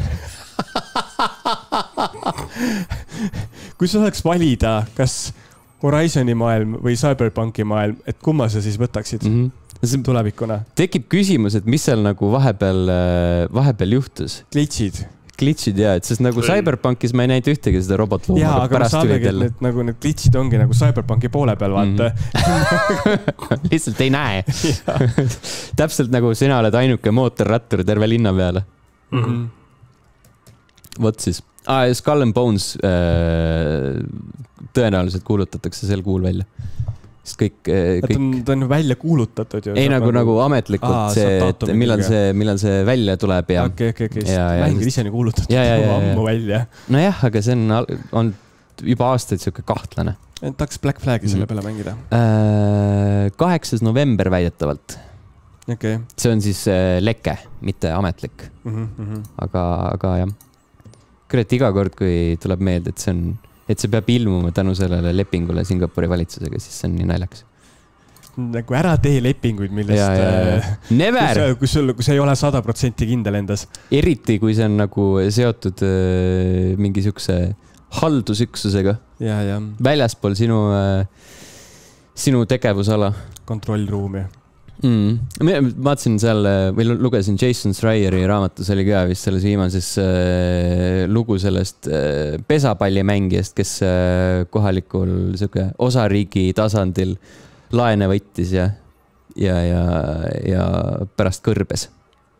Speaker 2: Kui sa oleks valida, kas Horizoni maailm või Cyberpunki maailm, et kumma sa siis võtaksid mm-hmm. tulevikuna?
Speaker 1: Tekib küsimus, et mis seal nagu vahepeal, vahepeal juhtus?
Speaker 2: Glitchid.
Speaker 1: Glitchid, jah, et sest nagu Cyberpunkis ma ei näinud ühtegi seda robotlooma.
Speaker 2: Jaa, aga me saamegi, et need, nagu need glitchid ongi nagu Cyberpunki poole peal, vaata.
Speaker 1: Mm. Lihtsalt ei näe. Täpselt nagu sina oled ainuke mootorrattur terve linna peale.
Speaker 2: Mm-hmm.
Speaker 1: Vot siis. Ah, Skull and Bones äh, tõenäoliselt kuulutatakse sel kuul välja. Kõik, kõik...
Speaker 2: On, ta on välja kuulutatud ju.
Speaker 1: Ei nagu, nagu ametlikult Aa, see, et millal see, millal see välja tuleb ja...
Speaker 2: Okei, okei, okei. Mäng ise on kuulutatud
Speaker 1: ja, ja, ja,
Speaker 2: ammu välja.
Speaker 1: No jah, aga see on, on juba aastaid siuke kahtlane.
Speaker 2: Taks Black Flagi selle peale mängida.
Speaker 1: kaheksas november väidetavalt.
Speaker 2: Okay.
Speaker 1: See on siis leke, mitte ametlik.
Speaker 2: Mm-hmm.
Speaker 1: Aga, aga jah. Kurat, iga kord, kui tuleb meelde, et see on... et see peab ilmuma tänu sellele lepingule Singapuri valitsusega, siis see on nii naljakas.
Speaker 2: Nagu ära tee lepinguid, millest... Ja, ja, ja.
Speaker 1: Never!
Speaker 2: Kui, sul, kui see ei ole sada protsenti kindel endas.
Speaker 1: Eriti, kui see on nagu seotud äh, mingi siukse haldusüksusega.
Speaker 2: Ja, ja.
Speaker 1: Väljaspool sinu, äh, sinu tegevusala.
Speaker 2: Kontrollruumi.
Speaker 1: Mm. Ma vaatsin seal, või lugesin Jason Schreieri raamatus, oli ka vist selles viimases äh, lugu sellest äh, pesapallimängijast, kes äh, kohalikul siuke osariigi tasandil laene võttis ja, ja, ja, ja pärast kõrbes.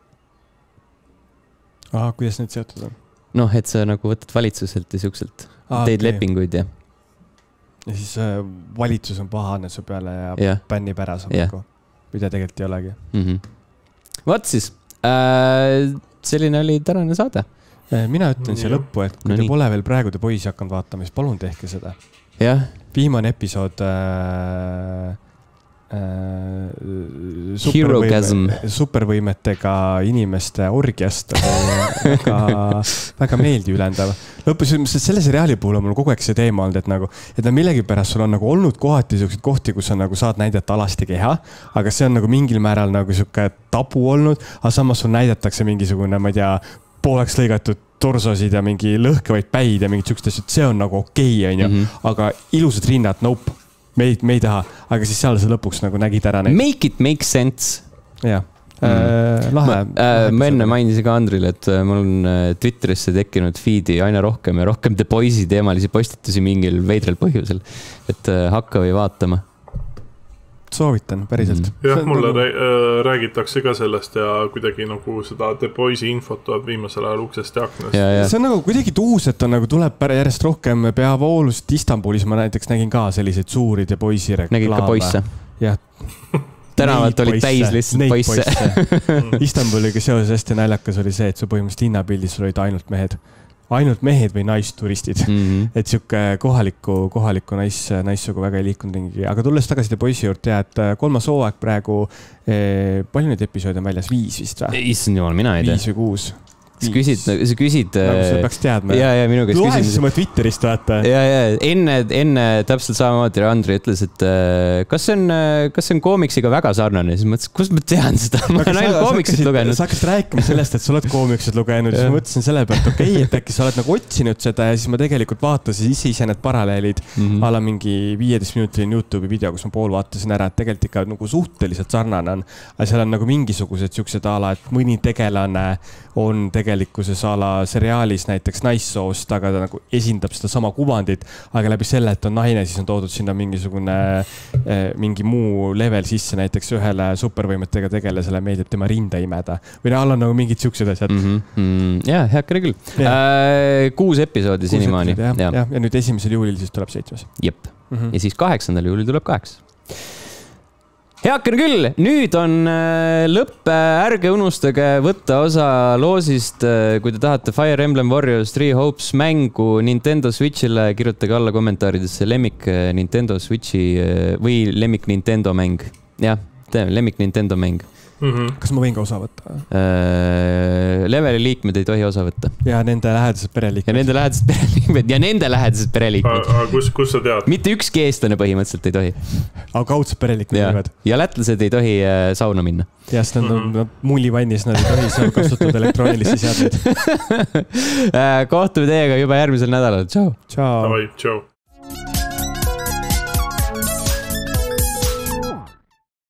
Speaker 2: Aha, kuidas need seotud on?
Speaker 1: Noh, et sa nagu võtad valitsuselt ja siukselt ah, teid okay. lepinguid ja.
Speaker 2: Ja siis äh, valitsus on pahane su peale ja, ja. Bännib ära sa
Speaker 1: ja.
Speaker 2: Nagu. Mida tegelikult ei olegi.
Speaker 1: Mm-hmm. Vaat siis, äh, selline oli tänane saade.
Speaker 2: Mina ütlen siia lõppu, et kui no te nii. Pole veel praegu te poisi hakanud vaatama, siis palun tehke seda.
Speaker 1: Ja.
Speaker 2: Viimane episood äh, äh,
Speaker 1: supervõime,
Speaker 2: supervõimetega inimeste orgiast väga, väga meeldi ülendav. Lõpus, selle seriaali puhul on mul kogu aeg see teema olnud, et, nagu, et nad millegipärast sul on nagu olnud kohati sellised kohti, kus on nagu saad näidata alasti keha, aga see on nagu mingil määral nagu siuke tabu olnud, aga samas sul näidatakse mingisugune, ma ei tea, pooleks lõigatud torsosid ja mingi lõhkevaid päid ja mingid siuksed asjad, see on nagu okei, okay, on ju, mm-hmm. aga ilusad rinnad, nope. me ei, me ei taha, aga siis seal sa lõpuks nagu nägid ära neid.
Speaker 1: Make it make sense.
Speaker 2: Jah. Mm. Lahe.
Speaker 1: Ma, äh, ma enne mainisin ka Andrile, et mul on Twitterisse tekkinud feedi aina rohkem ja rohkem The Boys'i teemalisi postitusi mingil veidral põhjusel. Et hakka või vaatama.
Speaker 2: Soovitan, päriselt.
Speaker 3: Mm. Jah, mulle nagu... räägitakse ka sellest ja kuidagi nagu seda The Boys'i infot tuleb viimasel ajal uksest ja aknast.
Speaker 1: Ja, ja.
Speaker 2: See on nagu kuidagi tuus, et on nagu tuleb järjest rohkem peavoolust. Istanbulis ma näiteks nägin ka selliseid suuri The Boys'i reklaame.
Speaker 1: Nägid ka poisse?
Speaker 2: Jah.
Speaker 1: Tänavalt olid täis lihtsalt poisse.
Speaker 2: Istanbuliga seoses hästi naljakas oli see, et su põhimõtteliselt hinnapildis olid ainult mehed. Ainult mehed või naisturistid. Mm -hmm. Et siuke kohaliku, kohaliku nais, naissugu väga ei liikunud ringi. Aga tulles tagasi The Boys'i juurde, et kolmas hooaeg praegu, eh, palju neid episoode on väljas? Viis vist või?
Speaker 1: Issand jumal, mina ei tea.
Speaker 2: Viis või kuus.
Speaker 1: Sa küsid, sa küsid...
Speaker 2: Nagu sa peaks teadma.
Speaker 1: Ja, ja minu käest
Speaker 2: küsimus. Loes oma Twitterist, vaata.
Speaker 1: Ja, ja, enne, enne täpselt samamoodi Andri ütles, et kas see on, kas see on koomiksiga väga sarnane. Siis mõtlesin, kus ma tean seda? Ma olen ainult koomiksit lugenud.
Speaker 2: Sa hakkasid rääkima sellest, et sa oled koomiksit lugenud. Ja siis ma mõtlesin selle pealt, okei, okay, et äkki sa oled nagu otsinud seda ja siis ma tegelikult vaatasin ise ise need paralleelid mm -hmm. ala mingi viieteist minutiline YouTube'i video, kus ma pool vaatasin ära, et tegelikult ikka nagu suhteliselt sarnane on. Aga seal on nagu mingisugused siuksed ala, et mõni tegelane on tegelikkuses ala seriaalis näiteks naissoost, aga ta nagu esindab seda sama kuvandit, aga läbi selle, et on naine, siis on toodud sinna mingisugune mingi muu level sisse, näiteks ühele supervõimetega tegelasele meeldib tema rinde imeda. Või alla nagu mingid siuksed asjad.
Speaker 1: Mm -hmm. Ja, heakene küll. Äh, kuus episoodi sinimaani.
Speaker 2: Ja, ja. Ja, ja nüüd esimesel juulil siis tuleb seitsmes.
Speaker 1: Jep. Mm -hmm. Ja siis kaheksandal juulil tuleb kaheks. Heakene küll, nüüd on lõpp, ärge unustage võtta osa loosist, kui te tahate Fire Emblem Warriors Three Hopes mängu Nintendo Switch'ile, kirjutage alla kommentaaridesse lemmik Nintendo Switch'i või lemmik Nintendo mäng. Jah, teeme lemmik Nintendo mäng.
Speaker 2: Mm-hmm. Kas ma võin ka osa võtta?
Speaker 1: Leveli liikmed ei tohi osa võtta.
Speaker 2: Ja nende lähedased pereliikmed.
Speaker 1: Ja nende lähedased pereliikmed ja nende lähedased pereliikmed.
Speaker 3: Aga kus, kus sa tead?
Speaker 1: Mitte ükski eestlane põhimõtteliselt ei tohi.
Speaker 2: Aga kaudsed pereliikmed
Speaker 1: ja.
Speaker 2: võivad.
Speaker 1: Ja lätlased ei tohi sauna minna.
Speaker 2: Ja sest nad on mm-hmm. mullivannis, nad ei tohi seal kasutada elektroonilisi seadmeid.
Speaker 1: Kohtume teiega juba järgmisel nädalal. Tšau.
Speaker 2: Tšau.
Speaker 3: Tšau.